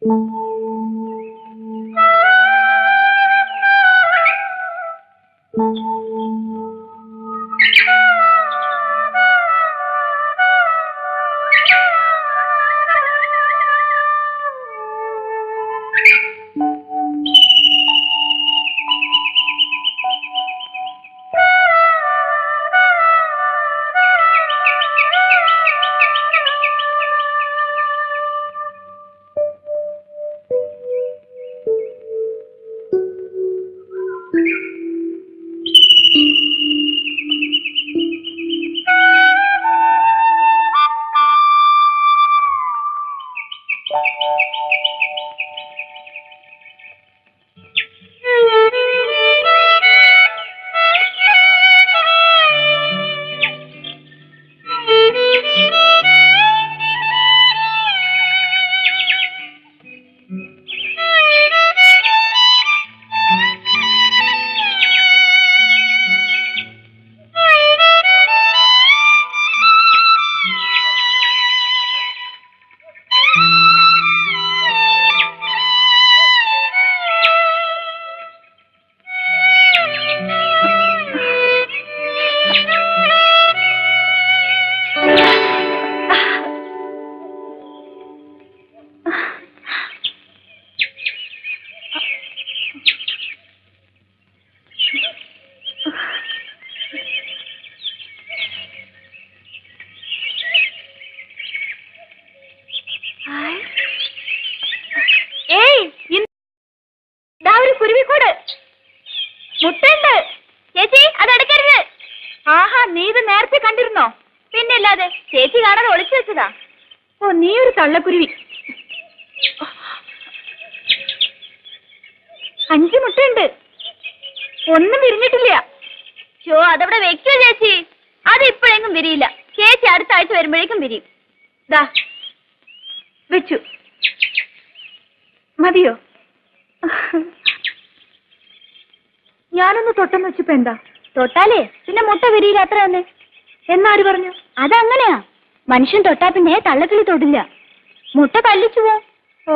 മനുഷ്യൻ തൊട്ടാ പിന്നെ തള്ളക്കിളി തൊടില്ല, മുട്ട തല്ലിച്ചു പോ. ഓ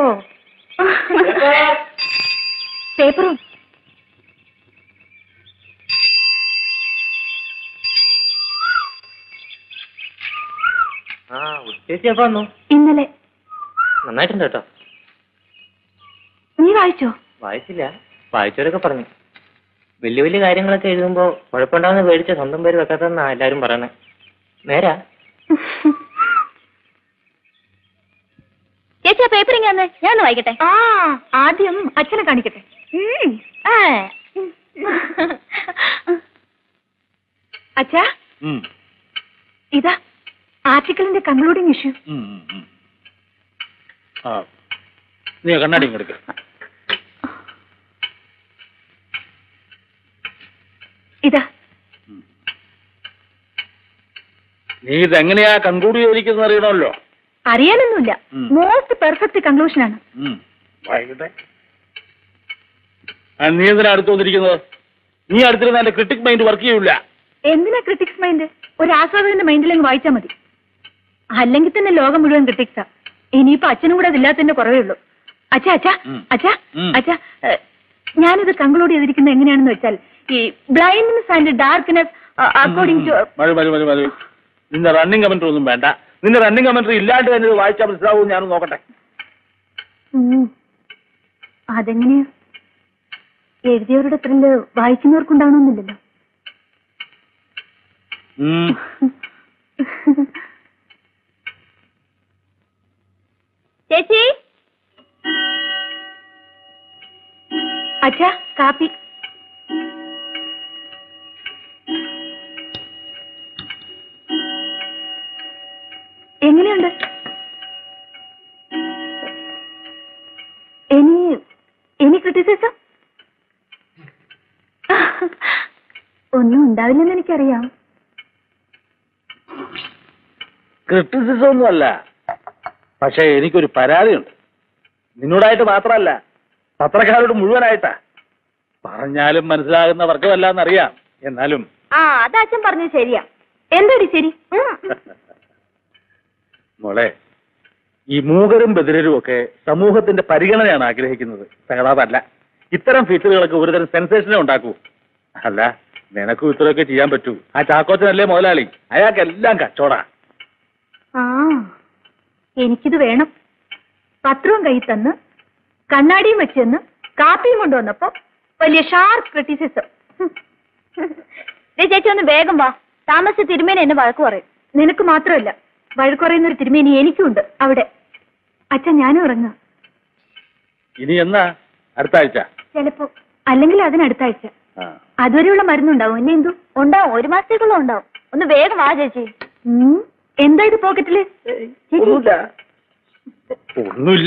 പേപ്പറും ഇന്നലെ. നന്നായിട്ടുണ്ട് കേട്ടോ. നീ വായിച്ചോ? വായിച്ചില്ല, വായിച്ചവരൊക്കെ പറഞ്ഞു വലിയ വലിയ കാര്യങ്ങളൊക്കെ എഴുതുമ്പോ കുഴപ്പമുണ്ടാവുന്ന പേടിച്ച സ്വന്തം പേര് വെക്കാത്തെന്നാ എല്ലാരും പറയണേ. നേരാ? ചേച്ചി ആ പേപ്പർ ഇങ്ങനെ ഞാൻ വായിക്കട്ടെ. ആദ്യം അച്ഛനെ കാണിക്കട്ടെ. അച്ഛാ ഇതാ ആർട്ടിക്കിളിന്റെ കൺക്ലൂഡിംഗ് ഇഷ്യൂ. നീ കണ്ണാടി എടുക്ക. ഇതാ. നീ ഇതെങ്ങനെയാ കൺക്ലൂഡ് ചെയ്തിരിക്കുന്നത് അറിയണമല്ലോ. അറിയാനൊന്നുമില്ല, മോസ്റ്റ് പെർഫെക്റ്റ് കൺക്ലൂഷൻ ആണ്. വായിക്കട്ടെ. നീ എന്തിനാ അടുത്ത് വന്നിരിക്കുന്നത്? നീ അടുത്തിരുന്ന എന്റെ ക്രിട്ടിക് മൈൻഡ് വർക്ക് ചെയ്യൂല. എന്തിനാ ക്രിട്ടിക്സ് മൈൻഡ്? ഒരു ആസ്വാദകന്റെ മൈൻഡിലെങ്കിൽ വായിച്ചാൽ മതി. അല്ലെങ്കിൽ തന്നെ ലോകം മുഴുവൻ ക്രിട്ടിക്സാ. ഇനിയിപ്പോ അച്ഛനും കൂടെ അതില്ലാത്തതിന്റെ കുറവേ ഉള്ളൂ. അച്ഛാ അച്ഛാ അച്ഛാ അച്ഛാ, ഞാനിത് കൺക്ലൂഡ് ചെയ്തിരിക്കുന്നത് എങ്ങനെയാണെന്ന് വെച്ചാൽ, ഈ blindness and darkness according to. നിന്റെ റണ്ണിങ് കമന്ററി ഒന്നും വേണ്ട. നിന്റെ റണ്ണിങ് കമന്ററി ഇല്ലാണ്ട് തന്നെ ഇത് വായിച്ചാൽ മനസ്സിലാവും. ഞാനും നോക്കട്ടെ. അതെങ്ങനെയാ? എഴുതിയവരുടെ ത്രില്ല് വായിക്കുന്നവർക്കുണ്ടാവണമെന്നില്ലല്ലോ. ചേച്ചി. അച്ഛാ കാപ്പി. എങ്ങനെയുണ്ട്? എനി ക്രിറ്റിസിസം ഒന്നും ഉണ്ടാവില്ലെന്ന് എനിക്കറിയാം. ക്രിറ്റിസിസം ഒന്നുമല്ല, പക്ഷെ എനിക്കൊരു പരാതിയുണ്ട്. നിന്നോടായിട്ട് മാത്രമല്ല, പത്രക്കാരോട് മുഴുവനായിട്ടാ. പറഞ്ഞാലും മനസ്സിലാകുന്ന വർഗമല്ലാന്നറിയാം, എന്നാലും. അത് അച്ഛൻ പറഞ്ഞത് ശരിയാ. എന്താടി ശരി? മോളെ, ഈ മൂകരും ബദിരരും ഒക്കെ സമൂഹത്തിന്റെ പരിഗണനയാണ് ആഗ്രഹിക്കുന്നത്, സഹതാപല്ല. ഇത്തരം ഫീച്ചറുകളൊക്കെ ഒരുതരം സെൻസേഷനെ ഉണ്ടാക്കൂ. അല്ല, നിനക്കും ഇത്രയൊക്കെ ചെയ്യാൻ പറ്റൂ. ആ ചാക്കോച്ചനല്ലേ മുതലാളി, അയാൾക്കെല്ലാം കച്ചോടാ. ആ, എനിക്കിത് വേണം. പത്രവും കയ്യിൽ തന്ന് കണ്ണാടിയും വെച്ചെന്ന് കാപ്പിയും കൊണ്ടുവന്നപ്പോ വലിയ ഷാർപ്പ് ക്രിറ്റിസിസം. ചേച്ചി ഒന്ന് വേഗം വാ, താമസിച്ച് തിരുമേനി എന്നെ വഴക്ക് പറയും. നിനക്ക് മാത്രമല്ല, വഴക്ക് പറയുന്നൊരു തിരുമേനി എനിക്കുണ്ട് അവിടെ. അച്ഛൻ ഞാനും ഇറങ്ങാം. ഇനി എന്നാ? അടുത്ത ആഴ്ച ചിലപ്പോ, അല്ലെങ്കിൽ അതിനടുത്ത ആഴ്ച. അതുവരെയുള്ള മരുന്നുണ്ടാവും. എന്നെ എന്തു ഉണ്ടാവും? 1 മാസത്തേക്കുള്ള ഉണ്ടാവും. ഒന്ന് വേഗം വാ ചേച്ചി. എന്താ ഇത് പോക്കറ്റില്? ഒന്നുമില്ല.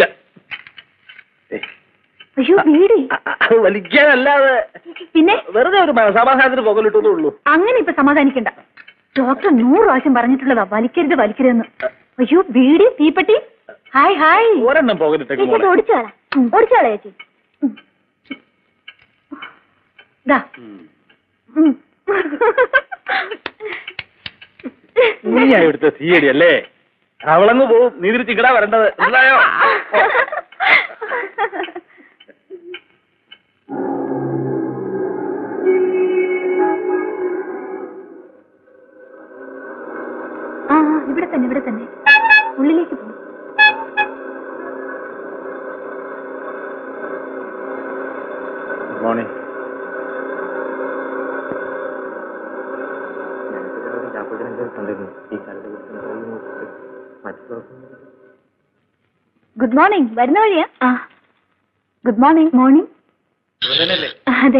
അയ്യോ വീടി അത് വലിക്കാനല്ലാതെ പിന്നെ വെറുതെ ഒരു സമാധാനത്തിന് പുകലിട്ടതേ ഉള്ളൂ. അങ്ങനെ ഇപ്പൊ സമാധാനിക്കണ്ട. ഡോക്ടർ 100 പ്രാവശ്യം പറഞ്ഞിട്ടുള്ളതാ വലിക്കരുത് വലിക്കരുതെന്ന്. അയ്യോ വീടി തീപ്പെട്ടി. Hi hi. ഒരെണ്ണം പുകലിട്ടേക്ക്. ഓടിച്ചാളാ ഓടിച്ചാളാ ചേച്ചി. നീയാ ഇവിടുത്തെ തീയടി അല്ലേ? അവളങ്ങ് പോവും, നീ തിരിച്ചിക്കടാ വരേണ്ടത്. എന്തായോ? ഇവിടെ തന്നെ ഇവിടെ തന്നെ ഉള്ളിലേക്ക് പോകും. മോർണിംഗ്. Good morning. വരുന്ന വഴിയാ? Good morning. മോർണിംഗ്. അതെ.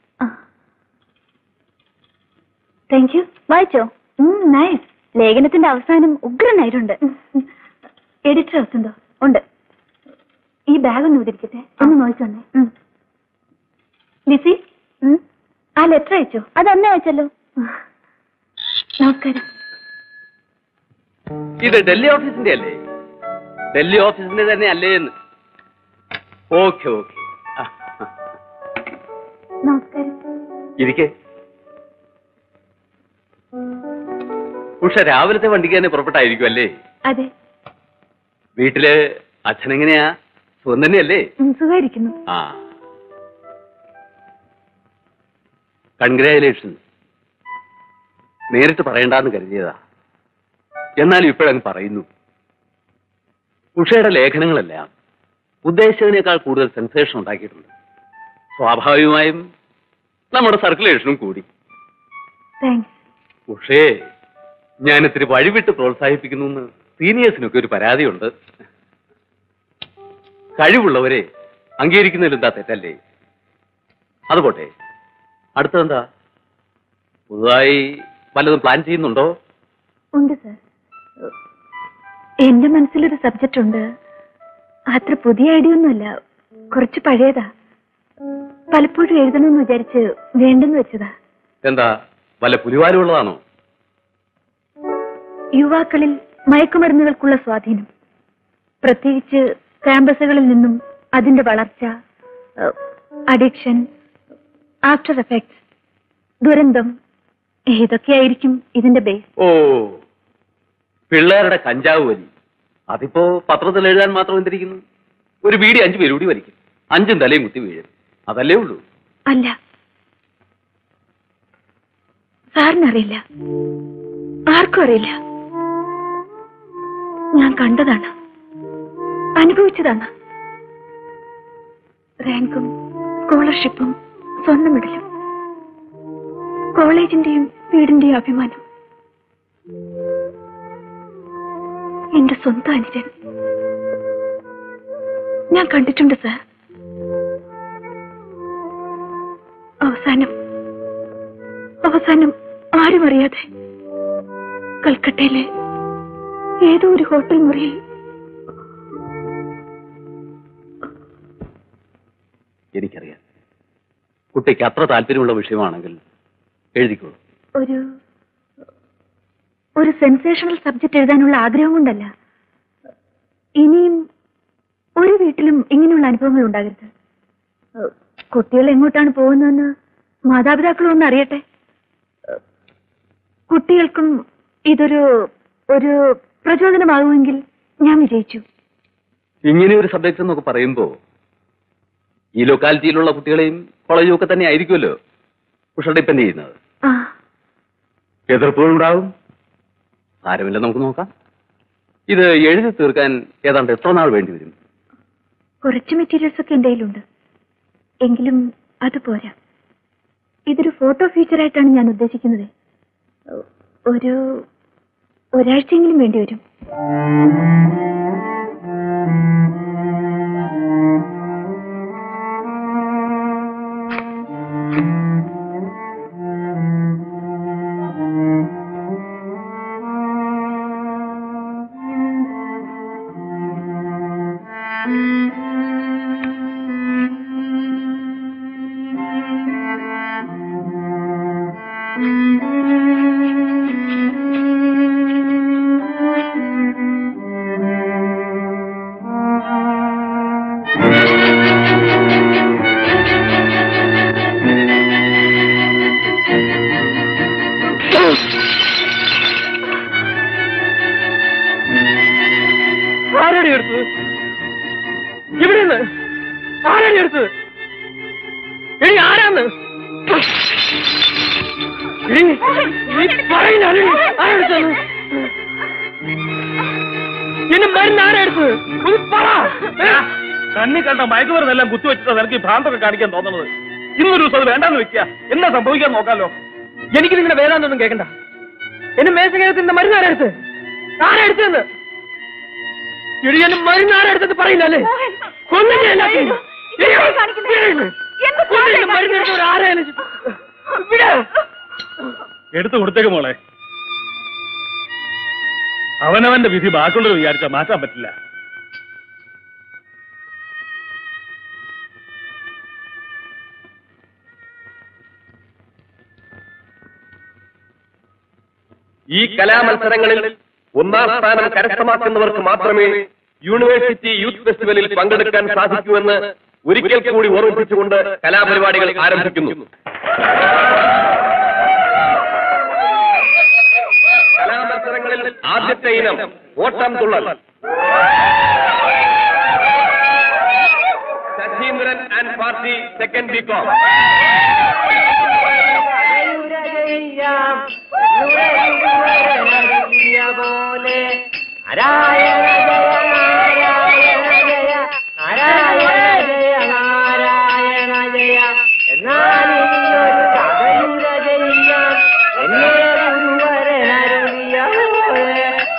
Thank you. വായിച്ചോ? നൈസ്. ലേഖനത്തിന്റെ അവസാനം ഉഗ്രനായിട്ടുണ്ട്. എഡിറ്റർ ഹൗസുണ്ടോ? ഉണ്ട്. ഈ ബാഗ് ഒന്ന് ഉതിരിക്കട്ടെ, ഒന്ന് നോക്കിച്ചോണ്ടേ. ലിസി, ആ ലെറ്റർ അയച്ചോ? അത് അന്നേ അയച്ചല്ലോ. നമസ്കാരം. ഇത് ഡൽഹി ഓഫീസിന്റെ അല്ലേ? ഡൽഹി ഓഫീസിന്റെ തന്നെ അല്ലേ എന്ന്? Okay okay. നമസ്കാരം. ഇരിക്കേ. ഉഷ രാവിലത്തെ വണ്ടിക്ക് തന്നെ പുറപ്പെട്ടായിരിക്കും അല്ലേ? അതെ. വീട്ടില് അച്ഛനെങ്ങനെയാ? സുഖം തന്നെയല്ലേ? സുഖമായിരിക്കുന്നു. ആ, കൺഗ്രാജുലേഷൻസ്. നേരിട്ട് പറയണ്ടെന്ന് കരുതിയതാ, എന്നാലും ഇപ്പോഴങ്ങ് പറയുന്നു. ഉഷയുടെ ലേഖനങ്ങളെല്ലാം ഉദ്ദേശിച്ചതിനേക്കാൾ കൂടുതൽ സെൻസേഷൻ ഉണ്ടാക്കിയിട്ടുണ്ട്. സ്വാഭാവികമായും നമ്മുടെ സർക്കുലേഷനും കൂടി. ഉഷേ, ഞാൻ ഇത്തിരി വഴിവിട്ട് പ്രോത്സാഹിപ്പിക്കുന്നു എന്ന് സീനിയേഴ്സിനൊക്കെ ഒരു പരാതിയുണ്ട്. കഴിവുള്ളവരെ അംഗീകരിക്കുന്നതിൽ എന്താ തെറ്റല്ലേ? അതുപോട്ടെ, അടുത്തതെന്താ? പുതുതായി വല്ലതും പ്ലാൻ ചെയ്യുന്നുണ്ടോ? ഉണ്ട് സർ. എന്റെ മനസ്സിലൊരു സബ്ജക്റ്റ് ഉണ്ട്. അത്ര പുതിയ ഐഡിയ ഒന്നുമല്ല, കുറച്ച് പഴയതാ. പലപ്പോഴും എഴുതണമെന്ന് വിചാരിച്ച് വേണ്ടെന്ന് വെച്ചതാ. എന്താ, വല്ല പുലിവാലുള്ളതാണോ? യുവാക്കളിൽ മയക്കുമരുന്നുകൾക്കുള്ള സ്വാധീനം, പ്രത്യേകിച്ച് ക്യാമ്പസുകളിൽ നിന്നും അതിന്റെ വളർച്ച, അഡിക്ഷൻ, ആഫ്റ്റർ എഫക്ട്സ്, ദുരന്തം, ഏതൊക്കെയായിരിക്കും ഇതിന്റെ ബേസ്? ഓ, പിള്ളേരുടെ കഞ്ചാവ് വലി. അതിപ്പോ പത്രത്തിൽ എഴുതാൻ മാത്രം എന്തിരിക്കുന്നു? ഒരു ബീഡി 5 പേര് കൂടി വലിക്കും, 5 തലയും കുത്തി വീഴും. അതല്ലേ ഉള്ളൂ. അല്ല, സാറിനറിയില്ല, ആർക്കും അറിയില്ല. ഞാൻ കണ്ടതാണ്, അനുഭവിച്ചതാണ്. റാങ്കും സ്കോളർഷിപ്പും സ്വർണ്ണ മെഡലും, കോളേജിന്റെയും വീടിന്റെയും അഭിമാനം. എന്റെ സ്വന്തം അനുജൻ. ഞാൻ കണ്ടിട്ടുണ്ട് സാർ. അവസാനം ആരും അറിയാതെ കൽക്കട്ടയിലെ ഏതോ ഒരു ഹോട്ടൽ മുറിയിൽ. എനിക്കറിയാം, കുട്ടിക്ക് അത്ര താല്പര്യമുള്ള വിഷയമാണെങ്കിൽ എഴുതിക്കോളൂ. ഒരു സെൻസേഷണൽ സബ്ജക്ട് എഴുതാനുള്ള ആഗ്രഹം കൊണ്ടല്ല. ഇനിയും ഒരു വീട്ടിലും ഇങ്ങനെയുള്ള അനുഭവങ്ങൾ ഉണ്ടാകരുത്. കുട്ടികൾ എങ്ങോട്ടാണ് പോകുന്നതെന്ന് മാതാപിതാക്കളും ഒന്ന് അറിയട്ടെ. കുട്ടികൾക്കും ഇതൊരു പ്രചോദനമാകുമെങ്കിൽ ഞാൻ വിജയിച്ചു. ഇങ്ങനെ ഒരു സബ്ജക്ട് എന്നൊക്കെ പറയുമ്പോ ഈ ലൊക്കാലിറ്റിയിലുള്ള കുട്ടികളെയും കോളേജും ഒക്കെ തന്നെ ആയിരിക്കുമല്ലോ ഉഷ ഡിപ്പെൻഡ് ചെയ്യുന്നത്. എതിർപ്പുകളുണ്ടാവും, സാരമില്ല, നമുക്ക് നോക്കാം. ഇത് എഴുതി തീർക്കാൻ ഏതാണ്ട് എത്ര നാൾ വേണ്ടി വരും? കുറച്ച് മെറ്റീരിയൽസ് ഒക്കെ എന്റെ കയ്യിലുണ്ട്, എങ്കിലും അത് പോരാ. ഇതൊരു ഫോട്ടോ ഫീച്ചറായിട്ടാണ് ഞാൻ ഉദ്ദേശിക്കുന്നത്. ഒരാഴ്ചയെങ്കിലും വേണ്ടി വരും. കണ്ണി കണ്ട മയക്കുമരുന്നെല്ലാം കുത്തിവെച്ചിട്ട് നിനക്ക് ഈ ഭ്രാന്തൊക്കെ കാണിക്കാൻ തോന്നുന്നത്. ഇന്നൊരു ദിവസം അത് വേണ്ടാന്ന് വെക്കുക, എന്നാ സംഭവിക്കാൻ നോക്കാലോ. എനിക്ക് നിങ്ങളുടെ വേദാന്തൊന്നും കേൾക്കണ്ട. എന്നെ മേശകത്തിന്റെ മരുന്ന് ആരെടുത്ത് ആരെടുത്തെന്ന് ഇടിയനും മരുന്ന് ആരെടുത്തെന്ന് പറയില്ലല്ലേ? എടുത്തു കൊടുത്തേക്ക് മോളെ. അവനവന്റെ വിധി ബാക്കിയുള്ളത് വിചാരിച്ചാൽ മാറ്റാൻ പറ്റില്ല. ഈ കലാമത്സരങ്ങളിൽ ഒന്നാം സ്ഥാനം കരസ്ഥമാക്കുന്നവർക്ക് മാത്രമേ യൂണിവേഴ്സിറ്റി യൂത്ത് ഫെസ്റ്റിവലിൽ പങ്കെടുക്കാൻ സാധിക്കൂവെന്ന് ഒരിക്കൽ കൂടി ഓർമ്മിപ്പിച്ചുകൊണ്ട് കലാപരിപാടികൾ ആരംഭിക്കുന്നു. കലാമത്സരങ്ങളിൽ ആദ്യത്തെ ഇനം Ottam Thullal. Sasindran and party second BCom. പോലെ നാരായണ ജയ നാരായണ ജയ നാരായണ ജയ നാരായണ ജയ എന്നാലിന്നൊരു കഥയുര ചെയ്യാം എന്നെ ഗുരുവരനരുളിയ പോലെ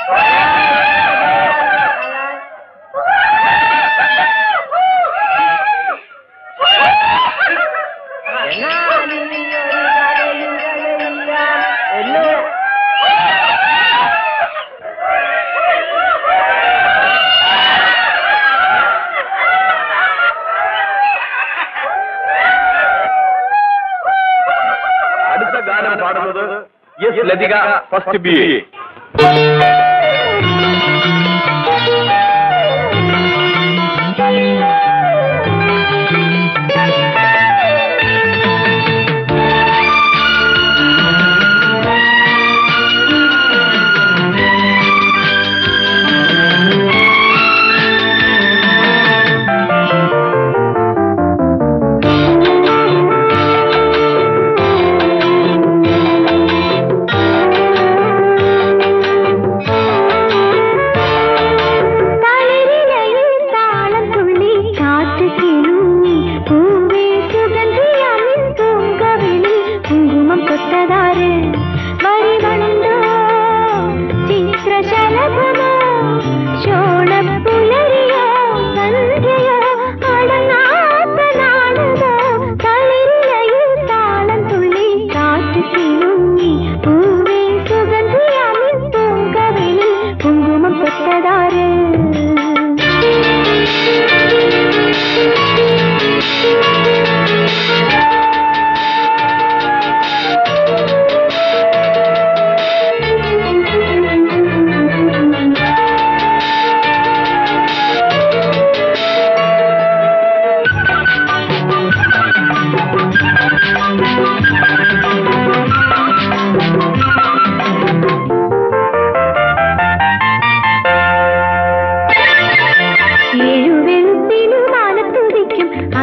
എന്നാലിന്നൊരു കഥയുര ചെയ്യാം എന്നെ ഗാനം പാടുന്നത് S Lathika first B A.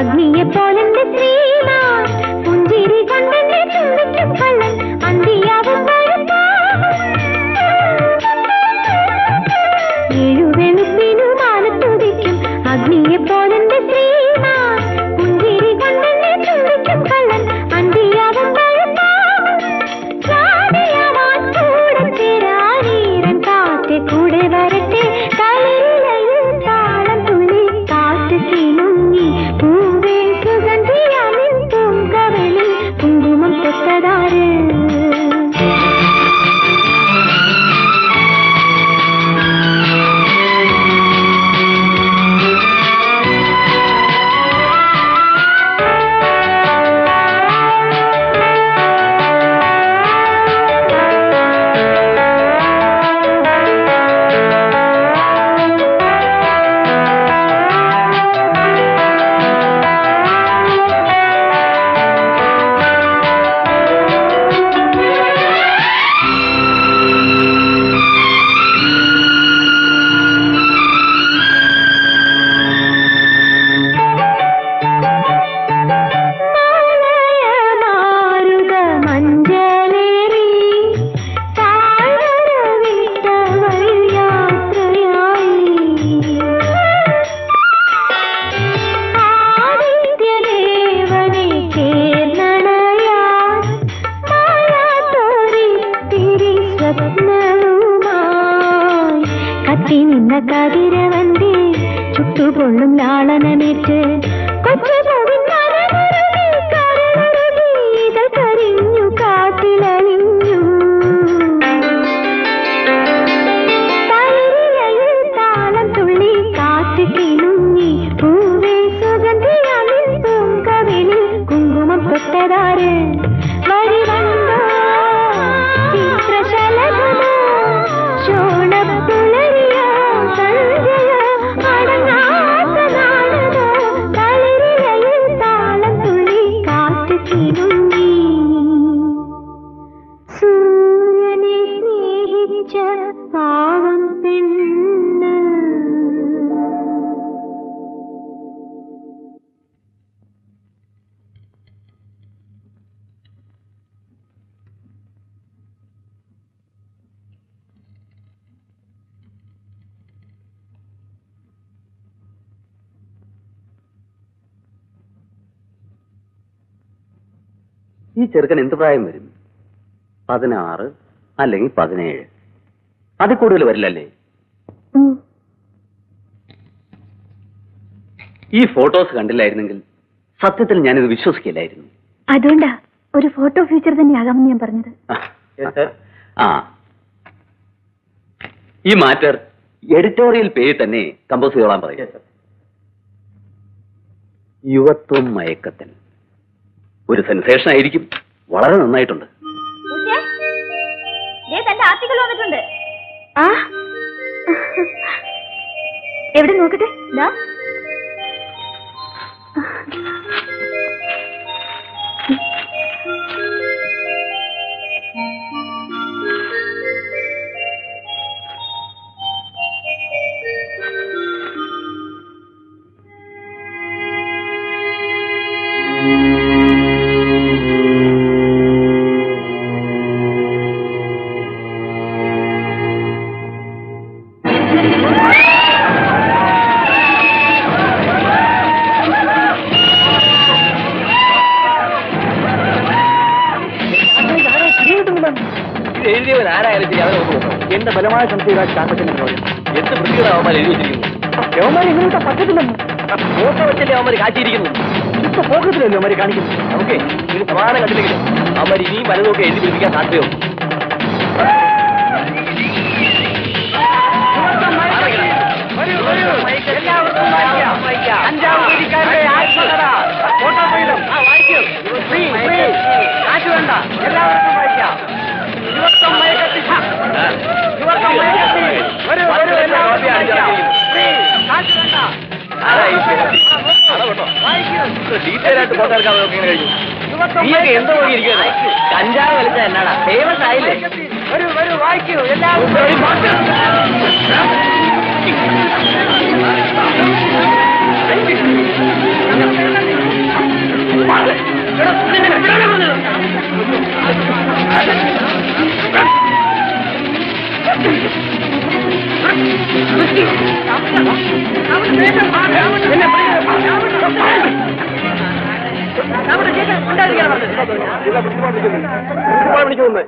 അഗ്നിയെ പോലെന്റെ ശ്രീമാൻ പുഞ്ചിരി കൊണ്ടെന്നെ ചുണ്ടിക്കും കള്ളൻ അന്തിയാവും ഏഴുവെളുപ്പിനു മാനത്തുദിക്കും അഗ്നിയെ പോലെന്റെ ശ്രീമാൻ പുഞ്ചിരി കൊണ്ടെന്നെ ചുണ്ടിക്കും കള്ളൻ അന്തിയാവും കൂടെ വരട്ടെ കളിയിലയിൽ താളം തുള്ളി കാറ്റ് കിണുങ്ങി പൂവേ സുഗന്ധിയാമിൻ പൂങ്കവളിൽ കുങ്കുമം തൊട്ടതാര് കതിരവന്റെ ചുട്ടുകൊള്ളും ലാളനമേറ്റ് കരിഞ്ഞു കാട്ടിലണിഞ്ഞു താളം തുള്ളി കാറ്റ് കിണുങ്ങി പൂവേ സുഗന്ധിയാമിൻ പൂങ്കവിളിൽ കുങ്കുമം തൊട്ടതാര് വഴി വന്നോ ചിത്രശലഭമോ ശോണപ്പുലരിയോ സന്ധ്യയോ അടങ്ങാത്ത നാളമോ കളിരിലയിൽ താളം തുള്ളി കാറ്റ് കിണുങ്ങി സൂര്യനെ സ്നേഹിച്ച പാവം പെണ്ണ് ഈ ചെറുക്കൻ എന്ത് പ്രായം വരും? 16 അല്ലെങ്കിൽ 17. അതിൽ കൂടുതൽ വരില്ലല്ലേ? ഈ ഫോട്ടോസ് കണ്ടില്ലായിരുന്നെങ്കിൽ സത്യത്തിൽ ഞാനിത് വിശ്വസിക്കില്ലായിരുന്നു. അതുകൊണ്ടാ ഒരു ഫോട്ടോ ഫ്യൂച്ചർ തന്നെയാകാമെന്ന് ഞാൻ പറഞ്ഞത്. ആ ഈ മാറ്റർ എഡിറ്റോറിയൽ പേര് തന്നെ കമ്പോസ് ചെയ്തോളാൻ പറയും. യുവത്വം മയക്കത്തിൽ ഒരു സെൻസേഷൻ ആയിരിക്കും. വളരെ നന്നായിട്ടുണ്ട്. ആർട്ടിക്കിൾ വന്നിട്ടുണ്ട്. ആ എവിടെ നോക്കട്ടെ. എന്റെ ബലമായ സംശയ ശാസ്ത്രത്തിന്റെ എന്ത് വൃത്തിയുടെ അവന്മാർ എഴുതി വെച്ചിരിക്കുന്നു. യവന്മാർ ഇങ്ങനത്തെ പറ്റത്തില്ലെന്ന് ഫോട്ടോ വെച്ചല്ലേ അവന്മാർ കാച്ചിരിക്കുന്നു. ഇപ്പൊ പോക്കത്തിലല്ലോ അവന്മാർ കാണിക്കുന്നു. നമുക്ക് ഒരു സമാധാനം കണ്ടില്ലെങ്കിലും അവന്മാർ ഇനിയും പലതൊക്കെ എഴുതി പിടിപ്പിക്കാൻ സാധ്യതയുണ്ട്. എല്ലാവർക്കും വായിക്കാം. ഡീറ്റെയിൽ ആയിട്ട് ഫോട്ടോയെടുക്കാൻ കഴിഞ്ഞു. നീയൊക്കെ എന്തോ ഇരിക്കുന്നത്? കഞ്ചാവ് വലിച്ച എന്നാടാ ഫേമസ് ആയില്ലേ? വരൂ വായിക്കൂ എല്ലാവരും. വിളിക്കുന്നു.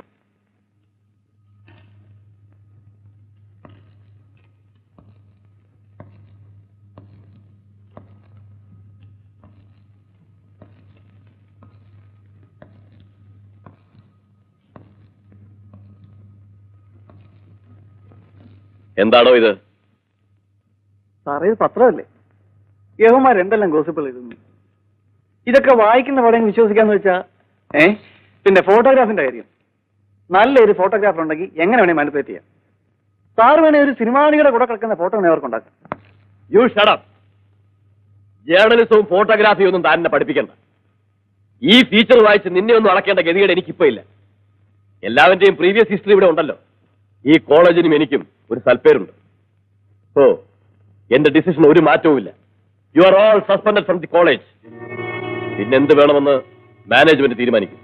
എന്താണോ ഇത്? സാറേ ഇത് പത്രമല്ലേ? യഹോമാർ എന്തെല്ലാം ഗോസിപ്പുകൾ എഴുതുന്നു. ഇതൊക്കെ വായിക്കുന്ന പടം വിശ്വസിക്കാന്ന് വെച്ചാ പിന്നെ ഫോട്ടോഗ്രാഫിന്റെ കാര്യം. നല്ലൊരു ഫോട്ടോഗ്രാഫർ ഉണ്ടെങ്കിൽ എങ്ങനെ വേണേ മാനിപ്പുലേറ്റ് ചെയ്യാം. സാർ വേണേ ഒരു സിനിമാണിയുടെ കൂടെ കിടക്കുന്ന ഫോട്ടോ വേണേ അവർക്ക് ഉണ്ടാക്കാം. You shut up. ജേർണലിസവും ഫോട്ടോഗ്രാഫിയും ഒന്നും താൻ എന്നെ പഠിപ്പിക്കണ്ട. ഈ ഫീച്ചർ വായിച്ച് നിന്നെ ഒന്നും അളക്കേണ്ട ഗതികേട് എനിക്കിപ്പോ ഇല്ല. എല്ലാവന്റെയും പ്രീവിയസ് ഹിസ്റ്ററി ഇവിടെ ഉണ്ടല്ലോ. ഈ കോളേജിനും എനിക്കും ഒരു സൽപ്പേരുണ്ട്. ഓ, എന്റെ ഡിസിഷൻ ഒരു മാറ്റവും ഇല്ല. You are all suspended from the college. പിന്നെന്ത് വേണമെന്ന് മാനേജ്മെന്റ് തീരുമാനിക്കും.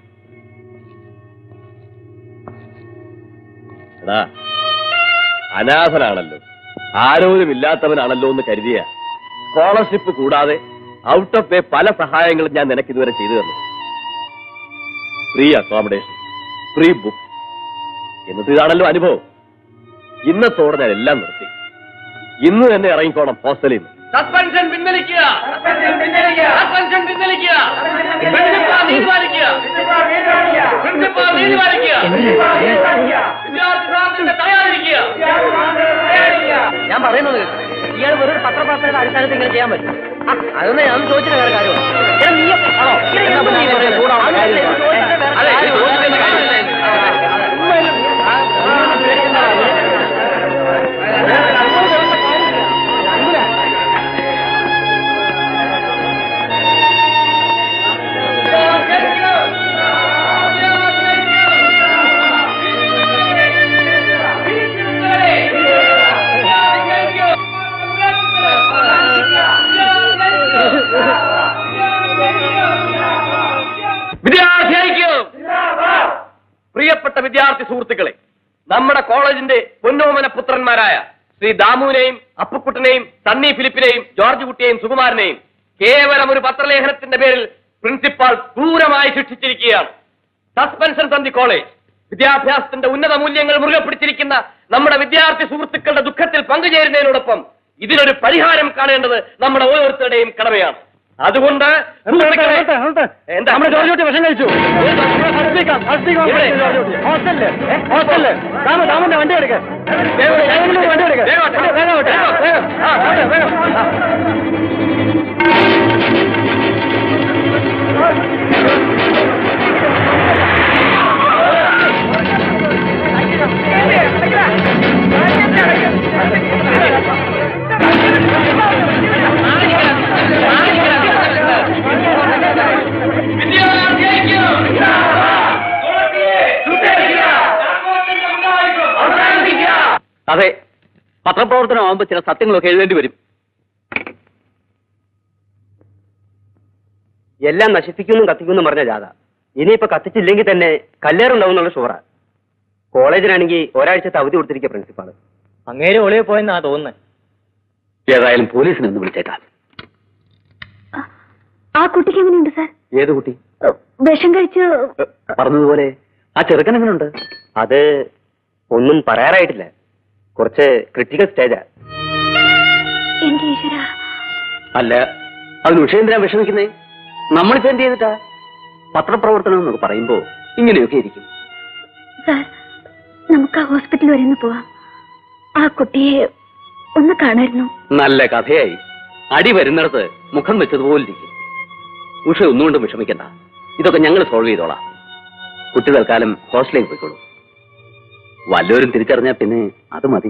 എടാ, അനാഥനാണല്ലോ, ആരോരുമില്ലാത്തവനാണല്ലോ എന്ന് കരുതിയ സ്കോളർഷിപ്പ് കൂടാതെ ഔട്ട് ഓഫ് പേ പല സഹായങ്ങളും ഞാൻ നിനക്ക് ഇതുവരെ ചെയ്തു തന്നു. Free accommodation, free book. എന്നിട്ട് ഇതാണല്ലോ അനുഭവം. ഇന്നത്തോടെ ഞാൻ എല്ലാം നിർത്തി. ഇന്ന് തന്നെ ഇറങ്ങിക്കോണം ഹോസ്റ്റലിൽ നിന്ന്. സസ്പെൻഷൻ പിൻവലിക്കുക. സസ്പെൻഷൻ പിൻവലിക്കുക. പ്രിൻസിപ്പാൾ നീതി പാലിക്കുക. പ്രിൻസിപ്പാൾ നീതി പാലിക്കുക. വിദ്യാർത്ഥി ഭ്രാന്തിന്റെ തയ്യാറിരിക്കുക. ഞാൻ പറയുന്നത് ഇയാൾ വെറും പത്രപ്രവർത്തകരുടെ അടിസ്ഥാനത്തിൽ ഇങ്ങനെ ചെയ്യാൻ പറ്റും. അതൊന്നും ഞാൻ ചോദിച്ചിട്ട് വേറെ കാര്യമാണ്. പ്രിയപ്പെട്ട വിദ്യാർത്ഥി സുഹൃത്തുക്കളെ, നമ്മുടെ കോളേജിന്റെ പൊന്നോമന പുത്രന്മാരായ ശ്രീ ദാമുവിനെയും അപ്പുക്കുട്ടനെയും സണ്ണി ഫിലിപ്പിനെയും ജോർജ് കുട്ടിയെയും സുകുമാരനെയും കേവലം ഒരു പത്രലേഖനത്തിന്റെ പേരിൽ പ്രിൻസിപ്പാൾ ക്രൂരമായി ശിക്ഷിച്ചിരിക്കുകയാണ്. Suspension from the college. വിദ്യാഭ്യാസത്തിന്റെ ഉന്നത മൂല്യങ്ങൾ മുറുകെ പിടിച്ചിരിക്കുന്ന നമ്മുടെ വിദ്യാർത്ഥി സുഹൃത്തുക്കളുടെ ദുഃഖത്തിൽ പങ്കുചേരുന്നതിനോടൊപ്പം ഇതിനൊരു പരിഹാരം കാണേണ്ടത് നമ്മുടെ ഓരോരുത്തരുടെയും കടമയാണ്. അതുകൊണ്ട് നമ്മുടെ ജോർജ് വിഷം കഴിച്ചു. ദാമുന്റെ വണ്ടി എടുക്ക. വണ്ടി എടുക്ക. അതെ, പത്രപ്രവർത്തനമാകുമ്പോൾ ചില സത്യങ്ങളൊക്കെ എഴുതേണ്ടി വരും. എല്ലാം നശിപ്പിക്കുന്നു കത്തിക്കുന്നു പറഞ്ഞ ജാഥ ഇനിയിപ്പോ കത്തിച്ചില്ലെങ്കിൽ തന്നെ കല്ലേറുണ്ടാവും എന്നുള്ള ഷുവറാ. കോളേജിനാണെങ്കിൽ ഒരാഴ്ചത്തെ അവധി കൊടുത്തിരിക്കുക പ്രിൻസിപ്പാള്. അങ്ങേര് ഒളിയെ പോയെന്നാ തോന്നുന്നത്. ഏതായാലും പോലീസിനെ ഒന്ന് വിളിച്ചേക്കാം. ആ കുട്ടിക്ക് എങ്ങനെയുണ്ട് സാർ? ഏത് കുട്ടി? വിഷം കഴിച്ച് പറഞ്ഞതുപോലെ ആ ചെറുക്കൻ എങ്ങനെയുണ്ട്? അത് ഒന്നും പറയാറായിട്ടില്ല. കുറച്ച് ക്രിട്ടിക്കൽ സ്റ്റേജാ. എന്റെ ഈശ്വര. അല്ല, അതിന് ഉഷേന്ദ്രൻ വിഷമിക്കുന്നേ. നമ്മളിപ്പോ എന്ത് ചെയ്തിട്ടാ? പത്രപ്രവർത്തനം എന്നൊക്കെ പറയുമ്പോ ഇങ്ങനെയൊക്കെ ഇരിക്കും. സാർ, നമുക്ക് ആ ഹോസ്പിറ്റൽ വരെ ഒന്ന് പോവാം. ആ കുട്ടിയെ ഒന്ന് കാണായിരുന്നു. നല്ല കഥയായി. അടി വരുന്നിടത്ത് മുഖം വെച്ചതുപോലെ ഇരിക്കും. ഉഷ ഒന്നുകൊണ്ടും വിഷമിക്കണ്ട. ഇതൊക്കെ ഞങ്ങൾ സോൾവ് ചെയ്തോളാം. കുട്ടി തൽക്കാലം ഹോസ്റ്റലിലേക്ക് പോയിക്കോളൂ. വല്ലവരും തിരിച്ചറിഞ്ഞാൽ പിന്നെ അത് മതി.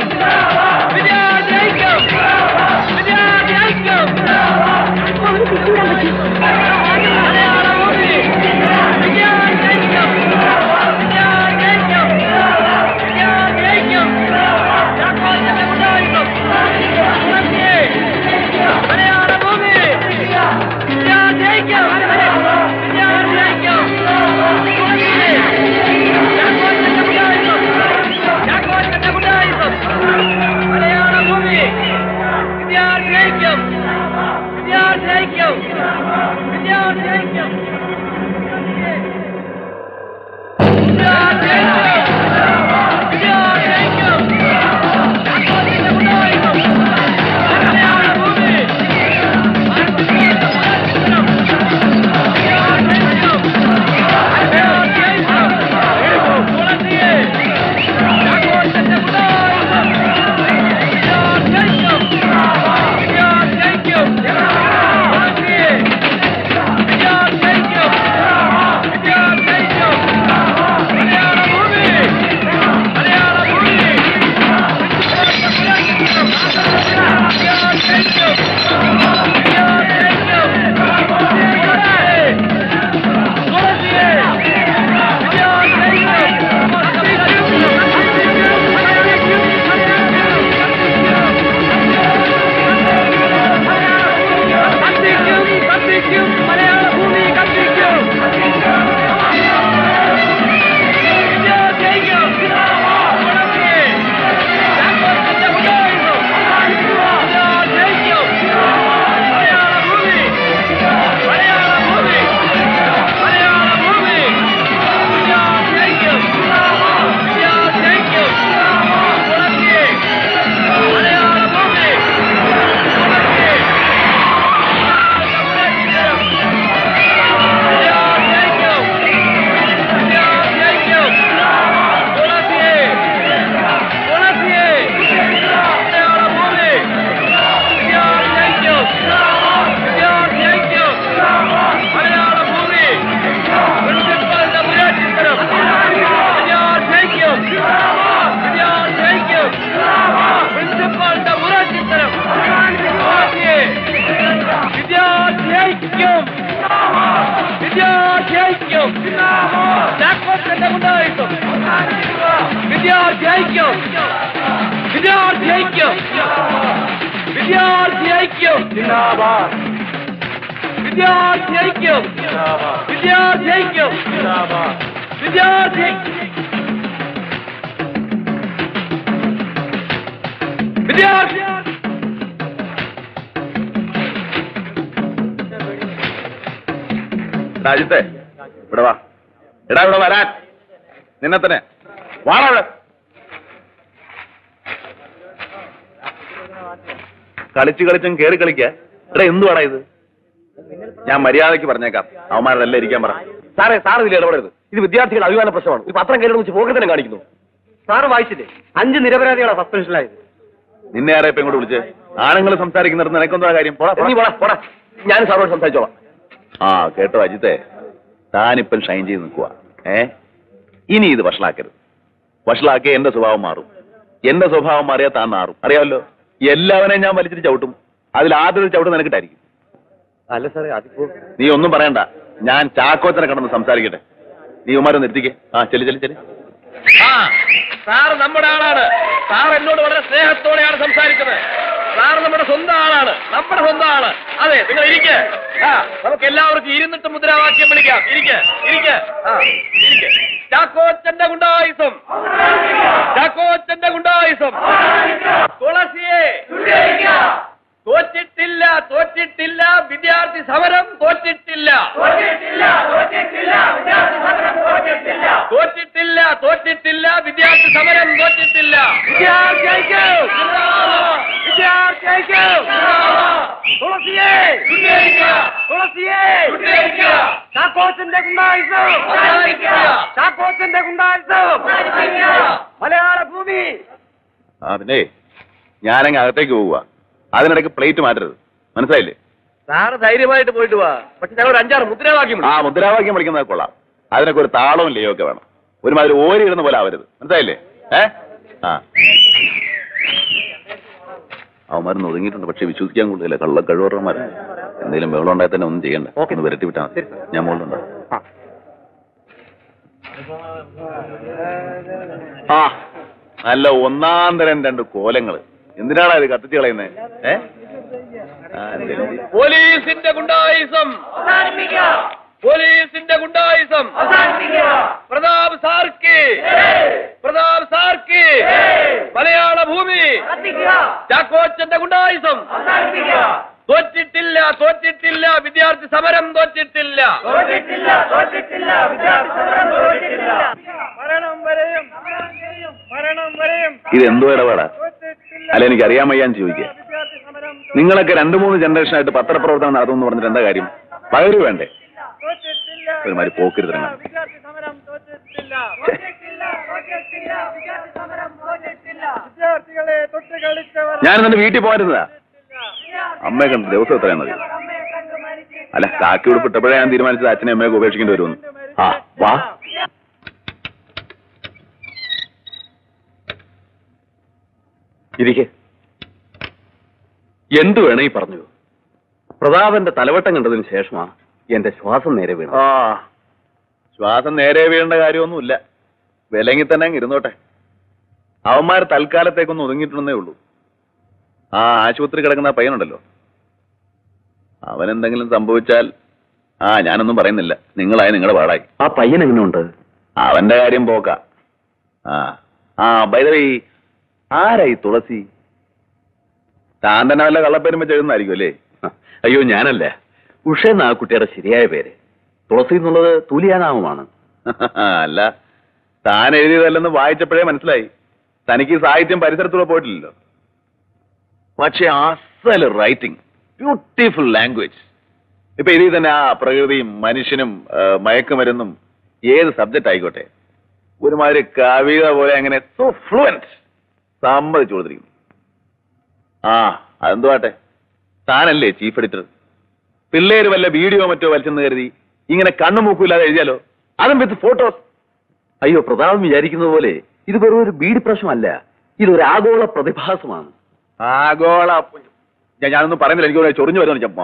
വിദ്യാർത്ഥി രാജ്യത്തെ ഇവിടെ വാ. എടാ ഇവിടെ വരാൻ. നിന്നെ തന്നെ വാടാ. കളിച്ചു കളിച്ചും കേറി കളിക്ക. എടാ എന്തുവാടാ ഇത്? ഞാൻ മര്യാദയ്ക്ക് പറഞ്ഞേക്കാം. അവന്മാരെല്ലാം ഇരിക്കാൻ പറ. സാറേ, സാറ് ഇതിൽ ഇടപെടരുത്. ഇത് വിദ്യാർത്ഥികളുടെ അഭിമാന പ്രശ്നമാണ്. ഈ പത്രം കയറി വെച്ച് പോകെ തന്നെ കാണിക്കുന്നു. സാറ് വായിച്ചില്ലേ? 5 നിരപരാധികളാണ് സസ്പെൻഷനിലായത്. നിന്നെ ആരെ ഇപ്പൊ ഇങ്ങോട്ട് വിളിച്ച്? ആണുങ്ങൾ സംസാരിക്കുന്നിടത്ത് നിനക്കൊന്നും കാര്യം? പോടാ. ഞാൻ സാറോട് സംസാരിച്ചോളാം. ആ കേട്ടോ അജിത്തെ, താനിപ്പം ഷൈൻ ചെയ്ത് നിൽക്കുക. ഇനി ഇത് വഷളാക്കരുത്. വഷളാക്കിയ എന്റെ സ്വഭാവം മാറും. എന്റെ സ്വഭാവം മാറിയാൽ താൻ മാറും. അറിയാമല്ലോ, എല്ലാവരെയും ഞാൻ വലിച്ചിട്ട് ചവിട്ടും. അതിൽ ആദ്യം ചവിട്ട് നിനക്കിട്ടായിരിക്കും. അല്ല സാറേ, അതിപ്പോ നീ ഒന്നും പറയണ്ട. ഞാൻ ചാക്കോച്ചനെ കടന്ന് സംസാരിക്കട്ടെ. നീ ഉമാരൊന്ന് എത്തിക്കേ. ചെല്ലി. സാറ് നമ്മുടെ ആളാണ്. സാർ എന്നോട് വളരെ സ്നേഹത്തോടെയാണ് സംസാരിച്ചത്. സാർ നമ്മുടെ സ്വന്തം ആളാണ്. നമ്മുടെ സ്വന്തം ആള്. അതെ, നിങ്ങൾ ഇരിക്കെ. നമുക്ക് എല്ലാവർക്കും ഇരുന്നിട്ട് മുദ്രാവാക്യം വിളിക്കാം. ഇരിക്കെ. ചാക്കോച്ചന്റെ ഗുണ്ടായിസം. തുളസിയെ തോറ്റിട്ടില്ല. വിദ്യാർത്ഥി സമരം തോറ്റിട്ടില്ല. വിദ്യാർത്ഥി സമരം തോറ്റിട്ടില്ല. ചാക്കോച്ചന്റെ ഗുണ്ടായിസം. മലയാള ഭൂമി. പിന്നെ ഞാനങ്ങ് അകത്തേക്ക് പോവുക. അതിനിടയ്ക്ക് പ്ലേറ്റ് മാറ്റരുത്. മനസ്സിലായില്ലേ? സാറ് ധൈര്യമായിട്ട് പോയിട്ട് പോവാ. പക്ഷെ ഞങ്ങൾ 5-6 മുദ്രാവാക്യം. മുദ്രാവാക്യം വിളിക്കുന്നത് കൊള്ളാം. അതിനൊക്കെ ഒരു താളവും ലയൊക്കെ വേണം. ഒരുമാതിരി ഓരി ഇടുന്ന പോലെ ആവരുത്. മനസ്സിലായില്ലേ? അവന്മാരൊന്ന് ഒതുങ്ങിയിട്ടുണ്ട്. പക്ഷെ വിശ്വസിക്കാൻ കൊള്ളില്ല. കഴിവറന്മാർ എന്തെങ്കിലും വെള്ളം ഉണ്ടായാൽ തന്നെ ഒന്നും ചെയ്യണ്ട. ഒന്ന് വരട്ടി വിട്ടാൽ മതി. ഞാൻ മുകളിലുണ്ട്. നല്ല ഒന്നാം തരം 2 കോലങ്ങള്. എന്തിനാണ് ഇത് കത്തിച്ച് കളയുന്നത്? പോലീസിന്റെ ഗുണ്ടായിസം. പ്രതാപ് സാർക്ക്. മലയാള ഭൂമി. ചാക്കോച്ചന്റെ ഗുണ്ടായിസം. തോറ്റിട്ടില്ല തോറ്റിട്ടില്ല വിദ്യാർത്ഥി സമരം തോറ്റിട്ടില്ല ഇതെന്തോ ഇടപാടാ? അല്ല, എനിക്ക് അറിയാൻ വയ്യാന്ന് ചോദിക്കുക. നിങ്ങളൊക്കെ 2-3 ജനറേഷനായിട്ട് പത്രപ്രവർത്തനം നടത്തുമെന്ന് പറഞ്ഞിട്ട് എന്താ കാര്യം? പകര് വേണ്ടേ? ഒരുമാതിരി പോക്കരുതരണം. ഞാൻ എന്നെ വീട്ടിൽ പോരുന്നതാ. അമ്മയെ കണ്ട് ദിവസം എത്രയാ മതി? അല്ല, കാക്കി ഉടുപ്പിട്ടപ്പോഴേ ഞാൻ തീരുമാനിച്ചത് അച്ഛനെ അമ്മയൊക്കെ ഉപേക്ഷിക്കേണ്ടി വരുമെന്ന്. ആ വാ. ഇരിക്കെ. എന്തു വേണേ പറഞ്ഞു. പ്രതാപന്റെ തലവട്ടം കണ്ടതിന് ശേഷമാ എന്റെ ശ്വാസം നേരെ വീണു. ആ, ശ്വാസം നേരെ വീഴേണ്ട കാര്യമൊന്നുമില്ല. വിലങ്ങി തന്നെ അങ്ങ് ഇരുന്നോട്ടെ. അവന്മാർ തൽക്കാലത്തേക്കൊന്നും ഒതുങ്ങിയിട്ടുണ്ടെന്നേ ഉള്ളൂ. ആ ആശുപത്രി കിടക്കുന്ന പയ്യനുണ്ടല്ലോ, അവനെന്തെങ്കിലും സംഭവിച്ചാൽ ഞാനൊന്നും പറയുന്നില്ല. നിങ്ങളായി നിങ്ങളുടെ പാടായി. ആ പയ്യൻ എങ്ങനെയുണ്ട്? അവന്റെ കാര്യം പോക്ക. ബൈ ദ വേ, ആരായി തുളസി? താൻ തന്നെ വല്ല കള്ളപ്പേരും വെച്ച് എഴുതുന്നതായിരിക്കും അല്ലേ? അയ്യോ, ഞാനല്ല. ഉഷ എന്ന ആ കുട്ടിയുടെ ശരിയായ പേര്. തുളസി എന്നുള്ളത് തൂലിയാനാമമാണ്. അല്ല, താൻ എഴുതിയതല്ലെന്ന് വായിച്ചപ്പോഴേ മനസ്സിലായി. തനിക്ക് സാഹിത്യം പരിസരത്തൂടെ പോയിട്ടില്ലല്ലോ. പക്ഷെ അസൽ റൈറ്റിംഗ്, ബ്യൂട്ടിഫുൾ ലാംഗ്വേജ്. ഇപ്പൊ ഇതിൽ തന്നെ ആ പ്രകൃതിയും മനുഷ്യനും മയക്കുമരുന്നും ഏത് സബ്ജക്റ്റ് ആയിക്കോട്ടെ, ഒരുമാതിരി കവിത പോലെ അങ്ങനെ സോ ഫ്ലുവന്റ് സമ്മതിച്ചു കൊടുത്തിരിക്കുന്നു. അതെന്തോ ആട്ടെ, താനല്ലേ ചീഫ് എഡിറ്റർ. പിള്ളേര് വല്ല വീഡിയോ മറ്റോ വലിച്ചെന്ന് കരുതി ഇങ്ങനെ കണ്ണുമൂക്കില്ലാതെ എഴുതിയാലോ? അതും വിത്ത് ഫോട്ടോസ്. അയ്യോ, പ്രതാപം വിചാരിക്കുന്നത് പോലെ ഇത് വെറും ഒരു ബീഡി പ്രശ്നമല്ല. ഇതൊരു ആഗോള പ്രതിഭാസമാണ്. ആഗോള ഞാനൊന്നും പറയുന്നില്ല. എനിക്ക് ചൊറിഞ്ഞു വരുന്നു ചമ്മ.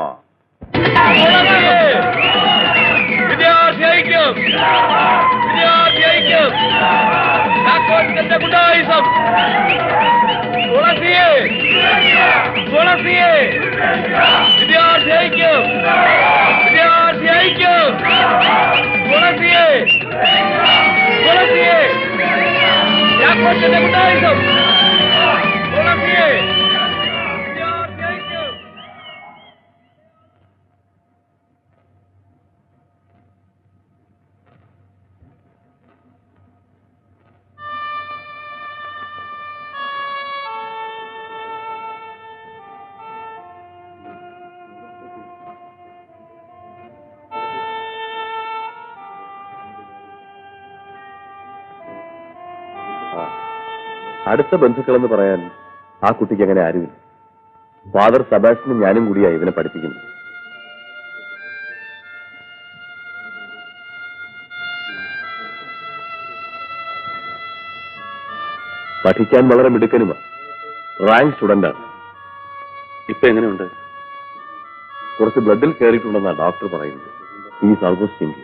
അടുത്ത ബന്ധുക്കളെന്ന് പറയാൻ ആ കുട്ടിക്ക് അങ്ങനെ ആരുമില്ല. ഫാദർ സെബാസ്റ്റ്യനും ഞാനും കൂടിയാണ് ഇവനെ പഠിപ്പിക്കുന്നത്. പഠിക്കാൻ വളരെ മിടുക്കനുമാണ്. റാങ്ക് സ്റ്റുഡന്റാണ്. ഇപ്പൊ എങ്ങനെയുണ്ട്? കുറച്ച് ബ്ലഡിൽ കയറിയിട്ടുണ്ടെന്നാണ് ഡോക്ടർ പറയുന്നത്. Is almost thinking.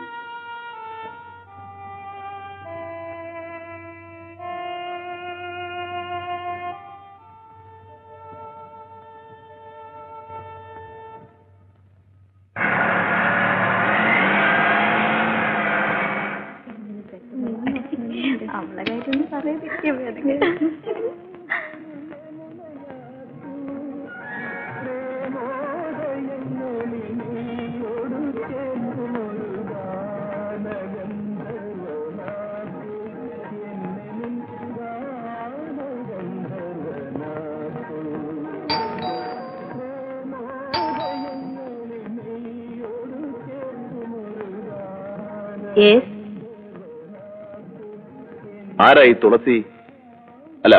ആരായി തുളസി? അല്ല,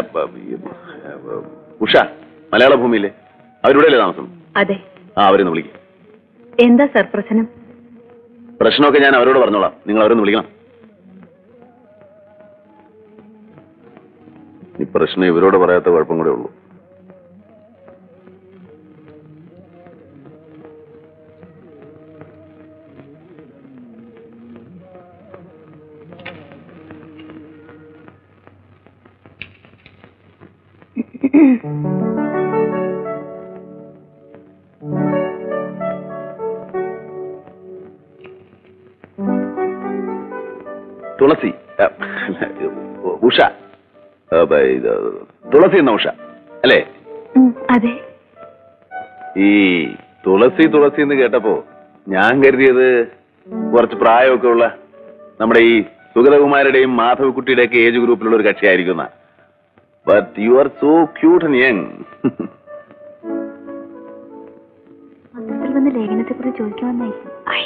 ഉഷ മലയാള ഭൂമിയിലെ അവരുടെ താമസം? അതെ. അവരൊന്ന് വിളിക്കും. എന്താ സർ പ്രശ്നം? പ്രശ്നമൊക്കെ ഞാൻ അവരോട് പറഞ്ഞോളാം. നിങ്ങൾ അവരൊന്ന് വിളിക്കണം. ഈ പ്രശ്നം ഇവരോട് പറയാത്ത കുഴപ്പം കൂടെ ഉള്ളൂ. തുളസി, ഉഷ, തുളസി എന്ന ഉഷ അല്ലേ? അതെ. ഈ തുളസി എന്ന് കേട്ടപ്പോ ഞാൻ കരുതിയത് കുറച്ച് പ്രായമൊക്കെ ഉള്ള നമ്മുടെ ഈ സുഗതകുമാരുടെയും മാധവക്കുട്ടിയുടെ ഒക്കെ ഏജ് ഗ്രൂപ്പിലുള്ള ഒരു കക്ഷിയായിരിക്കുന്ന. But you are so cute and young. പത്രത്തിൽ വന്ന് ലേഖനത്തെ കുറിച്ച് ചോദിക്കുമെന്നായിരിക്കും.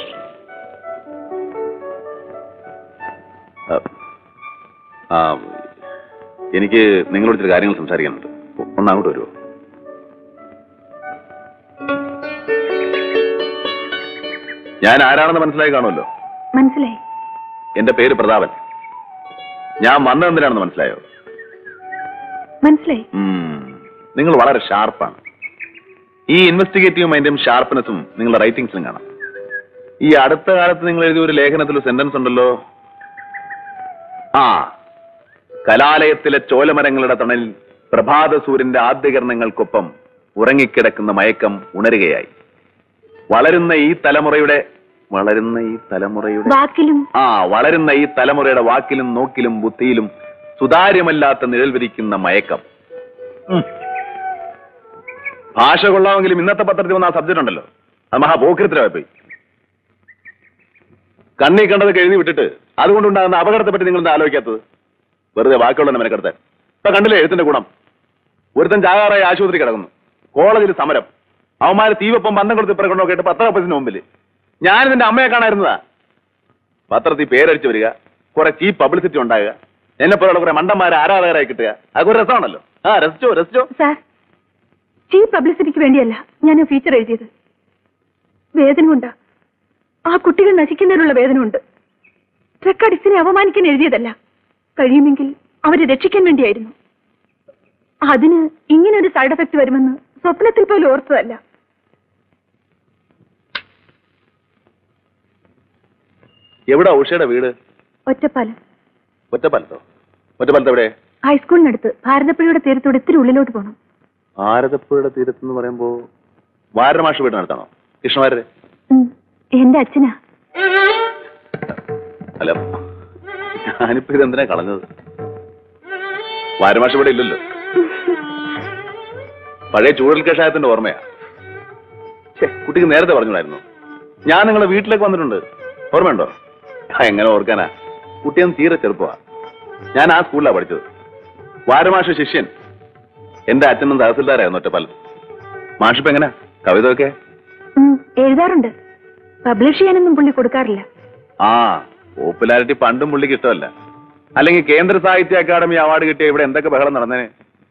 എനിക്ക് നിങ്ങളോട് ചില കാര്യങ്ങൾ സംസാരിക്കാനുണ്ട്. ഒന്നങ്ങോട്ട് വരുമോ? ഞാൻ ആരാണെന്ന് മനസ്സിലായി കാണുമല്ലോ. മനസ്സിലായി. എന്റെ പേര് പ്രതാപൻ. ഞാൻ വന്നതെന്തിനാണെന്ന് മനസ്സിലായോ? മനസ്സിലായി. നിങ്ങൾ വളരെ ഷാർപ്പാണ്. ഈ ഇൻവെസ്റ്റിഗേറ്റീവ് മൈൻഡും ഷാർപ്പ്നെസ്സും നിങ്ങളുടെ റൈറ്റിംഗ്സിലും കാണാം. ഈ അടുത്ത കാലത്ത് നിങ്ങൾ എഴുതിയ ഒരു ലേഖനത്തിൽ സെന്റൻസ് ഉണ്ടല്ലോ, കലാലയത്തിലെ ചോലമരങ്ങളുടെ തണലിൽ പ്രഭാത സൂര്യന്റെ ആദ്യകിരണങ്ങൾക്കൊപ്പം ഉറങ്ങിക്കിടക്കുന്ന മയക്കം ഉണരുകയായി. വളരുന്ന ഈ തലമുറയുടെ വാക്കിലും നോക്കിലും ബുദ്ധിയിലും സുതാര്യമല്ലാത്ത നിഴൽ വിരിക്കുന്ന മയക്കം. ഭാഷ കൊള്ളാമെങ്കിലും ഇന്നത്തെ പത്രത്തിൽ വന്ന ആ സബ്ജക്റ്റ് ഉണ്ടല്ലോ, അത് മഹാപോക്രിത്തരമായി പോയി. കണ്ണി കണ്ടതൊക്കെ എഴുതി വിട്ടിട്ട് അതുകൊണ്ടുണ്ടാകുന്ന അപകടത്തെപ്പറ്റി നിങ്ങൾ ആലോചിക്കാത്തത്? വെറുതെ വാക്കുള്ള മെനക്കെടുത്താൻ. ഇപ്പൊ കണ്ടില്ലേ എഴുത്തിന്റെ ഗുണം? ഒരുത്തൻ ചാകാറായി ആശുപത്രി കിടക്കുന്നു, കോളേജിൽ സമരം, അവന്മാര് തീവപ്പം ബന്ധം കൊടുത്ത് ഇപ്പറ കേട്ട് പത്രപ്പത്തിന് മുമ്പിൽ. ഞാനിതിന്റെ അമ്മയെ കാണായിരുന്നതാ. പത്രത്തിൽ പേരടിച്ചു വരിക, കുറെ ചീപ്പ് പബ്ലിസിറ്റി ഉണ്ടാകുക, എന്നെ പോലുള്ള കുറെ മണ്ടന്മാരെ ആരാധകരായി കിട്ടുക, അതൊക്കെ ഒരു രസമാണല്ലോ. രസിച്ചോ. സാർ, ചീപ്പ് പബ്ലിസിറ്റിക്ക് വേണ്ടിയല്ല ഞാൻ ഫീച്ചർ എഴുതിയത്. വേദന ഉണ്ടാ, ആ കുട്ടികൾ നശിക്കുന്നതിനുള്ള വേദന ഉണ്ട്. ട്രക്ക് അഡിക്സിനെ അവമാനിക്കാൻ എഴുതിയതല്ല, കഴിയുമെങ്കിൽ അവരെ രക്ഷിക്കാൻ വേണ്ടിയായിരുന്നു. അതിന് ഇങ്ങനെ ഒരു സൈഡ് എഫക്ട് വരുമെന്ന് സ്വപ്നത്തിൽ പോലും ഓർത്തതല്ല. എവിടെ ഉഷയുടെ വീട്? ഒറ്റപ്പാലം. ഒറ്റപ്പാലത്തോ? ഒറ്റപ്പാലത്ത് എവിടെ? ഹൈസ്കൂളിനടുത്ത്. ഭാരതപ്പുഴയുടെ തീരത്തോട് ഇത്തിരി ഉള്ളിലോട്ട് പോകണം. ഭാരതപ്പുഴയുടെ തീരത്തെന്ന് പറയുമ്പോ വാരമാഷ വീടിനടുത്താണോ? കൃഷ്ണവാര്യര്? എന്റെ അച്ഛനാ. അല്ല, ഞാനിപ്പോ ഇതെന്തിനാ കളഞ്ഞത്? വാരമാഷ ഇവിടെ ഇല്ലല്ലോ. പഴയ ചൂഴൽ കഷായത്തിന്റെ ഓർമ്മയാ. കുട്ടിക്ക് നേരത്തെ പറഞ്ഞിട്ടുണ്ടായിരുന്നു. ഞാൻ നിങ്ങളെ വീട്ടിലേക്ക് വന്നിട്ടുണ്ട്, ഓർമ്മയുണ്ടോ? എങ്ങനെ ഓർക്കാനാ? കുട്ടിയൊന്നും തീരെ ചെറുപ്പമാ. ഞാൻ ആ സ്കൂളിലാണ് പഠിച്ചത്. വാരമാഷ ശിഷ്യൻ. എന്റെ അച്ഛനും തഹസിൽദാരായിരുന്നു ഒറ്റപ്പാലം. മാഷിപ്പ് എങ്ങനെ കവിത ഒക്കെ എഴുതാറുണ്ട്. പബ്ലിഷ് ചെയ്യാനൊന്നും പുള്ളി കൊടുക്കാറില്ല. പോപ്പുലാരിറ്റി പണ്ടും പുള്ളിക്ക് ഇഷ്ടമല്ല. അല്ലെങ്കിൽ കേന്ദ്ര സാഹിത്യ അക്കാദമി അവാർഡ് കിട്ടിയ ഇവിടെ എന്തൊക്കെ ബഹളം നടന്നേനെ.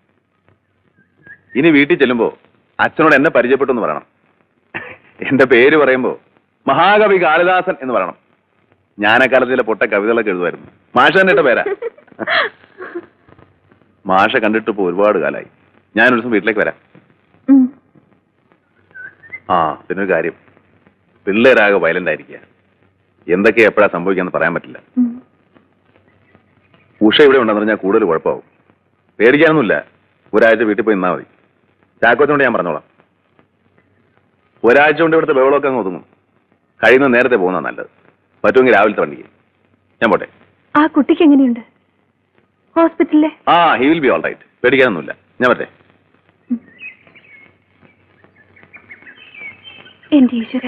ഇനി വീട്ടിൽ ചെല്ലുമ്പോ അച്ഛനോട് എന്നെ പരിചയപ്പെട്ടു എന്ന് പറയണം. എന്റെ പേര് പറയുമ്പോ മഹാകവി കാളിദാസൻ എന്ന് പറയണം. ഞാനക്കാലത്ത് ചില പൊട്ട കവിതകളൊക്കെ എഴുതുമായിരുന്നു. മാഷ തന്നെ ഇട്ട പേരാ. മാഷ കണ്ടിട്ടിപ്പോ ഒരുപാട് കാലമായി. ഞാനൊരു ദിവസം വീട്ടിലേക്ക് വരാം. പിന്നൊരു കാര്യം, പിള്ളേരാകെ വയലന്റ് ആയിരിക്കുക. എന്തൊക്കെയാ എപ്പോഴാ സംഭവിക്കാന്ന് പറയാൻ പറ്റില്ല. ഉഷ ഇവിടെ ഉണ്ടെന്ന് പറഞ്ഞാൽ കൂടുതൽ കുഴപ്പമാവും. പേടിക്കാനൊന്നുമില്ല. ഒരാഴ്ച വീട്ടിൽ പോയി നിന്നാ മതി. ചാക്കോച്ചോണ്ട് ഞാൻ പറഞ്ഞോളാം. ഒരാഴ്ച കൊണ്ട് ഇവിടുത്തെ ബഹളമൊക്കെ അങ്ങ് ഒതുങ്ങും. കഴിയുന്ന നേരത്തെ പോകുന്ന നല്ലത്. പറ്റുമെങ്കിൽ രാവിലത്തെ വണ്ടിക്ക്. ഞാൻ പോട്ടെ. ആ കുട്ടിക്ക് എങ്ങനെയുണ്ട് ഹോസ്പിറ്റലിലെ? He will be all right. പേടിക്കാനൊന്നുമില്ല. ഞാൻ പറ്റേ. എന്റെ ഈശ്വര.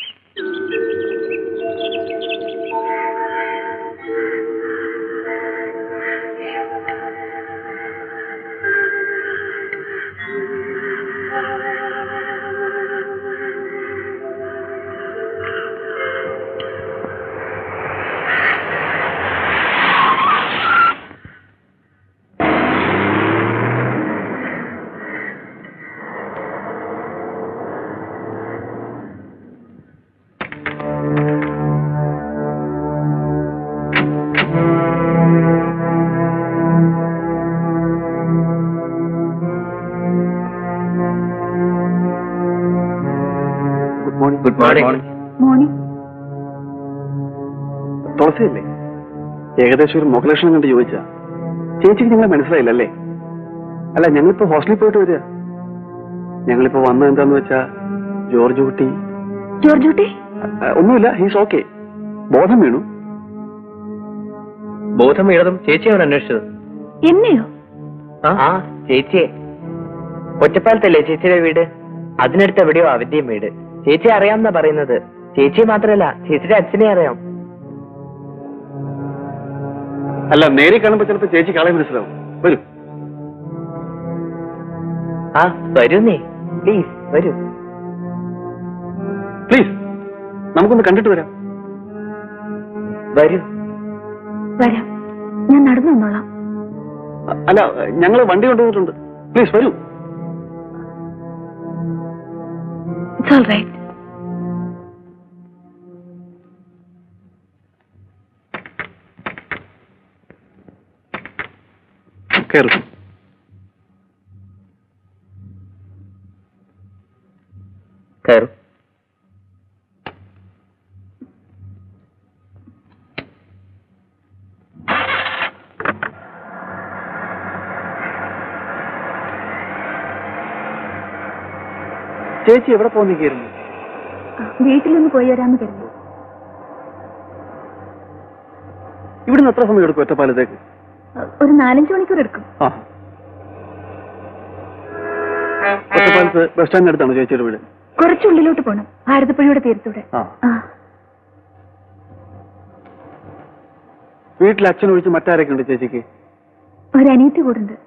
Good morning. മോർണിംഗ്. തുളസിയല്ലേ? ഏകദേശം ഒരു മുഖലക്ഷണം കണ്ട് ചോദിച്ചാ. ചേച്ചിക്ക് ഞങ്ങളെ മനസ്സിലായില്ലല്ലേ? അല്ല, ഞങ്ങളിപ്പോ ഹോസ്റ്റലിൽ പോയിട്ട് വരിക. ഞങ്ങളിപ്പോ വന്നത് എന്താന്ന് വെച്ചാ ജോർജ് കുട്ടി ഒന്നുമില്ല, ഹീസ് ഓക്കെ. ബോധം വീണു. ബോധം വീണതും ചേച്ചിയാണ് അന്വേഷിച്ചത്. എന്നെയോ? ചേച്ചിയെ. ഒറ്റപ്പാലത്തല്ലേ ചേച്ചിയുടെ വീട്? അതിനടുത്ത് എവിടെയോ അവന്റെയും വീട്. ചേച്ചി അറിയാമെന്നാ പറയുന്നത്. ചേച്ചിയെ മാത്രമല്ല, ചേച്ചിയുടെ അച്ഛനെ അറിയാം. അല്ല, നേരെ കാണുമ്പോ ചിലപ്പോ ചേച്ചി കാളെ മനസ്സിലാവും. വരൂ. ആ വരൂന്നേ, പ്ലീസ് വരൂ. പ്ലീസ്, നമുക്കൊന്ന് കണ്ടിട്ട് വരാം. വരൂ. വരാം, ഞാൻ നടന്നു വന്നോളാം. അല്ല, ഞങ്ങൾ വണ്ടി കൊണ്ടുവന്നിട്ടുണ്ട്. പ്ലീസ് വരൂ. It's all right. കയറും. കയറും. ചേച്ചി എവിടെ പോന്നിക്കായിരുന്നു? വീട്ടിലൊന്ന് പോയി വരാമെന്ന് കരുതി. ഇവിടുന്ന് എത്ര സമയം എടുക്കും ഒറ്റപ്പാലത്തേക്ക്? ഒരു 4-5 മണിക്കൂർ എടുക്കും. ഒറ്റപ്പാലത്ത് ബസ് സ്റ്റാൻഡിന് അടുത്താണോ ചേച്ചിയുടെ വീട്? കുറച്ചുള്ളിലോട്ട് പോകണം, ഭാരതപ്പുഴയുടെ തീരത്തൂടെ. വീട്ടിൽ അച്ഛനൊഴിച്ച് മറ്റാരൊക്കെ ഉണ്ട് ചേച്ചിക്ക്? ഒരു അനിയത്തി കൂടുണ്ട്.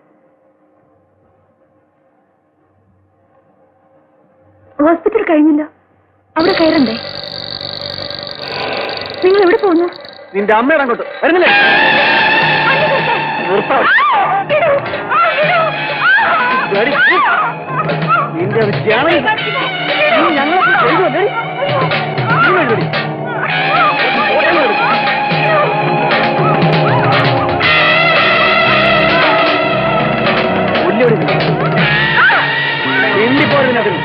ഹോസ്പിറ്റൽ കഴിഞ്ഞില്ല, അവിടെ കയറണ്ടേ? നിങ്ങൾ എവിടെ പോകുന്നു? നിന്റെ അമ്മയുടെ അങ്ങോട്ട് വരുന്നില്ലേ? നിന്റെ എന്തിപ്പോതിനകത്ത്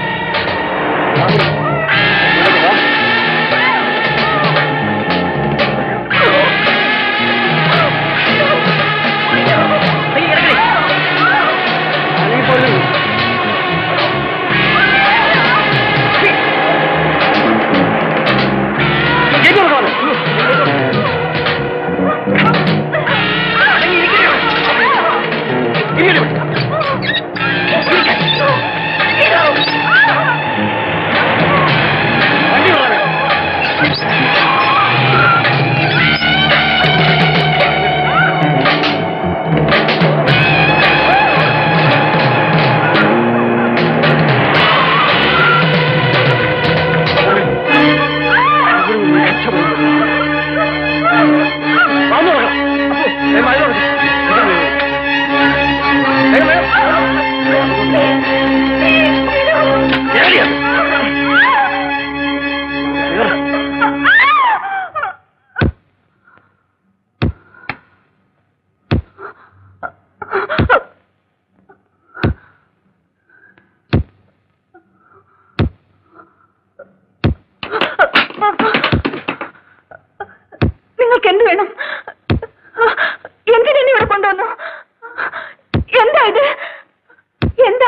നിങ്ങൾക്ക് എന്ത് വേണം? എന്തിനെ ഇവിടെ കൊണ്ടുവന്നു? എന്താ ഇത്? എന്താ?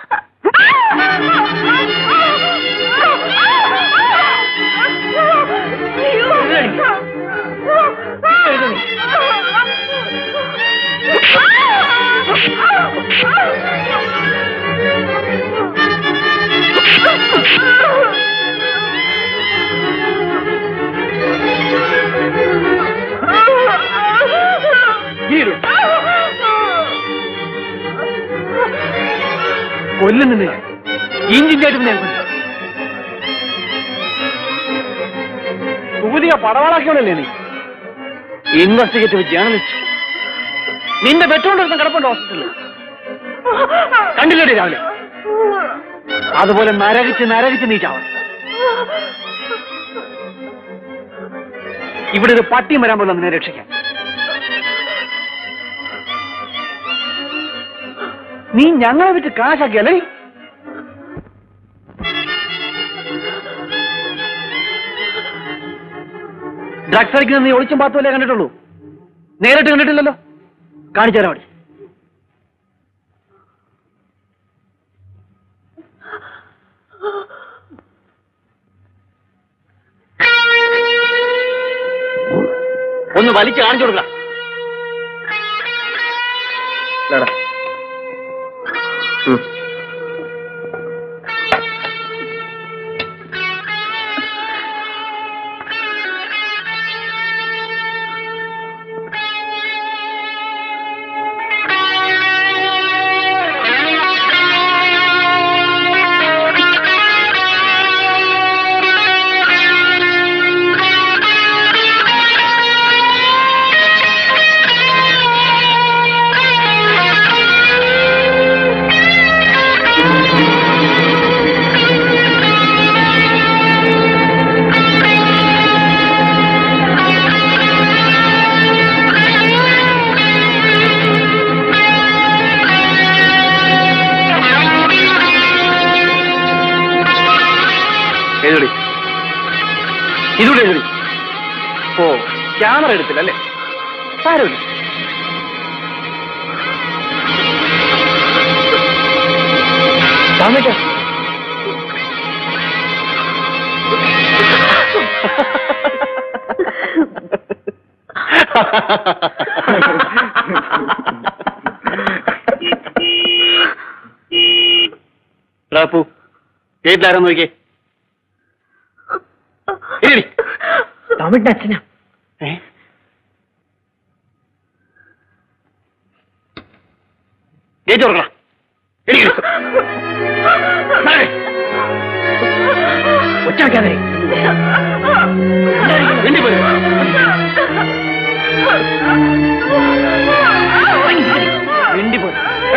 കൊല്ലുന്നില്ല, ഇഞ്ചിഞ്ചായിട്ട് കൂലിക പടവാളാക്കിയോളല്ലേ നീ? Investigative journalist. നിന്റെ പെട്രോളിന്റെ കിടപ്പുണ്ട് ഹോസ്പിറ്റലിൽ. കണ്ടില്ലേ രാവിലെ? അതുപോലെ നരകിച്ച് നീ ചാവണം. ഇവിടെ ഒരു പട്ടിയും വരാൻ പോലെ നിന്നെ രക്ഷിക്കാൻ. നീ ഞങ്ങളെ വിറ്റ് കാശാക്കിയല്ലേ? ഡ്രഗ്സ് അടിക്കുന്നത് നീ ഒളിച്ചും പാത്തുമല്ലേ കണ്ടിട്ടുള്ളൂ, നേരിട്ട് കണ്ടിട്ടില്ലല്ലോ. കാണിച്ചു തരാം അവിടെ. ഒന്ന് വലിച്ചു കാണിച്ചു കൊടുക്കാം. ക്യാമറ എടുത്തില്ല അല്ലേ? സാരമില്ല. താമരയ്ക്ക റാപ്പു ഗേറ്റിലാരാ നോക്കിയേ? ടോമിന്റെ അച്ഛനാ. ഗേറ്റ് തുറക്കണം. ഒച്ച വയ്ക്കാതെ വേണ്ടി പോരും. വേണ്ടി പോരും.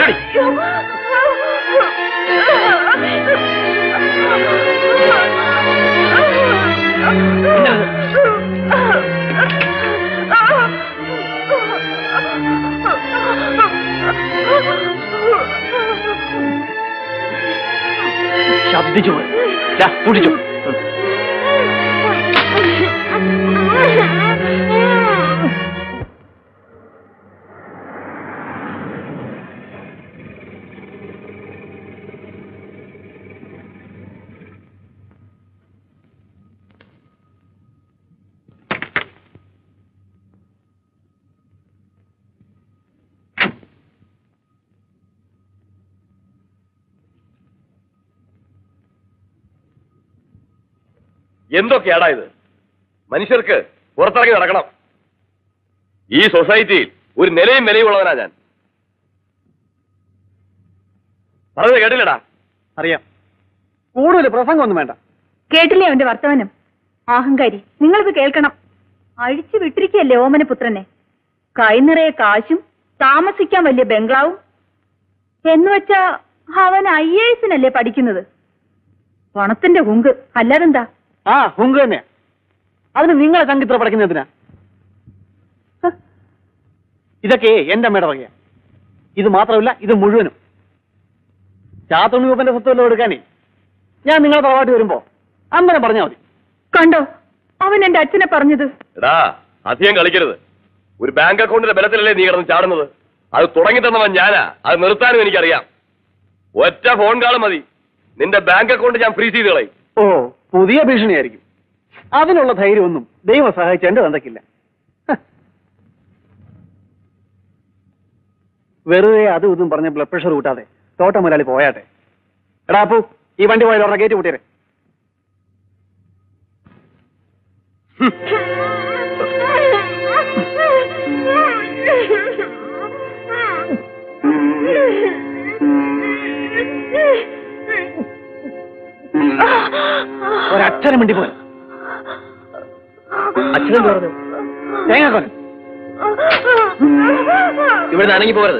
ശബ്ദിച്ചു കുടിച്ചു. എന്തൊക്കെയാടാ ഇത്? മനുഷ്യർക്ക് പുറത്തിറങ്ങി നടക്കണം. ഈ സൊസൈറ്റിയിൽ ഒരു നിലയും വിലയുള്ളവനാ ഞാൻ. പറഞ്ഞത് കേട്ടില്ലടാ? അറിയാം. കൂടുതൽ പ്രസംഗമൊന്നും വേണ്ട. കേട്ടില്ലേ അവന്റെ വർത്തമാനം? അഹങ്കാരി. നിങ്ങൾക്ക് കേൾക്കണം. അഴിച്ചു വിട്ടിരിക്കല്ലേ ഓമനപുത്രനെ. കൈ നിറയെ കാശും താമസിക്കാൻ വലിയ ബംഗ്ലാവും. എന്നുവെച്ചാ അവൻ IAS-നല്ലേ പഠിക്കുന്നത്. പണത്തിന്റെ ഹുങ്ക് അല്ലാതെന്താ? ആ ഹുങ്ക് തന്നെയാ. അതിന് നിങ്ങളെ സംഗീത്ര പഠിക്കുന്നതിനാ? ഇതൊക്കെ എന്റെ അമ്മയുടെ വകയാ. ഇത് മാത്രമല്ല, ഇത് മുഴുവനും. ചാത്തുണ്ണിയപ്പന്റെ സ്വത്തുവല്ലോ എടുക്കാനേ ഞാൻ നിങ്ങളെ തറവാട്ടി വരുമ്പോ അമ്മനെ പറഞ്ഞാൽ മതി. കണ്ടോ അവൻ എന്റെ അച്ഛനെ പറഞ്ഞത്? എടാ അധികം കളിക്കരുത്. ഒരു ബാങ്ക് അക്കൗണ്ടിന്റെ ബലത്തിലല്ലേ നീ കിടന്ന് ചാടുന്നത്? അത് തുടങ്ങി തന്നവൻ ഞാനാ. അത് നിർത്താനും എനിക്കറിയാം. ഒറ്റ ഫോൺ കാൾ മതി, നിന്റെ ബാങ്ക് അക്കൗണ്ട് ഞാൻ ഫ്രീസ് ചെയ്ത് കളയും. ഓ, പുതിയ ഭീഷണിയായിരിക്കും. അതിനുള്ള ധൈര്യമൊന്നും ദൈവം സഹായിച്ച എന്റെ തന്തയ്ക്കില്ല. വെറുതെ അതും ഇതും പറഞ്ഞ് ബ്ലഡ് പ്രഷർ കൂട്ടാതെ തോട്ടം മുതലാളി പോയാട്ടെ. എടാ അപ്പു, ഈ വണ്ടി പോയാലോ? ഗേറ്റ് കൂട്ടിയേ. ഒരക്ഷരം വേണ്ടി പോയി. അച്ഛനെന്ത് പറഞ്ഞു? തേങ്ങാക്കോൻ ഇവിടെ നനങ്ങി പോകരുത്.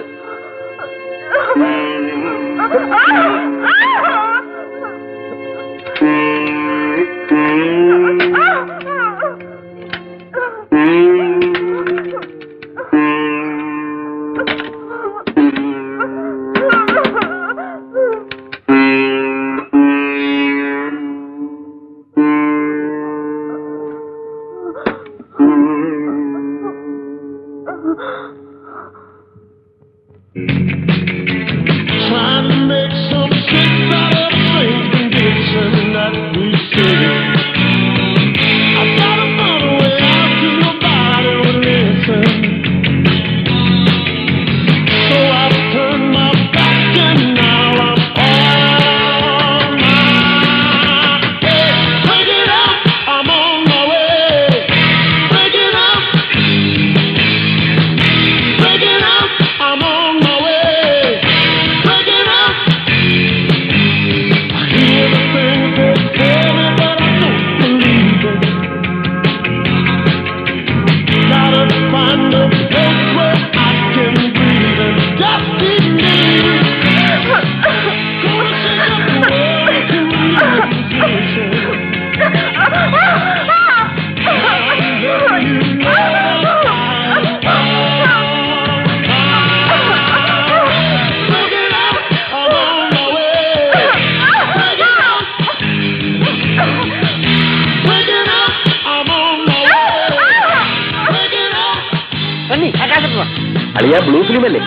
അളിയ ബ്ലൂ ഫിലിം അല്ലേ?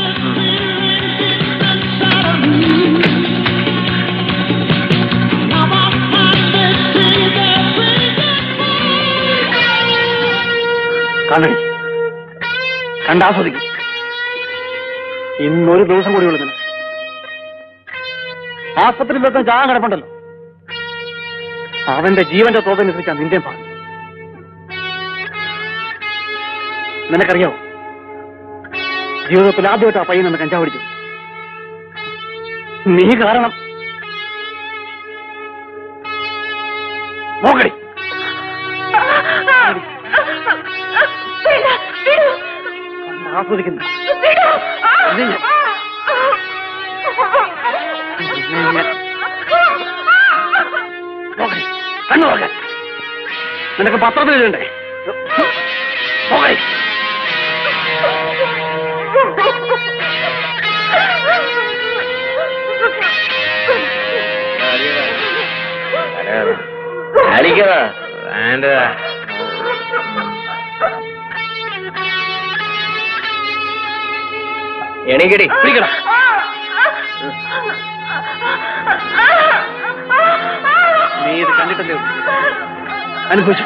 കാണണി കണ്ടാസ്വദിക്കും. ഇന്നൊരു ദിവസം കൂടി ഉള്ളു. ആസ്പത്രിയിലൊക്കെ ചാകാൻ കിടപ്പുണ്ടല്ലോ. അവന്റെ ജീവന്റെ തോതനുസരിച്ചാണ് നിന്റെ ഭാഗം. നിനക്കറിയാവോ, ജീവിതത്തിൽ ആദ്യമായിട്ട് ആ പയ്യൻ നിന്ന് കഞ്ചാവ് പിടിച്ചു. നീ കാരണം നോക്കടി. ആസ്വദിക്കുന്നു. നോക്കടി, കണ്ണു നോക്കാൻ. നിനക്ക് പത്രത്തിൽ എഴുതണ്ടേ? നോക്കടി. അടിക്കടാ, വേണ്ടതാ. എണീക്കടി, പിടിക്കടാ. നീ ഇത് കണ്ടിട്ടല്ലേ അനുഭവിച്ചു.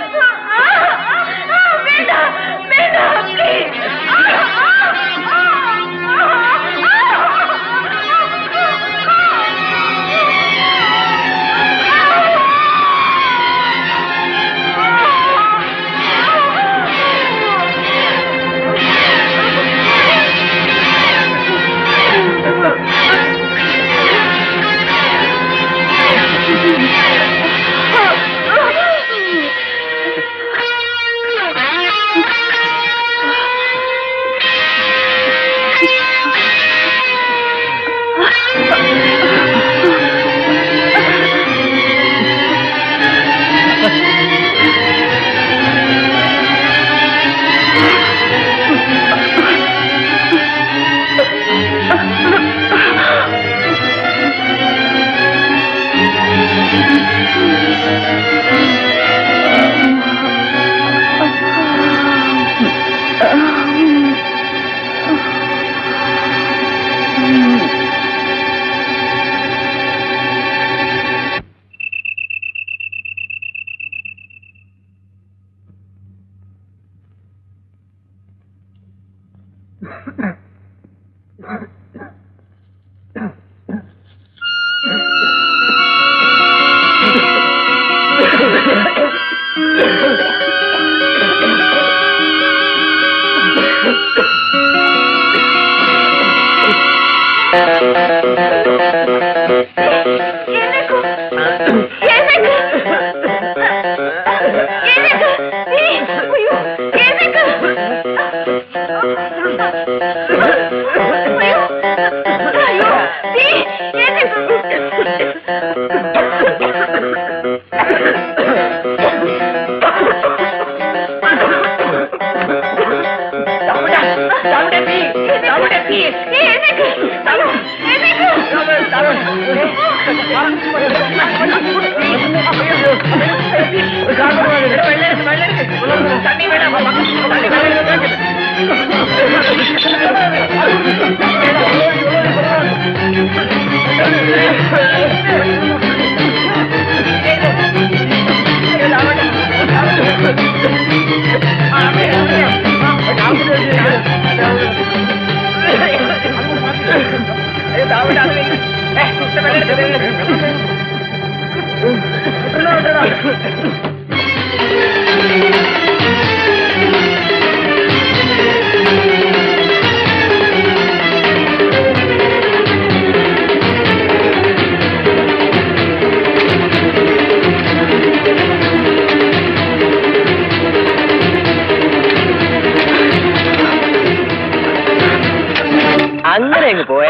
അങ്ങനെ അങ്ങ് പോയാ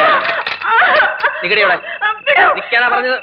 നിക്കടിയോടെ നിക്കാനാ പറഞ്ഞത്.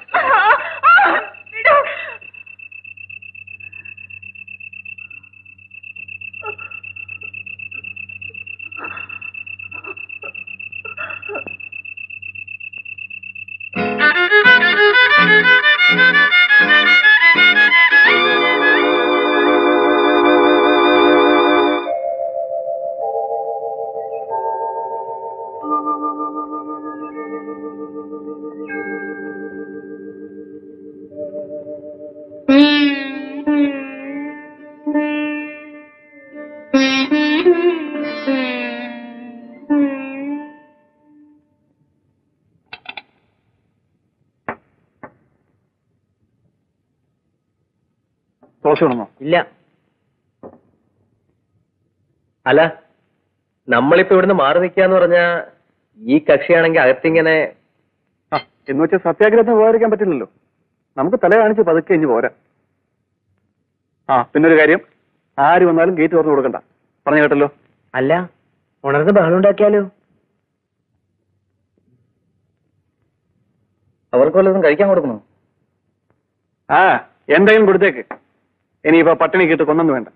തുളസി വേണമോ? ഇല്ല. അല്ല, നമ്മളിപ്പോ ഇവിടുന്ന് മാറി നിൽക്കാന്ന് പറഞ്ഞാ ഈ കക്ഷിയാണെങ്കിൽ അകത്തിങ്ങനെ എന്ന് വെച്ചാൽ സത്യാഗ്രഹത്തിന് പോകാതിരിക്കാൻ പറ്റില്ലല്ലോ. നമുക്ക് തല കാണിച്ച് പതുക്കെ ഇഞ്ഞ് പോരാ. പിന്നൊരു കാര്യം, ആര് വന്നാലും ഗേറ്റ് തുറന്നു കൊടുക്കണ്ട. പറഞ്ഞു കേട്ടല്ലോ. അല്ല, ഉണർന്ന് ബഹളം ഉണ്ടാക്കിയാലോ? അവർക്ക് വല്ലതും കഴിക്കാൻ കൊടുക്കണോ? എന്തെങ്കിലും കൊടുത്തേക്ക്. ഇനിയിപ്പോ പട്ടിണി കിട്ട് കൊന്നൊന്നും വേണ്ട.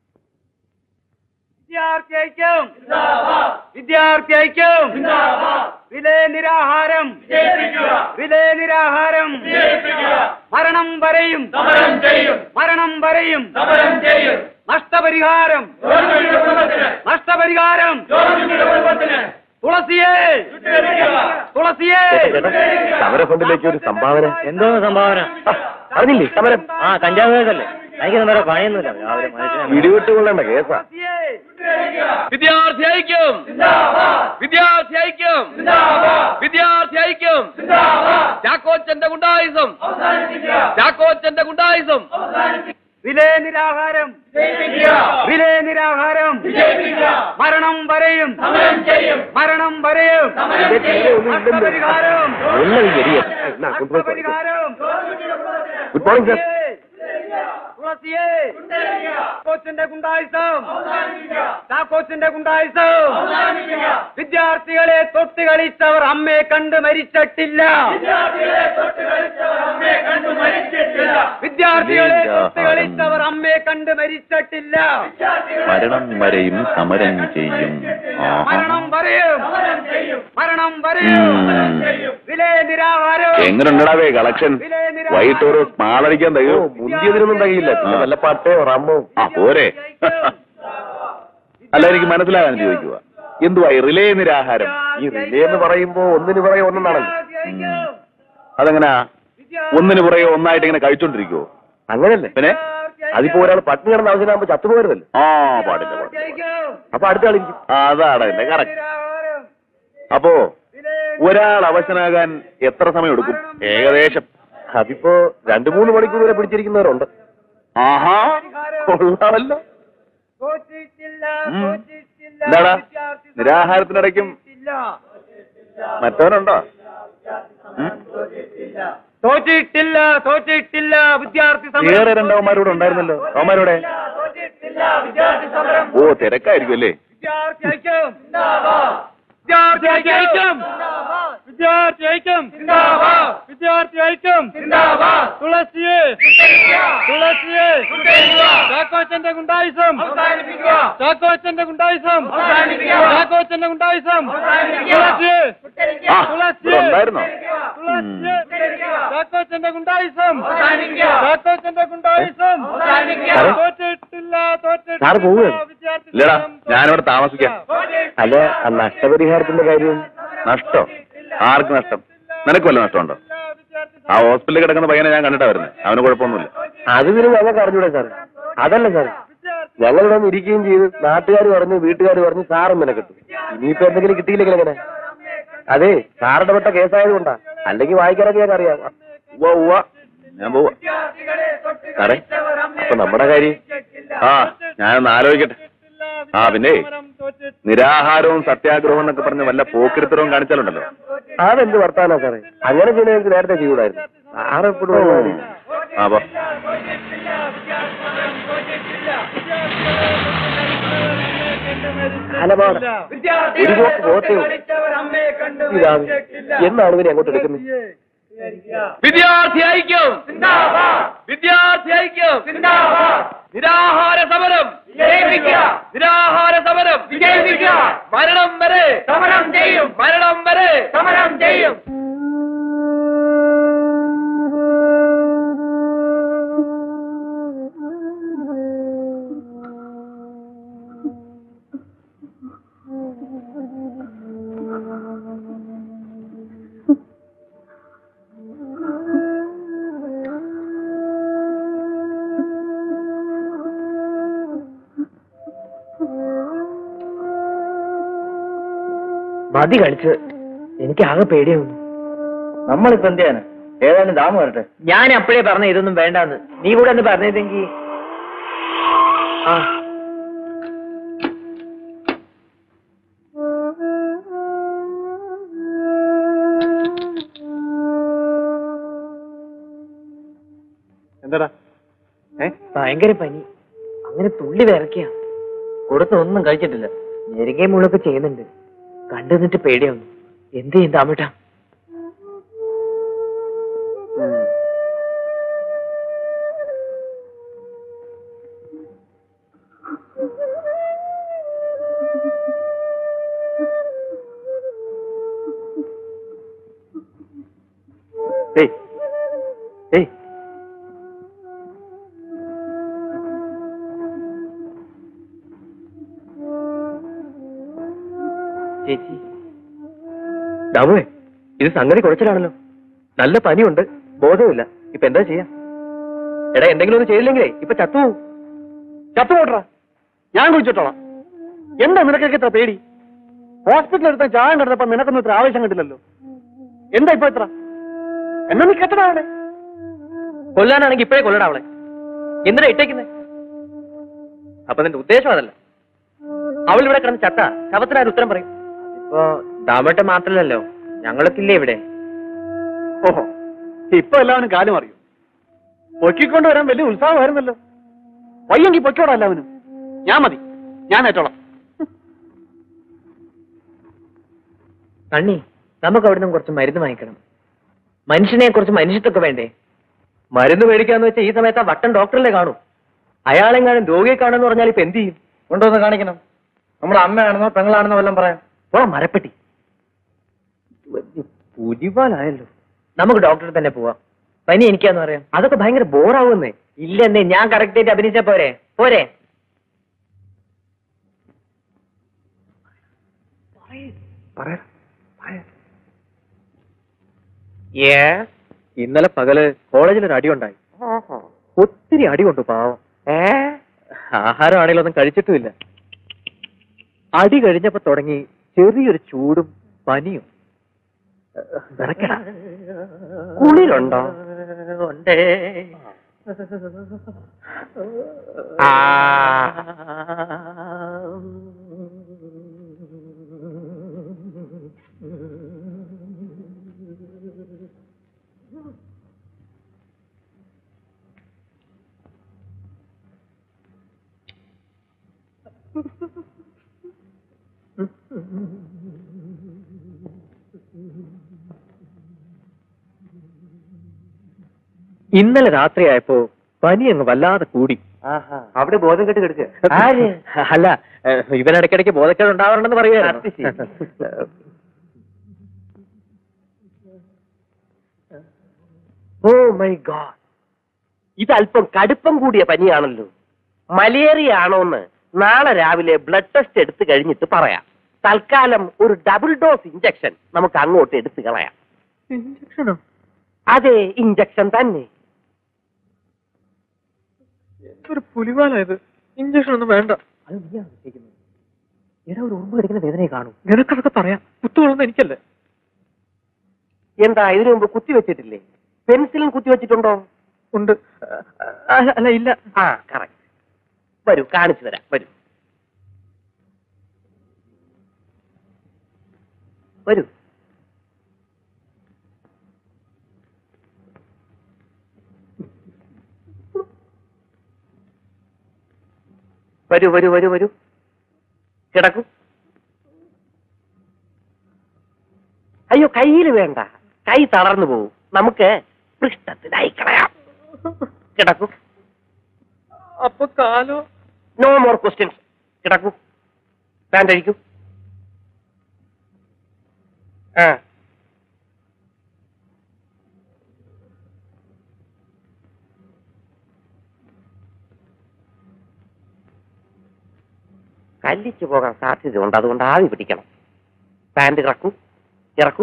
വിദ്യാർത്ഥിക്കും വിദ്യാർത്ഥിക്കും വിലേ നിരാഹാരം വിലേ നിരാഹാരം മരണം വരെയും മരണം വരെയും നഷ്ടപരിഹാരം നഷ്ടപരിഹാരം തുളസിയെ തുളസിയെ സമരഫണ്ടിലേക്ക് ഒരു സംഭാവന. എന്തോന്ന് സംഭാവന? അറിഞ്ഞില്ലേ സമരം? കഞ്ചാവ് കേസല്ലേ? എനിക്ക് വേറെ പണിയൊന്നുമില്ല. രാവിലെ ഇടിവിട്ട് കൊള്ളേണ്ട കേസാ. വിദ്യാർത്ഥി ഐക്യം വിദ്യാർത്ഥി ഐക്യം വിദ്യാർത്ഥി ഐക്യം ചാക്കോച്ചന്റെ ഗുണ്ടായിസം ചാക്കോച്ചന്റെ ഗുണ്ടായിസം വിലേ നിരാഹാരം വിലേ നിരാഹാരം മരണം വരെയും മരണം വരെയും നഷ്ടപരിഹാരം നഷ്ടപരിഹാരം ഗുഡ് മോർണിംഗ് സർ. തുളസിയെ ചാക്കോച്ചന്റെ ഗുണ്ടായിസം ചാക്കോച്ചന്റെ ഗുണ്ടായിസം വിദ്യാർത്ഥികളെ തൊട്ട് കളിച്ചവർ അമ്മയെ കണ്ട് മരിച്ചിട്ടില്ല വിദ്യാർത്ഥികളെ തൊട്ട് കളിച്ചവർ അമ്മയെ കണ്ട് മരിച്ചിട്ടില്ല മരണം വരെയും സമരം ചെയ്യും മരണം വരെയും മരണം വരെയും വിലേ നിരാഹാരം. എങ്ങനെയുണ്ടാവേ കളക്ഷൻ? വൈകിട്ട് ഒരു സ്മാളടിക്കാൻ തയ്യോ? മുന്തിയതിനൊന്നും തകയില്ല. നല്ല പാട്ടോ റമ്മോ പോരെ. അല്ല, എനിക്ക് മനസ്സിലാകാൻ ചോദിക്കുക, എന്തുവായി റിലേ നിരാഹാരം? ഈ റിലേ എന്ന് പറയുമ്പോ ഒന്നിന് പുറകെ ഒന്നെന്നാണല്ലോ. അതെങ്ങനാ ഒന്നിന് പുറകെ ഒന്നായിട്ട് ഇങ്ങനെ കഴിച്ചോണ്ടിരിക്കുവോ? അങ്ങനല്ലേ? പിന്നെ അതിപ്പോ ഒരാൾ പട്ടിണി കിടന്ന അവസരമാകുമ്പോ ചത്തുപോകരുതല്ലോ. പാടില്ല. അപ്പൊ അടുത്ത ആളിരിക്കും. അതാണ് എന്റെ കറക്റ്റ്. അപ്പോ ഒരാൾ അവശനാകാൻ എത്ര സമയം എടുക്കും ഏകദേശം? അതിപ്പോ 2-3 മണിക്കൂർ വരെ പിടിച്ചിരിക്കുന്നവരുണ്ട്. കൊള്ളാമല്ലോ. എന്താടാ നിരാഹാരത്തിനിടയ്ക്കും മറ്റവനുണ്ടോ? തോറ്റിട്ടില്ല തോറ്റിട്ടില്ല വിദ്യാർത്ഥി വേറെ 2 അവന്മാരോട് ഉണ്ടായിരുന്നല്ലോ. അവന്മാരോടെ തിരക്കായിരിക്കും അല്ലേ? വിദ്യാർത്ഥി ഐക്യം വിദ്യാർത്ഥി ഐക്യം വിദ്യാർത്ഥി ഐക്യം വിദ്യാർത്ഥി ഐക്യം തുളസിയെ തുളസിയെ ചാക്കോച്ചന്റെ ഗുണ്ടായിസം ചാക്കോച്ചന്റെ ഗുണ്ടായിസം ചാക്കോച്ചന്റെ ഗുണ്ടായിസം തുളസിയെ തുളസിയെ ഉണ്ടായിരുന്നോ? ചാക്കോച്ചന്റെ ഗുണ്ടായിസം ചാക്കോച്ചന്റെ ഗുണ്ടായിസം തോറ്റിട്ടില്ല സാറ് പോവുകയാണ്? ഇല്ലടാ, ഞാനിവിടെ താമസിക്കാം. അല്ല, നഷ്ടപരിഹാരത്തിന്റെ കാര്യം? നഷ്ടം? ആർക്ക് നഷ്ടം? നിനക്ക് വല്ല നഷ്ടമുണ്ടോ? ആ ഹോസ്പിറ്റലിൽ കിടക്കുന്ന പയ്യനെ ഞാൻ കണ്ടിട്ടാ വരുന്നത്. അവന് കുഴപ്പമൊന്നുമില്ല. അത് പിന്നെ ഞങ്ങൾക്ക് അറിഞ്ഞൂടെ സാർ? അതല്ല സാർ, ഞങ്ങളിവിടെ വന്ന് ഇരിക്കുകയും ചെയ്ത് നാട്ടുകാർ പറഞ്ഞു, വീട്ടുകാർ പറഞ്ഞു, സാറും മെനക്കെട്ടു. ഇനിയിപ്പോ എന്തെങ്കിലും കിട്ടിയില്ലെങ്കിൽ എങ്ങനെ? അതെ, സാറിന്റെ പെട്ട കേസായതുകൊണ്ടാ. അല്ലെങ്കിൽ വായിക്കാനൊക്കെ ഞാൻ അറിയാം. ഞാൻ പോവാ. സാറേ, അപ്പൊ നമ്മുടെ കാര്യം? ഞാനൊന്ന് ആലോചിക്കട്ടെ. പിന്നെ നിരാഹാരവും സത്യാഗ്രഹവും എന്നൊക്കെ പറഞ്ഞ് വല്ല പോക്കിരിത്തരവും കാണിച്ചാലുണ്ടല്ലോ. അതെന്ത് വർത്താനാ സാറേ? അങ്ങനെ ചെയ്യുന്ന ഞങ്ങൾക്ക് നേരത്തെ ചെയ്യൂടായിരുന്നു. സാറെപ്പോഴും ഒരു പോക്ക് പോത്തേ ഇതാണ്. എന്നാണ് ഇവരെ അങ്ങോട്ട് എടുക്കുന്നത്? വിദ്യാർത്ഥി ഐക്യം വിദ്യാർത്ഥി ഐക്യം നിരാഹാര സമരം നിരാഹാര സമരം മരണം വരെ സമരം ചെയ്യും മരണം വരെ സമരം ചെയ്യും. മതി കളിച്ച് എനിക്ക് ആകെ പേടിയാവുന്നു. നമ്മളിപ്പോ എന്ത് ചെയ്യാന്? ഏതായാലും ദാമു വരട്ടെ. ഞാൻ അപ്പോഴേ പറഞ്ഞ ഇതൊന്നും വേണ്ടാന്ന്. നീ കൂടെ ഒന്ന് പറഞ്ഞിരുന്നെങ്കിൽ. ആ എന്താടാ? ഭയങ്കര പനി. അങ്ങനെ തുള്ളി വിറക്കുക. കൊടുത്തൊന്നും കഴിച്ചിട്ടില്ല. ഞെരുകെ മുളൊക്കെ ചെയ്യുന്നുണ്ട്. കണ്ടു നിന്നിട്ട് പേടിയാവുന്നു. എന്ത് ചെയ്യും താമട്ട? ചേച്ചി, ദാമുവേ, ഇത് സംഗതി കുറച്ചിലാണല്ലോ. നല്ല പനിയുണ്ട്, ബോധമില്ല. ഇപ്പൊ എന്താ ചെയ്യാ? എടാ, എന്തെങ്കിലും ഒന്ന് ചെയ്തില്ലെങ്കിലേ ഇപ്പൊ ചത്തുപോട്ടാ. ഞാൻ കുഴിച്ചിട്ടോളാം. എന്താ നിനക്കൊക്കെ ഇത്ര പേടി? ഹോസ്പിറ്റലിൽ എടുത്ത ചായം കിടന്നപ്പോ നിനക്കൊന്നും ഇത്ര ആവശ്യം കിട്ടില്ലല്ലോ. എന്താ ഇപ്പൊ ഇത്ര? എന്നാ നീ കെട്ടടാ അവളെ. കൊല്ലാനാണെങ്കിൽ ഇപ്പോഴേ കൊല്ലടാ അവളെ. എന്തിനാ ഇട്ടേക്കുന്നേ? അപ്പൊ നിന്റെ ഉദ്ദേശം അതല്ല. അവൾ ഇവിടെ കിടന്ന് ചത്ത ശവത്തിനാരും ഉത്തരം പറയും. ഇപ്പൊ ദാമട്ട മാത്രല്ലല്ലോ, ഞങ്ങൾക്കില്ലേ ഇവിടെ. ഓഹോ, ഇപ്പൊ എല്ലാവരും കാര്യം അറിയും. പൊക്കിക്കൊണ്ട് വരാൻ വലിയ ഉത്സാഹമായിരുന്നല്ലോ. വയ്യെങ്കിൽ പൊക്കോടാ എല്ലാവനും. ഞാൻ മതി, ഞാൻ ഏറ്റോളാം. കണ്ണി, നമുക്ക് അവിടെ നിന്ന് കുറച്ച് മരുന്ന് വാങ്ങിക്കണം. മനുഷ്യനെ കുറച്ച് മനുഷ്യത്തൊക്കെ വേണ്ടേ? മരുന്ന് മേടിക്കാന്ന് വെച്ചാൽ ഈ സമയത്ത് ആ വട്ടൻ ഡോക്ടറിലെ കാണും. അയാളെങ്ങാനും രോഗിയെ കാണുമെന്ന് പറഞ്ഞാൽ ഇപ്പൊ എന്ത് ചെയ്യും? കൊണ്ടുവന്ന് കാണിക്കണം. നമ്മുടെ അമ്മയാണെന്നോ പെങ്ങളാണെന്നോ വല്ലതും പറയാം. ഓ മരപ്പെട്ടി, പുലിവാലായല്ലോ. നമുക്ക് ഡോക്ടറെ തന്നെ പോവാം. പനി എനിക്കാന്ന് പറയാം. അതൊക്കെ ഭയങ്കര ബോറാവുന്നേ. ഇല്ലെന്നേ, ഞാൻ കറക്റ്റ് ആയിട്ട് അഭിനയിച്ചാ പോരെ? പോരെ? ഇന്നലെ പകല് കോളേജിലൊരു അടിയുണ്ടായി. ഒത്തിരി അടി കൊണ്ടു പാവം. ആഹാരമാണെങ്കിലും ഒന്നും കഴിച്ചിട്ടുമില്ല. അടി കഴിഞ്ഞപ്പോ തുടങ്ങി ചെറിയൊരു ചൂടും പനിയും. വിറക്കടാ. കുളിരുണ്ടോ? ഉണ്ടേ. ഇന്നലെ രാത്രിയായപ്പോ പനി അങ്ങ് വല്ലാതെ കൂടി. അവിടെ ബോധം കെട്ട് കിടക്കുക. അല്ല, ഇവനിടയ്ക്കിടയ്ക്ക് ബോധക്കേട് ഉണ്ടാവാറുണ്ടെന്ന് പറയുകയായിരുന്നു. ഓ മൈ ഗോഡ്, ഇത് അല്പം കടുപ്പം കൂടിയ പനിയാണല്ലോ. മലേറിയ ആണോന്ന് നാളെ രാവിലെ ബ്ലഡ് ടെസ്റ്റ് എടുത്തു കഴിഞ്ഞിട്ട് പറയാം. തൽക്കാലം ഒരു ഡബിൾ ഡോസ് ഇഞ്ചക്ഷൻ നമുക്ക് അങ്ങോട്ട് എടുത്തു കളയാം. ഇഞ്ചക്ഷനോ? അതെ, ഇഞ്ചക്ഷൻ തന്നെ. എന്തൊരു പുലിവാലായത്. ഇഞ്ചക്ഷൻ ഒന്നും വേണ്ട. അത് നീയാണ് ചെയ്യുന്നത്. എടാ, ഒരു ഉറുമ്പ് കടിക്കുന്ന വേദനയെ കാണും. നിനക്കതൊക്കെ പറയാം. കുത്തുകൊള്ളുന്ന എനിക്കല്ലേ. എന്താ, ഇതിനു മുമ്പ് കുത്തിവെച്ചിട്ടില്ലേ? പെൻസിലും കുത്തിവെച്ചിട്ടുണ്ടോ? ഉണ്ട്. അല്ല, ഇല്ല. ആ, കറക്റ്റ്. വരൂ, കാണിച്ചു തരാം. വരൂ വരൂ. വരൂ വരൂ വരൂ വരൂ. കിടക്കൂ. അയ്യോ, കയ്യിൽ വേണ്ട, കൈ തളർന്നു പോകും. നമുക്ക് പൃഷ്ഠത്തിനായി കളയാം. കിടക്കൂ. അപ്പൊ കാലോ? No more questions. കിടക്കൂ. പാന്റ് അഴിക്കൂ. ആ, കല്ലിച്ചു പോകാൻ സാധ്യതയുണ്ട്. അതുകൊണ്ട് ആവി പിടിക്കണം. പാന്റ് ഇറക്കൂ. ഇറക്കൂ.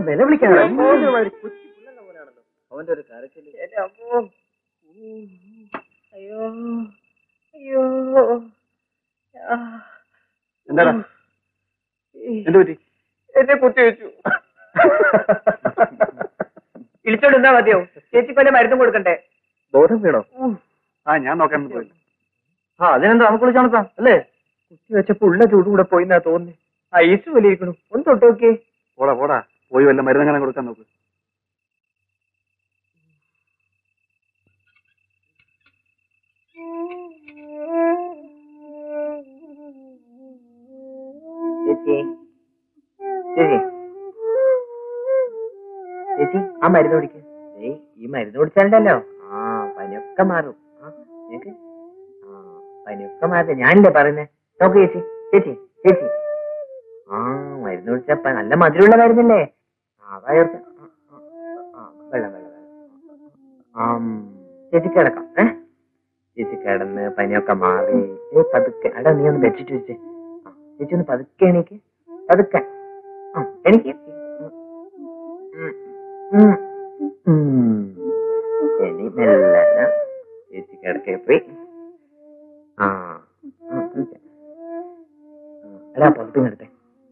നിലവിളിക്കാതെ അവന്റെ ഒരു കരച്ചില്. അയ്യോ അയ്യോ എന്താടാ എന്ത് പറ്റി? എന്നെ കുത്തിവെച്ചു. ഇളിച്ചോണ്ട് എന്താ മതിയോ? ചേച്ചിക്കൊല്ല മരുന്നും കൊടുക്കണ്ടേ? ബോധം വീണോ? ഞാൻ നോക്കാൻ പോയി. അതിനെന്താ നമുക്ക് വിളിച്ചാണത്താ അല്ലേ? കുത്തിവെച്ചപ്പോ ഉള്ള ചൂട് കൂടെ പോയിന്നാ തോന്നി. ഐസ് വലിയിരിക്കണു. ഒന്ന് തൊട്ട് നോക്കിയേ. പോടാ പോടാ, പോയി വല്ല മരുന്നെങ്ങനെ കൊടുക്കാൻ നോക്ക്. ചേച്ചി ചേച്ചി ചേച്ചി ആ മരുന്ന് കുടിക്ക. ഈ മരുന്ന് കുടിച്ചാലുണ്ടല്ലോ പനിയൊക്കെ മാറും. പനിയൊക്കെ മാറും. ഞാനില്ലേ പറയുന്നേ. നോക്ക് ചേച്ചി ചേച്ചി ചേച്ചി മരുന്ന് കുടിച്ചപ്പ നല്ല മധുരമുള്ള മരുന്നല്ലേ? അതായത് വെള്ളം വെള്ളം ചേച്ചി കിടക്കാം. ചേച്ചി കിടന്ന് പനിയൊക്കെ മാറി പതുക്കെ. അടാ നീ ഒന്ന് ബെഡ്ഷീറ്റ് വെച്ചേ. ചേച്ചി ഒന്ന് പതുക്കെ എണീക്ക്. പതുക്കെ എനിക്ക് ഇനി മെല്ലന ചേച്ചി കിടക്കെ പോയി. എടാ പുറത്തും എടുത്തേ.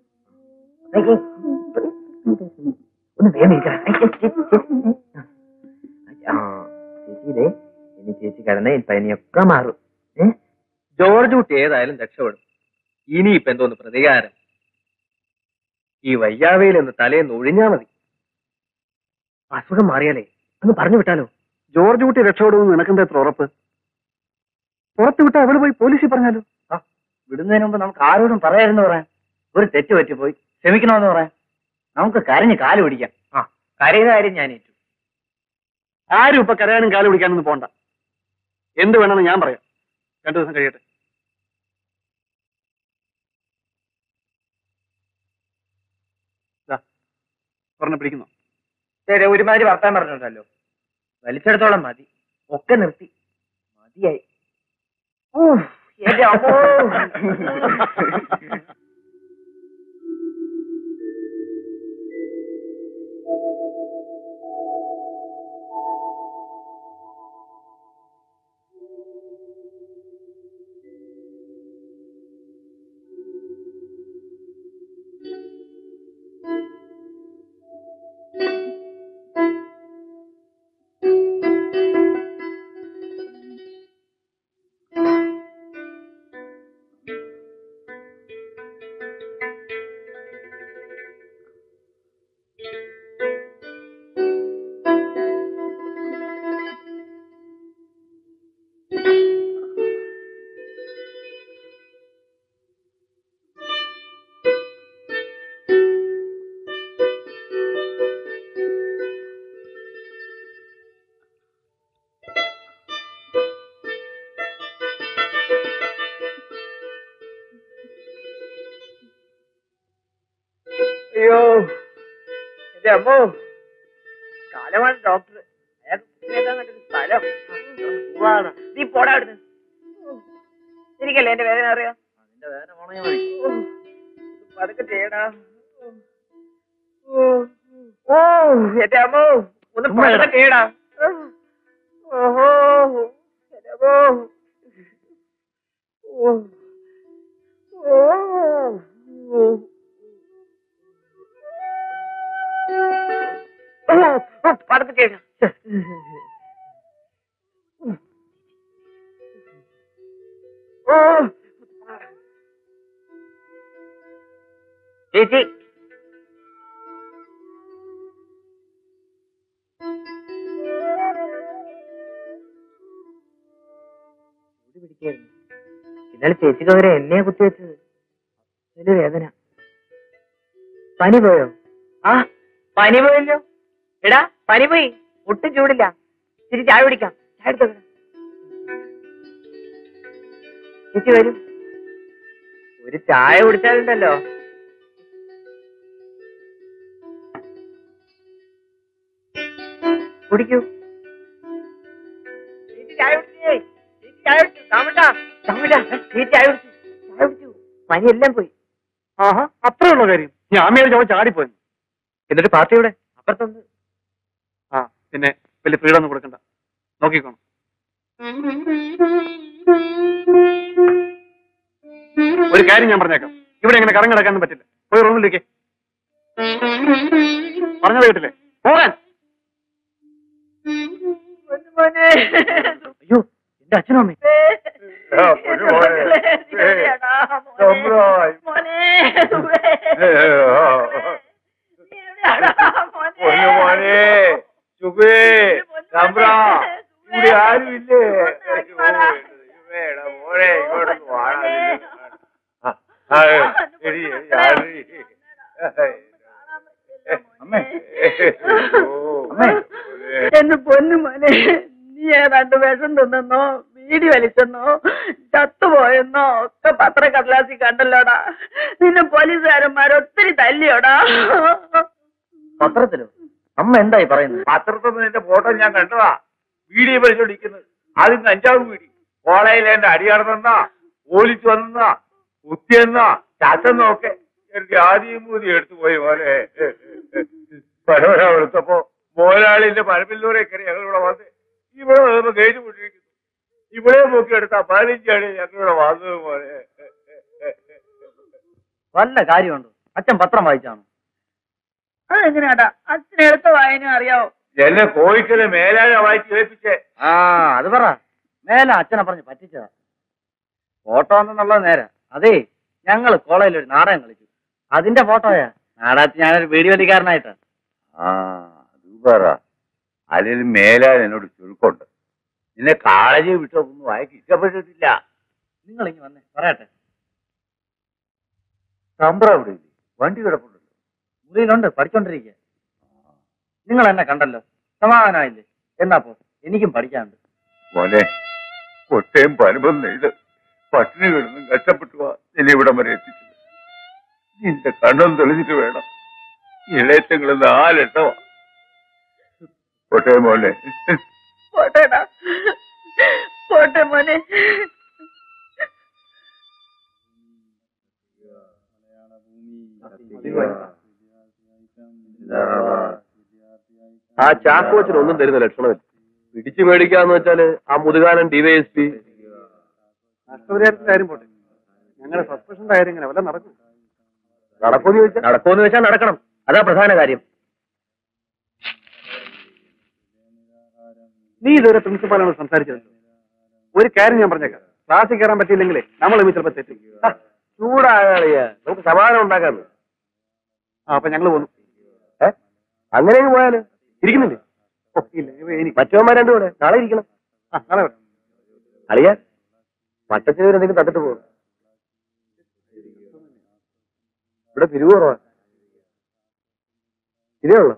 ഒന്ന് വേഗം ചേച്ചിയില്ലേ ഇനി ചേച്ചി കിടന്നേ പനിയൊക്കെ മാറും. ജോർജ് കുട്ടി ഏതായാലും രക്ഷപ്പെടും. ഇനിയിപ്പോ എന്തോന്ന് പ്രതികാരം? ഈ വയ്യാവയിൽ ഒന്ന് തലേന്ന് ഒഴിഞ്ഞാ മതി. അസുഖം മാറിയാലേ ഒന്ന് പറഞ്ഞു വിട്ടാലോ? ജോർജ് കുട്ടി രക്ഷപ്പെടുമെന്ന് നിനക്കെന്താ എത്ര ഉറപ്പ്? പുറത്ത് വിട്ടാ അവള് പോയി പോലീസിൽ പറഞ്ഞാലോ? വിടുന്നതിന് മുമ്പ് നമുക്ക് ആരോടും പറയാമെന്ന് പറയാൻ. ഒരു തെറ്റ് പറ്റിപ്പോയി ക്ഷമിക്കണമെന്ന് പറയാൻ. നമുക്ക് കരഞ്ഞ് കാല് പിടിക്കാം. കരയുന്ന കാര്യം ഞാൻ ഏറ്റു. ആരും ഇപ്പൊ കരയാനും കാല് പിടിക്കാനൊന്നും പോണ്ട. എന്ത് വേണമെന്ന് ഞാൻ പറയാം. 2 ദിവസം കഴിയട്ടെ. പറഞ്ഞ പിടിക്കുന്നു. ശരി, ഒരുമാതിരി വർത്താൻ പറഞ്ഞിട്ടല്ലോ. വലിച്ചെടുത്തോളം മതി. ഒക്കെ നിർത്തി. മതിയായി. അയ്യോ എന്റെ അമ്മോ, കാലമാണ് ഡോക്ടർ. അയാൾക്ക് സ്ഥലം നീ പോടാ അവിടുന്ന്. എനിക്കല്ലേ എന്റെ വേദന അറിയാം. അതിന്റെ വേദന പോണേ മതി. പതുക്കെ ചെയ്യടാ. ഓ എന്റെ അമ്മോ, ഒന്ന് പതുക്കെ ചെയ്യടാ. ഓഹോ എന്റെ അമ്മോ. പതുക്കെ ചെയ്യടാ. ചേച്ചി പിടിക്കായിരുന്നു. ഇന്നലെ ചേച്ചിക്ക് വരെ എന്നെയാ കുത്തിവെച്ചത്. ഒരു വേദന. പനി പോയോ? പനി പോയല്ലോ. എടാ പനി പോയി. ഒട്ടും ചൂടില്ല. ഇച്ചിരി ചായ കുടിക്കാം. ചായ എടുത്തോ. ചേച്ചി വരും. ഒരു ചായ കുടിച്ചാലുണ്ടല്ലോ. കുടിക്കൂ. ചേച്ചി ചായ കുടിച്ചേ. ചേച്ചി ചായ കുടിച്ചു. താമട്ടാ താമട്ടാ. ചേച്ചി ചായ കുടിച്ചു. ചായ കുടിച്ചു. പനി എല്ലാം പോയി. അത്രയുള്ള കാര്യം. ഞാൻ മേലെ ചാടിപ്പോയി. എന്നിട്ട് പാർട്ടിയുടെ അപ്പുറത്തൊന്ന്. ആ പിന്നെ വലിയ ഫ്രീഡം ഒന്നും കൊടുക്കണ്ട, നോക്കിക്കോണം. ഒരു കാര്യം ഞാൻ പറഞ്ഞേക്കാം, ഇവിടെ ഇങ്ങനെ കറങ്ങി കിടക്കാനും പറ്റില്ല. പോയി റൂമിലേക്ക്. പറഞ്ഞത് കേട്ടില്ലേ? പോകാൻ. അയ്യോ, എന്റെ അച്ഛനും അമ്മയും. ഇവിടെ ആരുമില്ലേ? എന്റെ പൊന്നു മോനെ, നീ ഏതാണ്ട് വിഷം തിന്നെന്നോ വീടി വലിച്ചെന്നോ ചത്തുപോയെന്നോ ഒക്കെ പത്രക്കടലാസി കണ്ടല്ലോടാ. നിന്നെ പോലീസുകാരന്മാരൊത്തിരി തല്ലിയോടാ. പത്രത്തിലോ? അമ്മ എന്തായി പറയുന്നത്? പത്രത്തിൽ നിന്റെ ഫോട്ടോ ഞാൻ കണ്ടതാ, വീഡിയോ പരിശോധിക്കുന്നത്. അതിന് 5ാം വീടി കോളേജിൽ എന്റെ അടി നടന്നെന്നാ, പോലീസ് വന്നെന്നാ, കുത്തിയെന്നാ, ചത്തെന്നോ ഒക്കെ എനിക്ക് ആദ്യം മൂതി എടുത്തു പോയി പോലെ. പരവര എടുത്തപ്പോ മോലാളിന്റെ പരപ്പില്ലൂരെ കയറി ഞങ്ങളിവിടെ വന്ന് ഇവിടെ വന്നപ്പോ ഗേറ്റ് പൊട്ടിയിരിക്കുന്നു. ഇവിടെ നോക്കി എടുത്താ 15 അടി ഞങ്ങളിവിടെ വന്നത് പോലെ. വല്ല കാര്യമുണ്ടോ? അച്ഛൻ പത്രം വായിച്ചാണോ? അതെങ്ങനെയാടാ? അച്ഛന് എടുത്ത വായന അറിയാവോ? എന്നെ കോഴിക്കല് മേലാഴ വായിച്ച് കേൾപ്പിച്ചേ. അത് പറ. മേല അച്ഛനെ പറഞ്ഞ് പറ്റിച്ചതാ. ഫോട്ടോ എന്നുള്ളത് നേരെ. അതേ, ഞങ്ങള് കോളേജിൽ ഒരു നാടകം കളിച്ചു, അതിന്റെ ഫോട്ടോയാ. നാടകത്തിൽ ഞാനൊരു വീഡിയോ വലിക്കാരനായിട്ടാ. അത് പറ. അതിൽ മേലാൽ എന്നോട് ചുരുക്കമുണ്ട്. നിന്നെ കോളേജിൽ വിട്ടൊന്നും വായിക്ക് ഇഷ്ടപ്പെട്ടിട്ടില്ല. നിങ്ങൾ ഇനി വന്നേ പറയട്ടെ. തമ്പ്ര അവിടെ ഇല്ലേ? വണ്ടി കിടപ്പുണ്ടല്ലോ. മുറിയിലുണ്ട്, പഠിച്ചോണ്ടിരിക്കുക. നിങ്ങൾ എന്നെ കണ്ടല്ലോ, സമാധാനമായില്ലേ? എന്നാപ്പോ എനിക്കും പഠിക്കാനുണ്ട്. മോനെ, കൊട്ടയും പരമ്പം നെയ്ത് പട്ടിണി കിടന്നും കഷ്ടപ്പെട്ടുവാ നിന്നെ ഇവിടം വരെ എത്തിച്ചത്. നിന്റെ കണ്ണും തെളിഞ്ഞിട്ട് വേണം. ഇളയറ്റങ്ങൾ 4 എട്ടവാ. കോട്ടയം മോനെ. പോട്ടേടാ, പോട്ടെ മോനെ. ആ ചാക്കോച്ചന് ഒന്നും തരുന്ന ലക്ഷണമില്ല. പിടിച്ചു മേടിക്കാന്ന് വെച്ചാല് ആ മുതുകാലൻ DYSP. നഷ്ടപരിഹാരത്തിന്റെ കാര്യം പോട്ടെ, ഞങ്ങളുടെ സസ്പെൻഷന്റെ കാര്യം ഇങ്ങനെ വല്ല നടക്കും? നടക്കുമെന്ന് വെച്ചാൽ നടക്കണം, അതാ പ്രധാന കാര്യം. നീ ഇതുവരെ പ്രിൻസിപ്പാളിനോട് സംസാരിച്ചതല്ലോ. ഒരു കാര്യം ഞാൻ പറഞ്ഞേക്കാം, ക്ലാസ്സിൽ കയറാൻ പറ്റിയില്ലെങ്കിലേ നമ്മൾ ചിലപ്പോൾ തെറ്റും. ചൂടാകാളിയ, നമുക്ക് സമാധാനം ഉണ്ടാക്കാന്ന്. അപ്പൊ ഞങ്ങൾ പോന്നു. അങ്ങനെ പോയാല് ഇരിക്കുന്നില്ലേ? ഇല്ല, എനിക്ക് മറ്റവന്മാർ രണ്ടും കൂടെ നാളെ ഇരിക്കണം. നാളെ വരാം. അളിയ മട്ടത്തിന് എന്തെങ്കിലും തന്നിട്ട് പോകും. ഇവിടെ പിരിവ് കുറവാ. ഇതേ ഉള്ളു.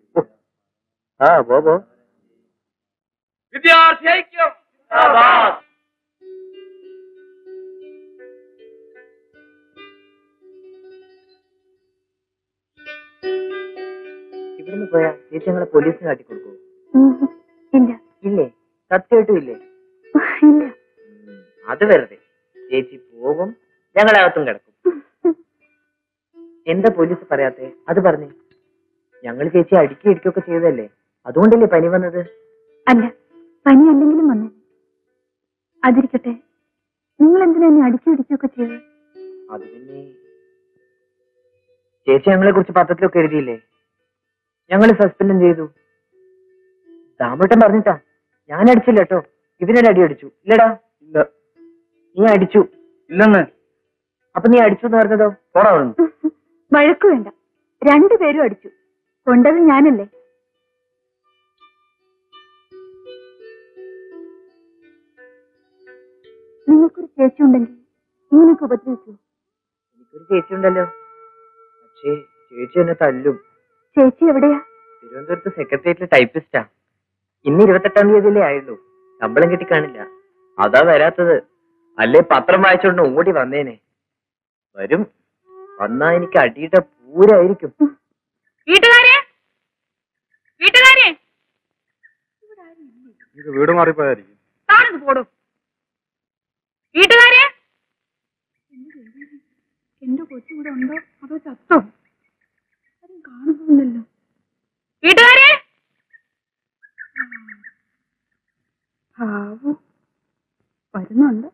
പോ. വിദ്യാർത്ഥി ഐക്യം. ഇവിടുന്ന് പോയാ ചേച്ചി ഞങ്ങളെ പോലീസിന് കാട്ടിക്കൊടുക്കൂ? ഇല്ല. ഇല്ലേ? സത്യമായിട്ടും ഇല്ലേ? ഇല്ല. അത് വെറുതെ. ചേച്ചി പോകും, ഞങ്ങളകത്തും കിടക്കും. എന്താ പോലീസ് പറയാത്തെ? അത് പറഞ്ഞേ. ഞങ്ങൾ ചേച്ചി ഇടിക്കുകയൊക്കെ ചെയ്തതല്ലേ, അതുകൊണ്ടല്ലേ പനി വന്നത്? അല്ല, പനി അല്ലെങ്കിലും വന്നേ. അതിരിക്കട്ടെ, നിങ്ങൾ എന്തിനാ എന്നെ ഇടിക്കുകയൊക്കെ ചെയ്തത്? അത് പിന്നെ ചേച്ചി ഞങ്ങളെ കുറിച്ച് പത്രത്തിലൊക്കെ എഴുതിയില്ലേ? ഞങ്ങൾ സസ്പെൻഡും ചെയ്തു. ദാമേട്ടൻ പറഞ്ഞിട്ടാ. ഞാൻ അടിച്ചില്ല കേട്ടോ, ഇവനൊരു അടി അടിച്ചു. ഇല്ലടാ? ഇല്ല. നീ അടിച്ചു? ഇല്ലെന്ന്. അപ്പൊ നീ അടിച്ചു എന്ന് പറഞ്ഞതോ? പോടാ അവിടുന്ന്. വഴക്കു വേണ്ട, 2 പേരും അടിച്ചു. കൊണ്ടത് ഞാനല്ലേ? നിങ്ങൾക്കൊരു ചേച്ചി ഉണ്ടെങ്കിൽ ഇങ്ങനെയൊക്കെ ഉപദ്രവിക്കൂ? എനിക്കൊരു ചേച്ചി ഉണ്ടല്ലോ, പക്ഷേ ചേച്ചി എന്നെ തല്ലും. ചേച്ചി എവിടെയാ? തിരുവനന്തപുരത്ത് സെക്രട്ടേറിയറ്റിലെ ടൈപ്പിസ്റ്റാ. ഇന്ന് 28-ാം തീയതിയിലേ ആയുള്ളൂ. ശമ്പളം കിട്ടിക്കാണില്ല, അതാ വരാത്തത്. അല്ലേ പത്രം വായിച്ചോണ്ട് ഓടി വന്നേനെ. വരും. വന്നാ എനിക്ക് അടിയുടെ പൂരായിരിക്കും. വീട് മാറിപ്പോയായിരിക്കും. പോടും വീട്ടുകാരെ. എന്റെ കൊച്ചുകൂടെ ഉണ്ടോ അതോ ചത്തോ? ആരും കാണുന്നു. ആരുമില്ലല്ലോ. വീട്ടുകാരെ ആവൂ വരുന്നുണ്ട്.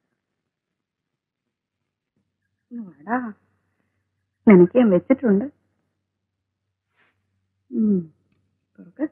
വാടാ, നിനക്ക് ഞാൻ വെച്ചിട്ടുണ്ട്. തുറക്ക്.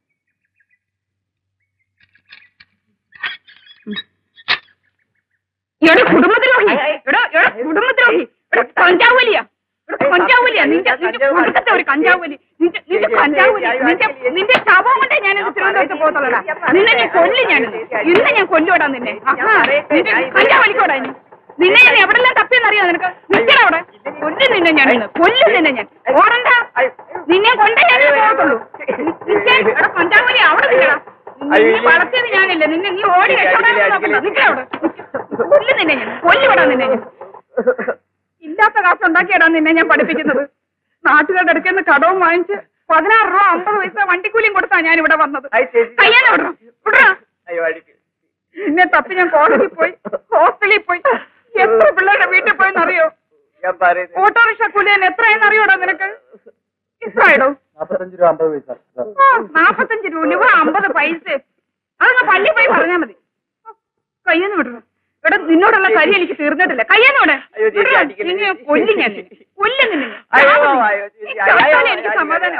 കുടുംബദ്രോഹി, കുടുംബദ്രോഹി, കഞ്ചാവലിയാ, കഞ്ചാവലിയാ, നിന്റെ കൊടുക്കത്തെ ഒരു കഞ്ചാവലി, നിന്റെ കഞ്ചാവലി, നിന്റെ ശവം കൊണ്ടേ ഞാനിത് തിരുവനന്തപുരത്ത് പോകത്തുള്ളടാ. നിന്നെ ഞാൻ കൊല്ലും, ഇന്ന് ഞാൻ കൊല്ലുവിടാ നിന്നെ. കഞ്ചാവലിക്കോടാ നിന്നെ ഞാൻ എവിടെല്ലാം തപ്പിയെന്നറിയോ നിനക്ക്? നിൽക്കടാ അവിടെ, കൊല്ലും നിന്നെ ഞാൻ, കൊല്ലും നിന്നെ ഞാൻ. ഓടണ്ട, നിന്നെ കൊണ്ടേ ഞാൻ പോകത്തുള്ളൂ. കഞ്ചാവലി അവിടെ നിൽക്കടാ. നിന്നെ വളർത്തിയത് ഞാനില്ല, നിന്നെ നീ ഓടി രക്ഷപ്പെടാൻ നിൽക്കടാ അവിടെ. കൊല്ലും നിന്നെ ഞാൻ, കൊല്ലുവിടാ നിന്നെ ഞാൻ. ഇല്ലാത്ത കാശ് ഉണ്ടാക്കിയടാ നിന്നെ ഞാൻ പഠിപ്പിക്കുന്നത്. നാട്ടുകാരുടെ അടുക്കുന്ന കടവും വാങ്ങിച്ച് 16 രൂപ 50 പൈസ വണ്ടിക്കൂലിയും കൊടുത്താ ഞാൻ ഇവിടെ വന്നത്. കയ്യാനെ വിടണം, വിടറാ. നിന്നെ തപ്പി ഞാൻ കോളേജിൽ പോയി, ഹോസ്റ്റലിൽ പോയി, എത്ര പിള്ളേരുടെ വീട്ടിൽ പോയെന്നറിയോ? ഓട്ടോറിക്ഷ കൂലി തന്നെ എത്രയെന്ന് അറിയോടാ നിനക്ക്? എത്രയാടോ? 45 രൂപ 50 പൈസ. 45 രൂപ 50 പൈസ. അതങ്ങ് പള്ളി പോയി പറഞ്ഞാ മതി. കയ്യെന്ന് വിടണം. ഇവിടെ നിന്നോടുള്ള കാര്യം എനിക്ക് തീർന്നിട്ടില്ല. കയ്യെന്ന് വിടെ. നിന്നെ കൊല്ലും ഞാൻ, കൊല്ലും നിന്നെ. എനിക്ക് സമാധാനം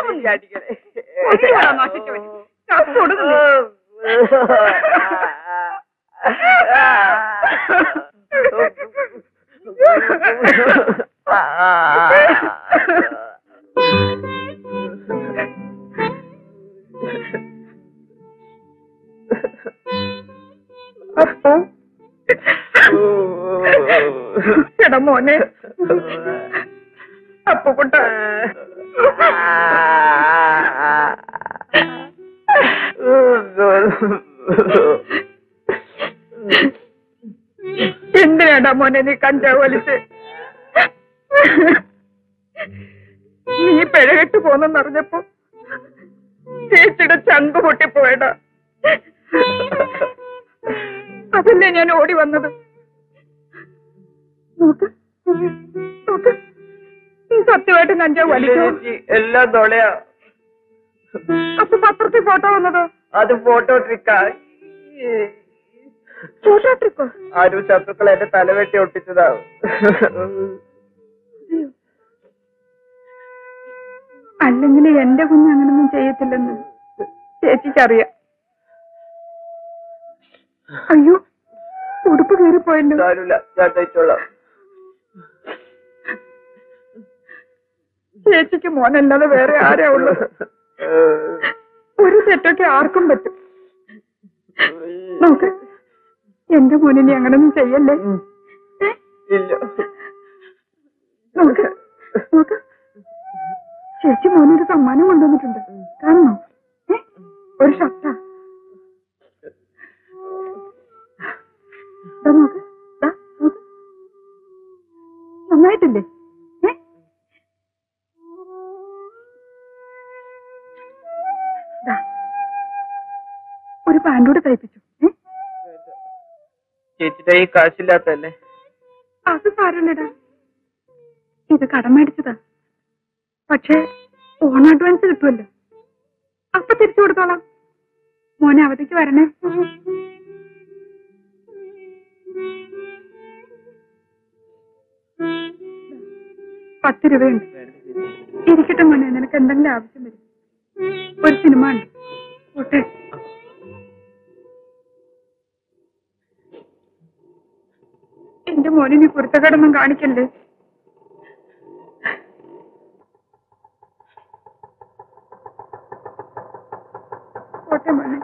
കൊടുക്കുന്നു. എടാ മോനെ, അപ്പുക്കുട്ട, എന്തിനാടാ മോനെ നീ കഞ്ചാവ് വലിച്ച്? നീ പിഴകെട്ട് പോന്നെന്നറിഞ്ഞപ്പോ ചേച്ചിയുടെ ചങ്ക് പൊട്ടിപ്പോയടാ. അതല്ലേ ഞാൻ ഓടി വന്നത്. നോക്ക് നോക്ക്, നീ സത്യമായിട്ട് കഞ്ചാവ് വലിക്കോ? എല്ലാം തൊളയാ. അപ്പൊ പത്രത്തിൽ ഫോട്ടോ വന്നതോ? അത് ഫോട്ടോ ട്രിക്കാ. ഫോട്ടോ ട്രിക്കോ? ആരും ശത്രുക്കൾ എന്റെ തലവെട്ടി ഒട്ടിച്ചതാവും. അല്ലെങ്കിൽ എന്റെ കുഞ്ഞ് അങ്ങനൊന്നും ചെയ്യത്തില്ലെന്ന് ചേച്ചിക്കറിയാം. അയ്യോ, ഉടുപ്പ് കീറിപ്പോയല്ലോ. സാരമില്ല, ഞാൻ തയ്ച്ചോളാം. ചേച്ചിക്ക് മോനല്ലാതെ വേറെ ആരാ ഉള്ളത്? ഒരു തെറ്റൊക്കെ ആർക്കും പറ്റും. നോക്ക്, എന്റെ മോനിനെ അങ്ങനൊന്നും ചെയ്യല്ലേ. നോക്ക് നോക്ക്, ചേച്ചി മോനൊരു സമ്മാനം കൊണ്ടുവന്നിട്ടുണ്ട്, കാണണോ? ഒരു ഷർട്ടാ. നോക്ക്, നോക്ക്, നന്നായിട്ടില്ലേ? ഒരു പാൻറ്റൂടെ തയ്പ്പിച്ചു. ചേച്ചിയുടെ ഈ കാശില്ലാത്തല്ലേ? അത് സാരമില്ലടാ, ഇത് കടം മേടിച്ചതാ. പക്ഷേ ഓൺ അഡ്വാൻസ് കിട്ടുമല്ലോ, അപ്പൊ തിരിച്ചു കൊടുത്തോളാം. മോനെ അവധിക്ക് വരണേ. 10 രൂപയുണ്ട്. ഇരിക്കട്ടെ മോനെ, നിനക്ക് എന്തെങ്കിലും ആവശ്യം വരും. ഒരു സിനിമ ഉണ്ട്, ഓട്ടെ. എന്റെ മോനെ നീ കുരുത്തക്കേടൊന്നും കാണിക്കല്ലേ. ഓട്ടെ മോനെ.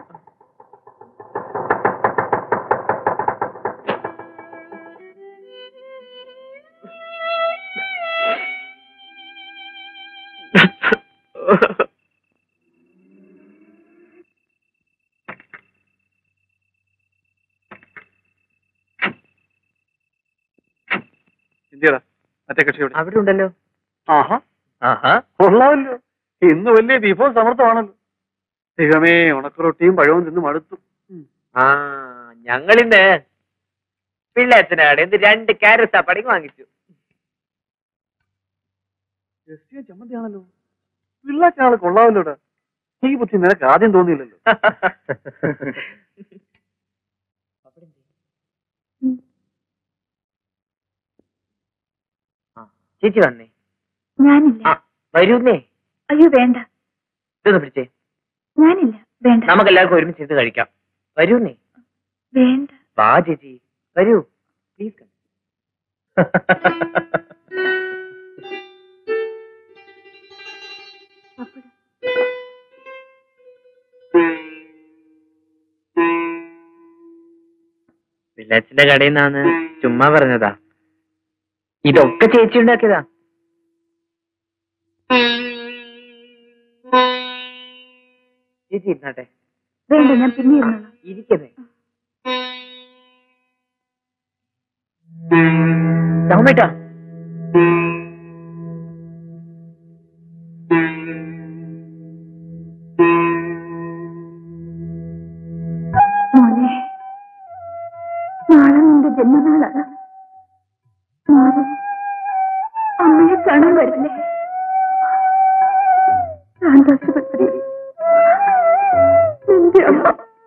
മറ്റേ കക്ഷിയോട് അവിടെ ഉണ്ടല്ലോ. ആഹാ ആഹാ, കൊള്ളാമല്ലോ. ഇന്ന് വലിയ വിഭവ സമർത്ഥമാണല്ലോ. തികമേ, ഉണക്കറൊട്ടിയും പഴവും തിന്ന് മടുത്തു. ഞങ്ങളിന്ന് പിള്ളേച്ചനാട് 2 ക്യാരറ്റ് സാപ്പാടിങ് വാങ്ങിച്ചു. ചമ്മന്തിയാണല്ലോ. പിള്ളേക്കാള് കൊള്ളാമല്ലോടാ. ഈ ബുദ്ധി നിനക്ക് ആദ്യം തോന്നിയില്ലല്ലോ. ചേച്ചി വന്നേ. ഞാനില്ല. വരൂന്നേ. അയ്യോ വേണ്ട. ഇതൊന്ന് പിടിച്ചേ. ഞാനില്ല, വേണ്ട. നമുക്ക് എല്ലാവർക്കും ഒരുമിച്ച് ഇത് കഴിക്കാം. വരൂന്നേ. വേണ്ട. വാ ചേച്ചി, വരൂ പ്ലീസ്. വില്ലാച്ചിന്റെ കടയിൽ നിന്നാണ്, ചുമ്മാ പറഞ്ഞതാ. ഇതൊക്കെ ചേച്ചി ഉണ്ടാക്കിയതാ. ചേച്ചി ഇരുന്നാട്ടെ. വേണ്ട, ഞാൻ പിന്നെ ഇരുന്നോളാം. ഇരിക്കുന്നേ. ചാമേട്ടാ, മോനെ, നാളെ നിന്റെ ജന്മനാളാണ്. മോനെ അമ്മയെ കാണാൻ വരില്ലേ? ആശുപത്രിയിൽ നിന്റെ അമ്മ.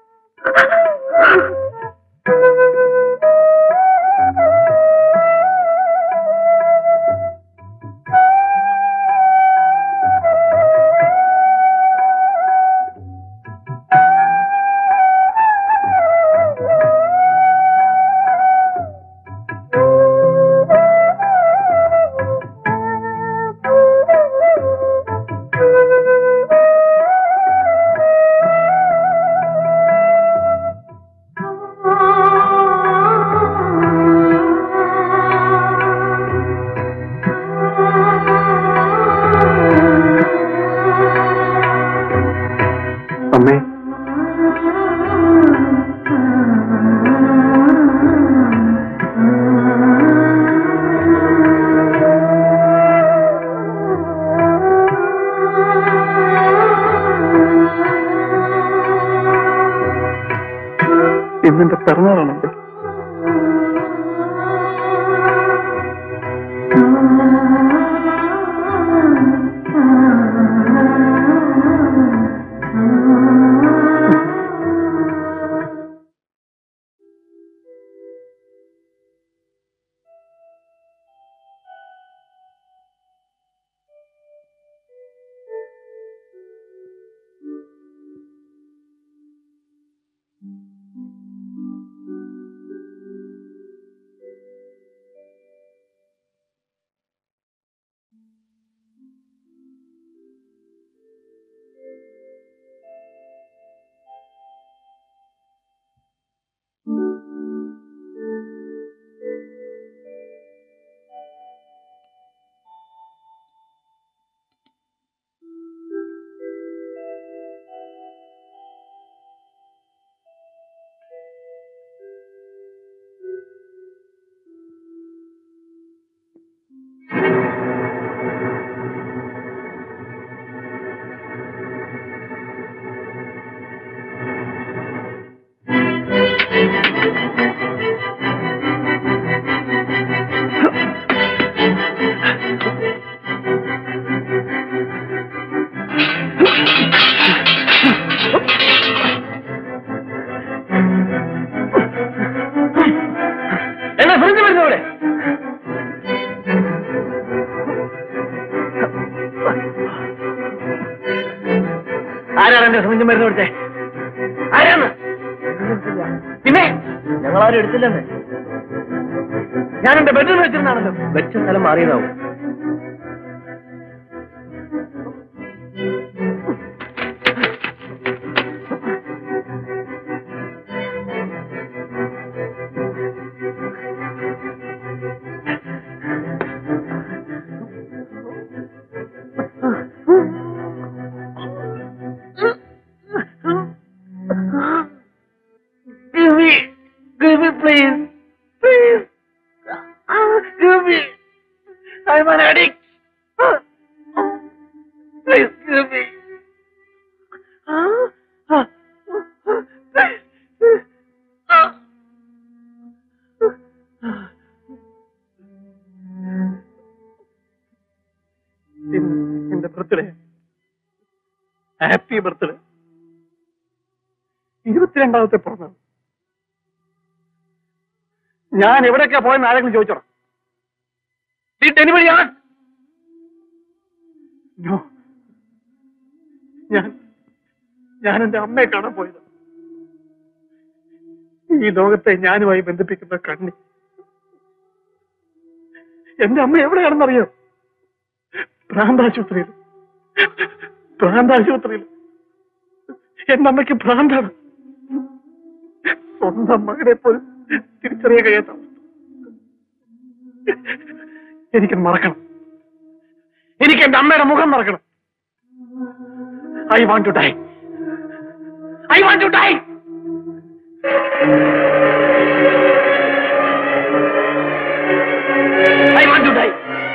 ഇന്നെന്റെ പിറന്നാളാണല്ലേ? ആരാണ് എന്റെ സമയം മരുന്ന് കൊടുത്തേ? ആരാണ്? പിന്നെ ഞങ്ങളാരും എടുത്തില്ലെന്ന്. ഞാൻ എന്റെ ബെഡ്റൂം വെച്ചിരുന്നാണല്ലോ. വെച്ച സ്ഥലം മാറിയതാവും. Give me, please. Please. Give me. I'm an addict. Please give me. എന്റെ ബർത്ത്ഡേ ഹാപ്പി ബർത്ത്ഡേ. 22ാമത്തെ പിറന്നാൾ. ഞാൻ എവിടെയൊക്കെ പോയെന്ന് ആരെങ്കിലും ചോദിച്ചോടാ? ഡെലിവറി ഞാൻ എന്റെ അമ്മയെ കാണാൻ പോയത്. ഈ ലോകത്തെ ഞാനുമായി ബന്ധിപ്പിക്കുന്ന കണ്ണി. എന്റെ അമ്മ എവിടെയാണെന്നറിയോ? ഭ്രാന്താശുപത്രിയിൽ. എന്റെ അമ്മയ്ക്ക് ഭ്രാന്താണ്. സ്വന്തം മകനെ പോലും തിരിച്ചറിയാൻ കഴിയാത്ത അവസ്ഥ. എനിക്കത് മറക്കണം. എനിക്ക് എന്റെ അമ്മയുടെ മുഖം മറക്കണം. I want to die. I want to die! I want to die!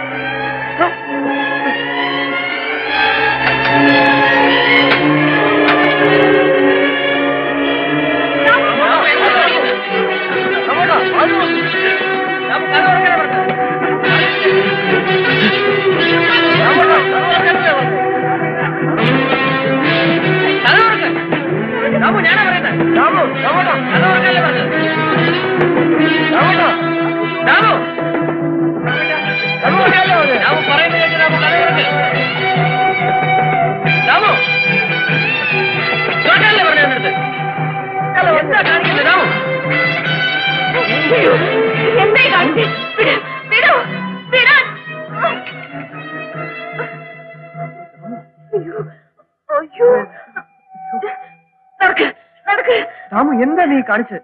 Ramu, എന്താ നീ കാണിച്ചത്?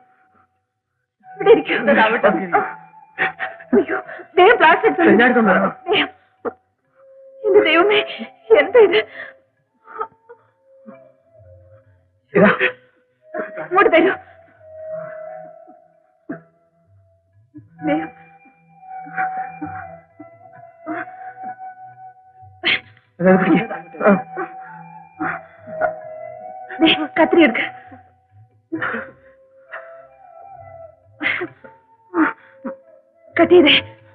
എന്റെ ദൈവമേ, എന്താ ഇത്? ഇങ്ങോട്ട് തരൂ. കത്തിരി എടുക്ക. കട്ട് ചെയ്തേ.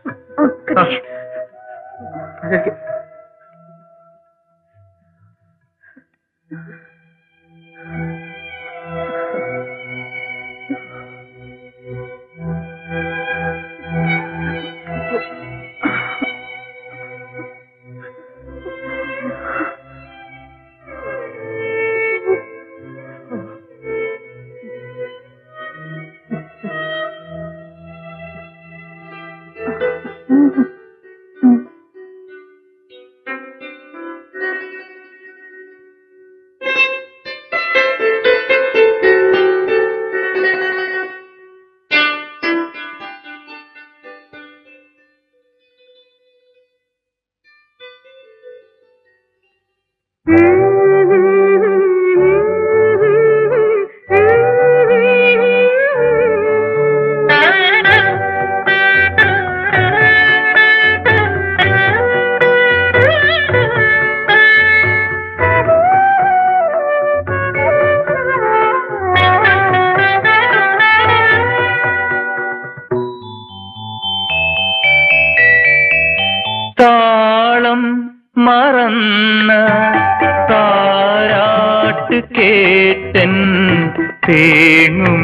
തേങ്ങും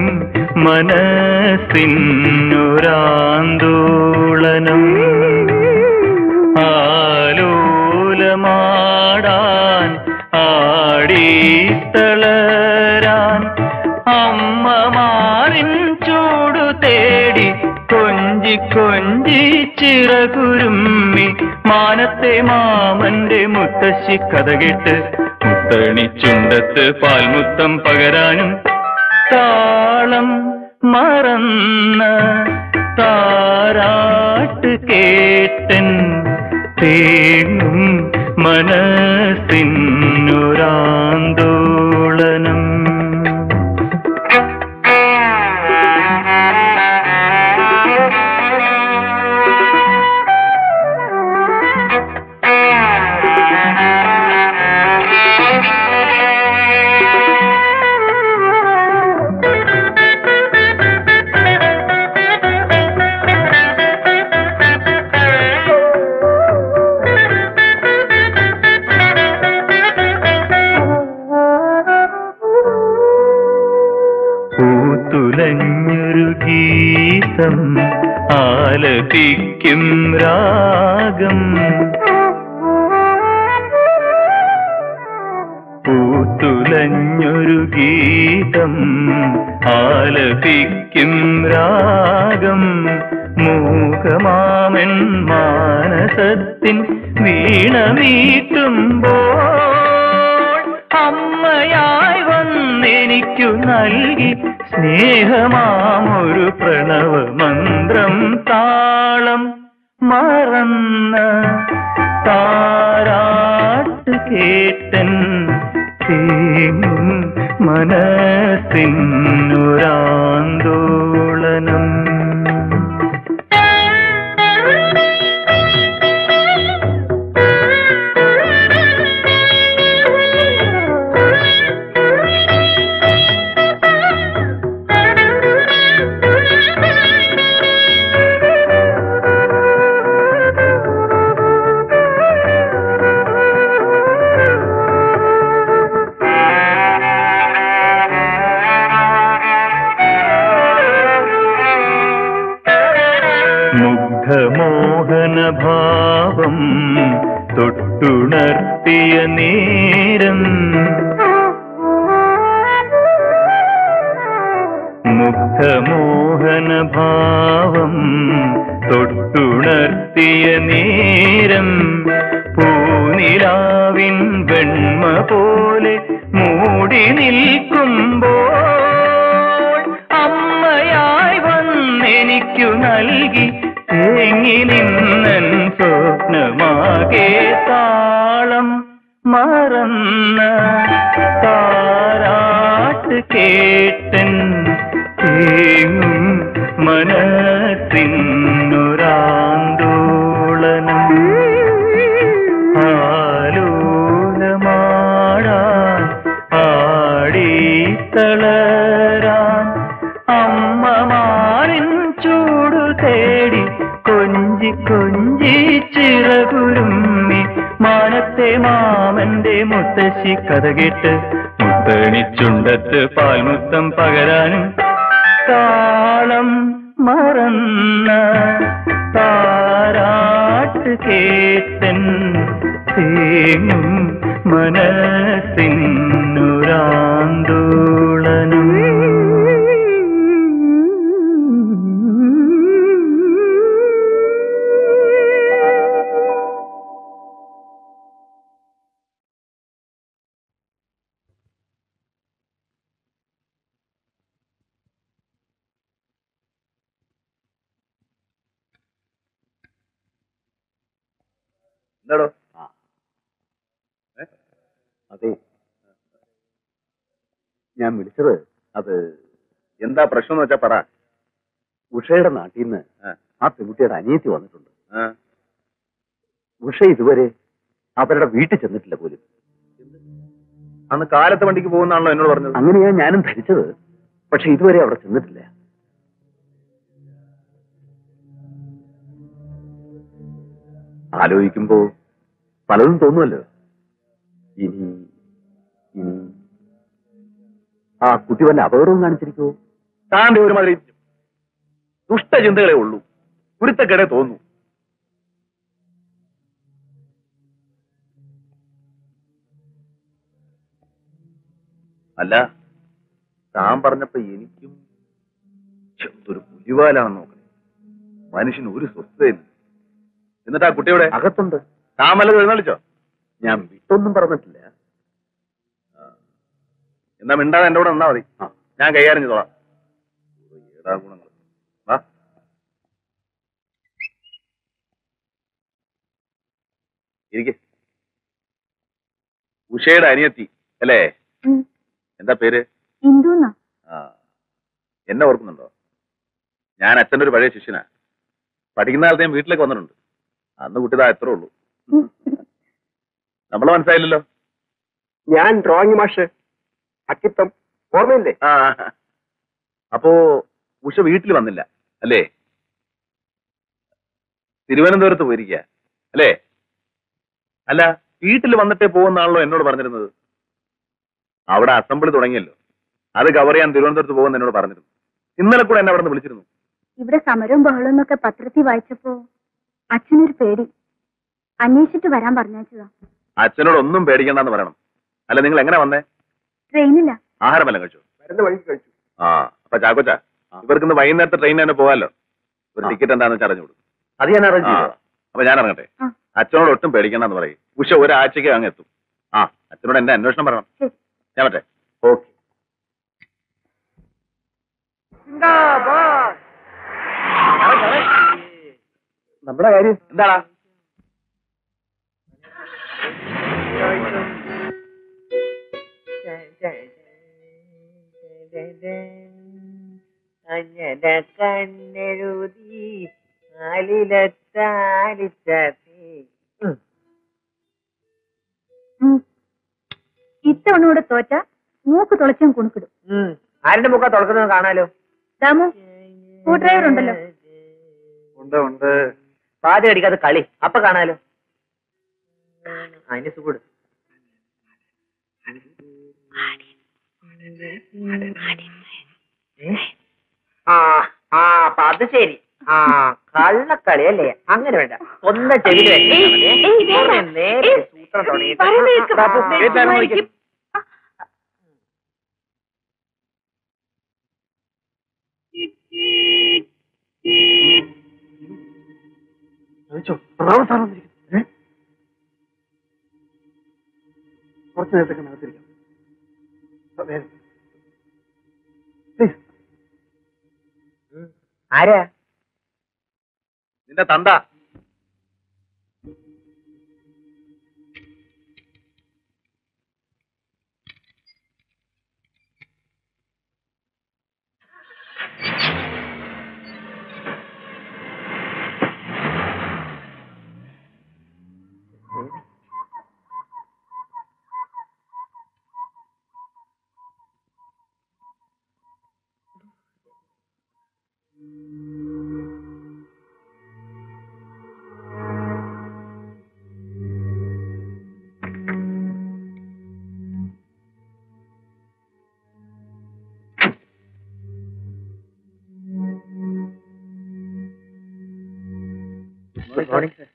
മനസ്സിനൊരാന്തോളനം ആലോലമാടാൻ ആടിത്തളരാൻ അമ്മമാരിൻ ചൂടു തേടി കൊഞ്ചി കൊഞ്ചി ചിറകുരുമ്മി മാനത്തെ മാമന്റെ മുത്തശ്ശി കഥ കേട്ട് മുത്തണിച്ചുണ്ടത്ത് പാൽമുത്തം പകരാനും താളം മറന്ന താരാട്ട് കേട്ടൻ തേങ്ങും മനസ്സിനൊരാന്തോളനം. ആലപിക്കും രാഗം പൂത്തുലഞ്ഞൊരു ഗീതം ആലപിക്കും രാഗം മൂകമാമൻ മാനസത്തിൻ വീണമീട്ടുമ്പോൾ അമ്മയായി വന്നെനിക്കു നൽകി സ്നേഹമാമൊരു പ്രണവമന്ത്രം താളം മറന്ന താരാട്ട് കേട്ടൻ തേങ്ങും മനസ്സിനൊരാന്തോളനം മോഹനഭാവം തൊട്ടുണർത്തിയ നേരം മുഗ്ധമോഹനഭാവം തൊട്ടുണർത്തിയ നേരം പൂനിലാവിൻ വെണ്മ പോലെ മൂടി നിൽക്കുമ്പോൾ അമ്മയായി വന്നെനിക്കു നൽകി തേങ്ങി നിന്നൻ സ്വപ്നമാകെ താളം മറന്ന താരാട്ട് കേട്ടൻ തേങ്ങും മനസ്സിനൊരാന്തോളനം ആലോലമാടാൻ ആടിത്തളരാൻ അമ്മമാരിൻ ചൂടു തേടി കൊഞ്ചി കൊഞ്ചി ചിറകുരുമ്മി മാനത്തെ മാമന്റെ മുത്തശ്ശി കഥ കേട്ട് മുത്തണിച്ചുണ്ടത്ത് പാൽമുത്തം പകരാനും താളം മറന്ന താരാട്ട് കേട്ടൻ തേങ്ങും മനസ്സിനൊരാന്തോളനം എന്താടോ? അതെ, ഞാൻ വിളിച്ചത് അത് എന്താ പ്രശ്നം എന്ന് വെച്ചാ പറ. ഉഷയുടെ നാട്ടിൽ നിന്ന് ആ പെൺകുട്ടിയുടെ അനിയത്തി വന്നിട്ടുണ്ട്. ഉഷ ഇതുവരെ അവരുടെ വീട്ടിൽ ചെന്നിട്ടില്ല പോലും. അന്ന് കാലത്തെ വണ്ടിക്ക് പോകുന്നാണല്ലോ എന്നോട് പറഞ്ഞത്. അങ്ങനെയാ ഞാനും ധരിച്ചത്. പക്ഷെ ഇതുവരെ അവിടെ ചെന്നിട്ടില്ല. ആലോചിക്കുമ്പോ പലതും തോന്നുമല്ലോ. ഇനി ഇനി ആ കുട്ടി വല്ല അപകടവും കാണിച്ചിരിക്കുമോ? താന്റെ ഒരുമാതിരി ദുഷ്ടചിന്തകളെ ഉള്ളൂ. കുരുത്തക്കേടെ തോന്നുന്നു. അല്ല, താൻ പറഞ്ഞപ്പോ എനിക്കും ഒരു പുലിവാലാണെന്ന് നോക്കണേ. മനുഷ്യന് ഒരു സ്വസ്ഥതയില്ല. എന്നിട്ട് ആ കുട്ടിയുടെ അകത്തുണ്ട്. താൻ വല്ലതും എഴുന്നള്ളിച്ചോ? ഞാൻ വിട്ടൊന്നും പറഞ്ഞിട്ടില്ല. എന്നാ മിണ്ടാതെ എന്റെ കൂടെ നിന്നാ മതി. ഞാൻ കൈകാര്യം ചെയ്തോളാം. ഏടാ ഗുണങ്ങൾ. വാ. ഇരിക്കെ. ഉഷയുടെ അനിയത്തി അല്ലേ? എന്താ പേര്? ഇന്ദുന്നാ. ആ, എന്നെ ഓർക്കുന്നുണ്ടോ? ഞാൻ അച്ഛൻ്റെ ഒരു പഴയ ശിഷ്യനാ. പഠിക്കുന്ന കാലത്ത് ഞാൻ വീട്ടിലേക്ക് വന്നിട്ടുണ്ട്. അന്ന് കുട്ടിതാ എത്ര ഉള്ളൂ. നമ്മളെ മനസ്സിലായില്ലല്ലോ. ഞാൻ ഡ്രോയിങ് മാഷ് അക്കിത്തം, ഓർമ്മയില്ലേ? ആ, അപ്പോ ഉഷ വീട്ടിൽ വന്നില്ല അല്ലേ? തിരുവനന്തപുരത്ത് പോയിരിക്കുക അല്ലേ? അല്ല, വീട്ടിൽ വന്നിട്ടേ പോകുന്നാണല്ലോ എന്നോട് പറഞ്ഞിരുന്നത്. അവിടെ അസംബ്ലി തുടങ്ങിയല്ലോ, അത് കവർ ചെയ്യാൻ തിരുവനന്തപുരത്ത് പോകുന്ന എന്നോട് പറഞ്ഞിരുന്നു. ഇന്നലെ കൂടെ എന്നെ അവിടെ നിന്ന് വിളിച്ചിരുന്നു. ഇവിടെ സമരവും ബഹളവും എന്നൊക്കെ പത്രത്തിൽ വായിച്ചപ്പോ അച്ഛനൊരു പേടി. അന്വേഷിച്ചിട്ട് വരാൻ പറഞ്ഞാച്ചതാ. അച്ഛനോട് ഒന്നും പേടിക്കണ്ടെന്ന് പറയണം. അല്ല, നിങ്ങൾ എങ്ങനെ വന്നേ? ട്രെയിനില്ല. ആഹാരമല്ല കഴിച്ചു? വരുന്ന വഴിക്ക് കഴിച്ചു. ആ, അപ്പൊ ചാക്കോച്ച, ഇവർക്കിന്ന് വൈകുന്നേരത്തെ ട്രെയിൻ തന്നെ പോകാമല്ലോ. ഒരു ടിക്കറ്റ് എന്താണെന്ന് വെച്ചാൽ അറിഞ്ഞുകൊടുക്കും. അത് ഞാൻ അറിഞ്ഞു. അപ്പൊ ഞാൻ ഇറങ്ങട്ടെ. അച്ഛനോട് ഒട്ടും പേടിക്കണ്ടെന്ന് പറയും. ഉഷ ഒരാഴ്ചക്ക് അങ്ങ് എത്തും. ആ, അച്ഛനോട് എന്റെ അന്വേഷണം പറയണം. ഞാൻ പറ്റേ? ഓക്കെ. നമ്മുടെ കാര്യം എന്താടാ? കണ്ണെഴുതി ആലിലത്താലിച്ചി. ഇത്തവണ കൂടെ തോറ്റ മൂക്ക് തുളച്ചും കുണുക്കിടും. ആരുടെ മുഖ തുറക്കുന്നത് കാണാലോ. ദാമു, സ്ക്രൂ ഡ്രൈവർ ഉണ്ടല്ലോ. ഉണ്ട് ഉണ്ട്. പാതി അടിക്കാതെ കളി അപ്പൊ കാണാലോ. അതിന് സുഖം. അപ്പൊ അത് ശരി. കള്ളക്കളി അല്ലേ? അങ്ങനെ വേണ്ട. സ്വന്തം ചെവിയിൽ നേരെ സൂത്രം തുടങ്ങി. കുറച്ച് നേരത്തേക്ക് നടത്തിരിക്കാം. ആരാ? നിന്റെ തന്ത. Good morning, sir.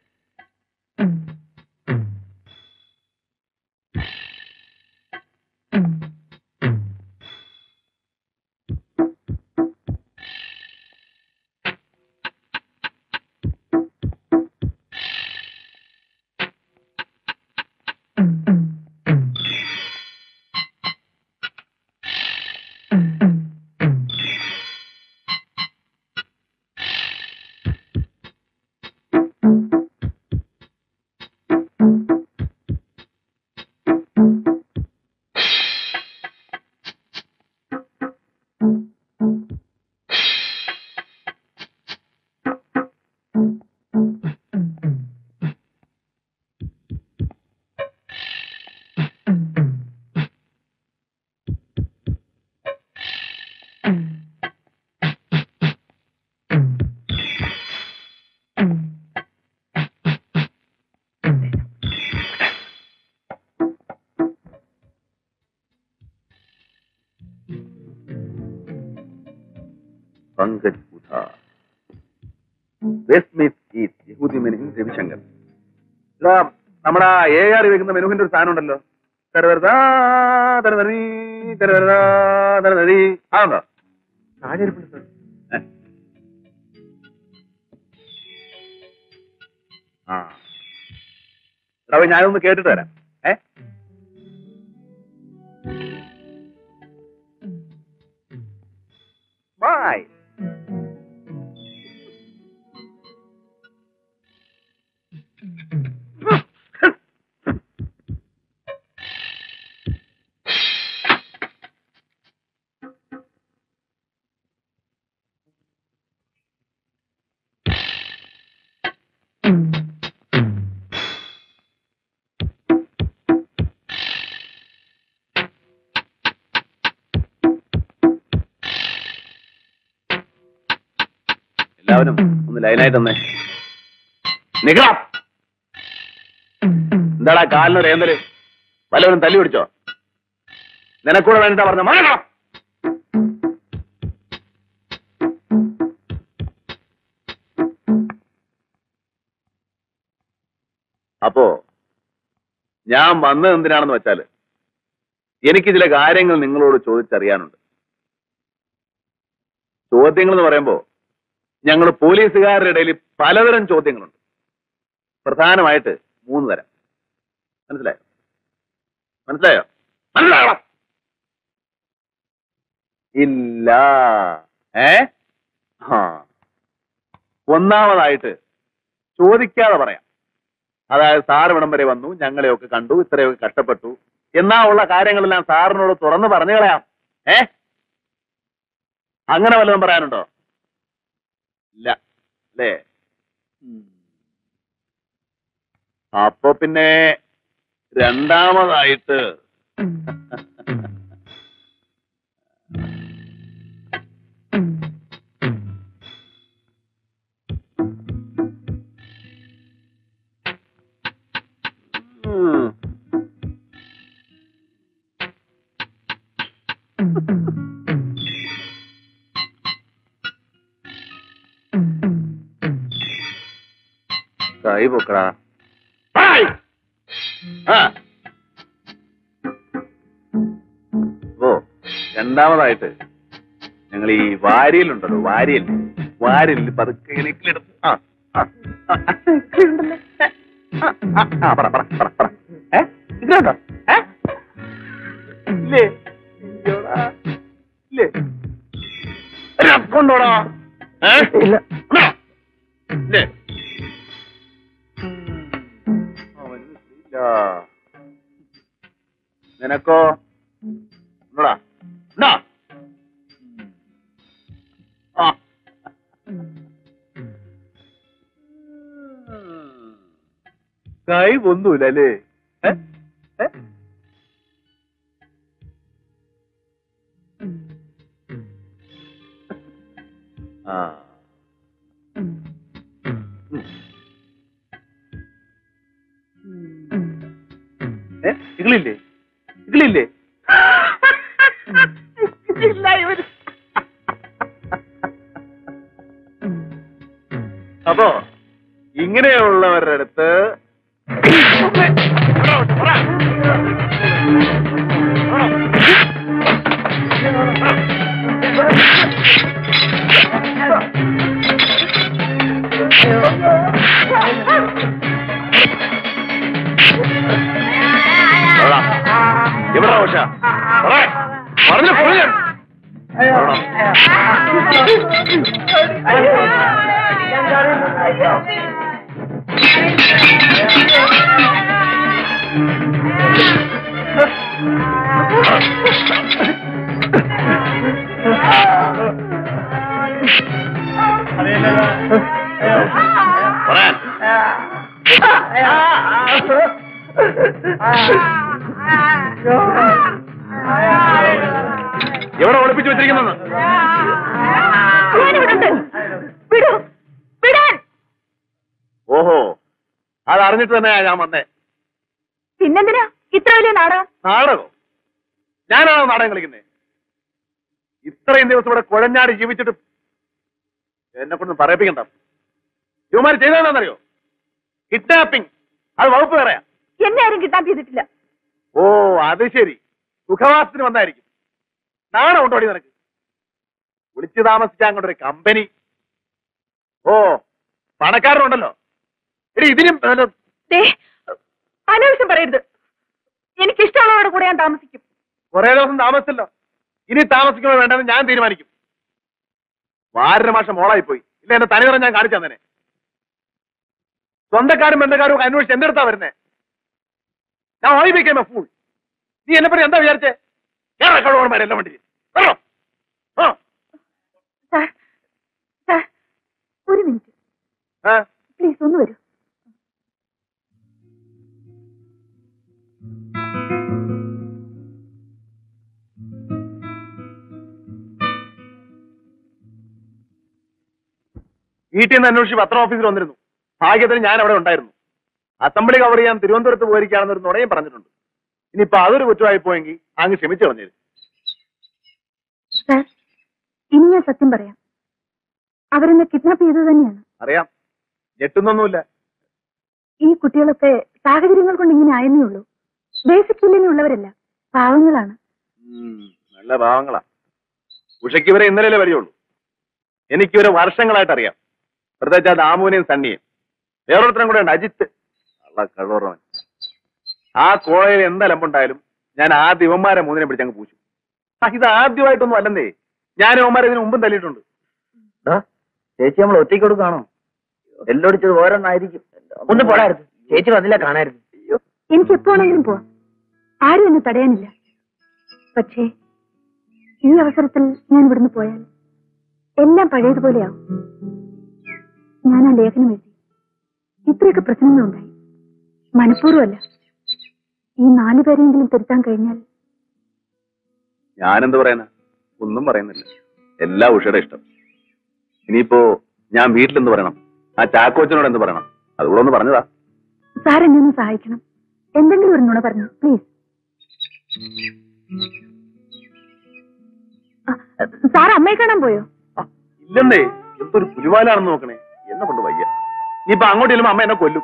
നമ്മുടെ AR വെക്കുന്ന മെനുവിന്റെ ഒരു സാധനം ഉണ്ടല്ലോ, ആണോ? ആ, ഞാനൊന്ന് കേട്ടിട്ട് വരാം. ബൈ. എല്ലാവരും ഒന്ന് ലൈനായിട്ട് തന്നെ നിക്കണം. എന്താടാ കാലിനൊരു ഏന്തല്? വല്ലവരും തല്ലി പിടിച്ചോ? നിനക്കൂടെ വേണ്ട പറഞ്ഞ മരണം. അപ്പോ ഞാൻ വന്നത് എന്തിനാണെന്ന് വെച്ചാല് എനിക്ക് ചില കാര്യങ്ങൾ നിങ്ങളോട് ചോദിച്ചറിയാനുണ്ട്. ചോദ്യങ്ങൾ എന്ന് പറയുമ്പോ ഞങ്ങൾ പോലീസുകാരുടെ ഇടയിൽ പലതരം ചോദ്യങ്ങളുണ്ട്. പ്രധാനമായിട്ട് 3 തരം. മനസ്സിലായോ? മനസ്സിലായോ? മനസ്സിലായോ? ഇല്ല. ഒന്നാമതായിട്ട് ചോദിക്കാതെ പറയാം. അതായത് സാർ ഇവിടം വരെ വന്നു, ഞങ്ങളെയൊക്കെ കണ്ടു, ഇത്രയൊക്കെ കഷ്ടപ്പെട്ടു എന്നാ ഉള്ള കാര്യങ്ങളെല്ലാം സാറിനോട് തുറന്ന് പറഞ്ഞു കളയാം. അങ്ങനെ വല്ലതും പറയാനുണ്ടോ? ഇല്ല അല്ലേ? അപ്പൊ പിന്നെ രണ്ടാമതായിട്ട് കൈ പൊക്കടാ. ഓ രണ്ടാമതായിട്ട് ഞങ്ങൾ ഈ വാരിയലുണ്ടല്ലോ, വാരിയൽ പതുക്കെ എടുത്ത് ഇതിലുണ്ടോ? ഇല്ലേ? ഇല്ലേ? കൊണ്ടോടാ. ഇല്ലേ? നിനക്കോ? കൈ ഒന്നുമില്ല അല്ലേ? ഇgliല്ലേ? ഇgliല്ലേ? അപ്പോ ഇങ്ങനെയുള്ളവരുടെ അടുത്ത് എവിടെ ഉഷ പറഞ്ഞു പോയ പറയാൻ എവിടെ ഒളിപ്പിച്ചു വെച്ചിരിക്കുന്നത്? ഓഹോ, അതറിഞ്ഞിട്ട് തന്നെയാ ഞാൻ വന്നേ. പിന്നെന്തിനാ ഇത്ര വലിയ നാടകം? നാടകം? ഞാനാണോ നാടകം കളിക്കുന്നേ? ഇത്രയും ദിവസം ഇവിടെ കുഴഞ്ഞാടി ജീവിച്ചിട്ട് എന്നെ കൊണ്ടൊന്നും പറയിപ്പിക്കണ്ട. ഇവന്മാര് ചെയ്തതെന്നറിയോ? കിഡ്നാപ്പിംഗ്. അത് വകുപ്പ് പറയാ. എന്നെ ആരും കിഡ്നാപ്പ് ചെയ്തിട്ടില്ല. ഓ അത് ശരി, സുഖവാസത്തിന് വന്നായിരിക്കും. നാണം ഉണ്ടോടി നിനക്ക്? വിളിച്ചു താമസിക്കാൻ കൊണ്ടൊരു കമ്പനി. ഓ പണക്കാരനുണ്ടല്ലോ. എടി ഇതിനും അനാവശ്യം പറയരുത്. എനിക്കിഷ്ടമുള്ളവരുടെ കൂടെ ഞാൻ താമസിക്കും. കുറെ ദിവസം താമസിച്ചല്ലോ, ഇനി താമസിക്കുമോ വേണ്ടെന്ന് ഞാൻ തീരുമാനിക്കും. വാരര മാസം മോളായി പോയി. ഇല്ല എന്റെ തനിനിറം ഞാൻ കാണിച്ചു തന്നെ. സ്വന്തക്കാരും ബന്ധക്കാരും ഒക്കെ അന്വേഷിച്ച് എന്റെ അടുത്താ വരുന്നേ. ഞാൻ ഓയി വെക്കാൻ ഫൂൾ. നീ എന്നെ പറ്റി എന്താ വിചാരിച്ചേ? കഴിവന്മാരെല്ലാം വണ്ടി ഒരു മിനിറ്റ് പ്ലീസ് ഒന്ന് വരൂ. വീട്ടിൽ നിന്ന് അന്വേഷിച്ച് പത്രം ഓഫീസിൽ വന്നിരുന്നു. ഭാഗ്യത്തിന് ഞാൻ അവിടെ ഉണ്ടായിരുന്നു. അസംബ്ലി കവർ ചെയ്യാൻ തിരുവനന്തപുരത്ത് പോയിരിക്കുകയാണെന്നൊരു നുണയും പറഞ്ഞിട്ടുണ്ട്. ഇനിയിപ്പോ അതൊരു കുറ്റമായി പോയെങ്കിൽ അങ്ങ് ക്ഷമിച്ചു കളഞ്ഞേരും. സാർ, ഇനി ഞാൻ സത്യം പറയാം. അവരെന്നെ കിഡ്നാപ്പ് ചെയ്തത് തന്നെയാണ്. അറിയാം, ഞെട്ടുന്നൊന്നുമില്ല. ഈ കുട്ടികളൊക്കെ സാഹചര്യങ്ങൾ കൊണ്ട് ഇങ്ങനെ ആയെന്നേ ഉള്ളൂ. ബേസിക് ഉള്ളവരല്ല, പാവങ്ങളാണ്. നല്ല പാവങ്ങളാ. ഉഷയ്ക്ക് ഇവരെ ഇന്നലെ വരെയുള്ളൂ. എനിക്കിവരെ വർഷങ്ങളായിട്ട് അറിയാം. പ്രത്യേകിച്ച് ആ ദാമുവിനെയും സണ്ണിയും. വേറൊരുത്തരം കൂടെ ഉണ്ട്, അജിത്ത്. കഴിവറവൻ. ആ കോളയിൽ എന്തലമ്പുണ്ടായാലും ഞാൻ ആദ്യം ഇവന്മാരെ മൂന്നിനെ പിടിച്ചങ്ങ് പൂച്ചു. ഇത് ആദ്യമായിട്ടൊന്നും അല്ലെന്നേ. ഞാൻ ഇവന്മാരെ ഇതിന് മുമ്പും തല്ലിയിട്ടുണ്ട്. ചേച്ചി നമ്മൾ ഒറ്റയ്ക്ക് കൊടുക്കാണോ? എല്ലോടിച്ചത് ഓരോന്നായിരിക്കും. ഒന്നും പോടായിരുന്നു. ചേച്ചി വന്നില്ല, കാണായിരുന്നു. എനിക്ക് എപ്പോഴെങ്കിലും പോവാം, ആരും എന്നെ തടയാനില്ല. പക്ഷേ ഈ അവസരത്തിൽ ഞാൻ ഇവിടുന്ന് പോയാൽ എല്ലാം പഴയതുപോലെയാവും. ഞാൻ ആ ലേഖനം എഴുതി. ഇത്രയൊക്കെ പ്രശ്നങ്ങളുണ്ടായി, മനഃപൂർവ്വമല്ല. ഈ 4 പേരെയെങ്കിലും തിരുത്താൻ കഴിഞ്ഞാൽ. ഞാനെന്ത് പറയാനാ? ഒന്നും പറയുന്നില്ല. എല്ലാ ഉഷയുടെ ഇഷ്ടം. ഇനിയിപ്പോ ഞാൻ വീട്ടിലെന്ത് പറയണം? ആ ചാക്കോച്ചനോട് എന്ത് പറയണം? അതുകൂടെ ഒന്ന് പറഞ്ഞതാ. സാർ എന്നെ ഒന്ന് സഹായിക്കണം. എന്തെങ്കിലും ഒരു നുണ പറഞ്ഞു പ്ലീസ്. സാർ അമ്മയെ കാണാൻ പോയോ? ഇല്ലെന്നേ. എന്തൊരു പുലിവാലാണെന്ന് നോക്കണേ. എന്നെ കൊണ്ട് വയ്യ. ഇനിയിപ്പൊ അങ്ങോട്ട് ചെല്ലുമ്പോ അമ്മ എന്നെ കൊല്ലും.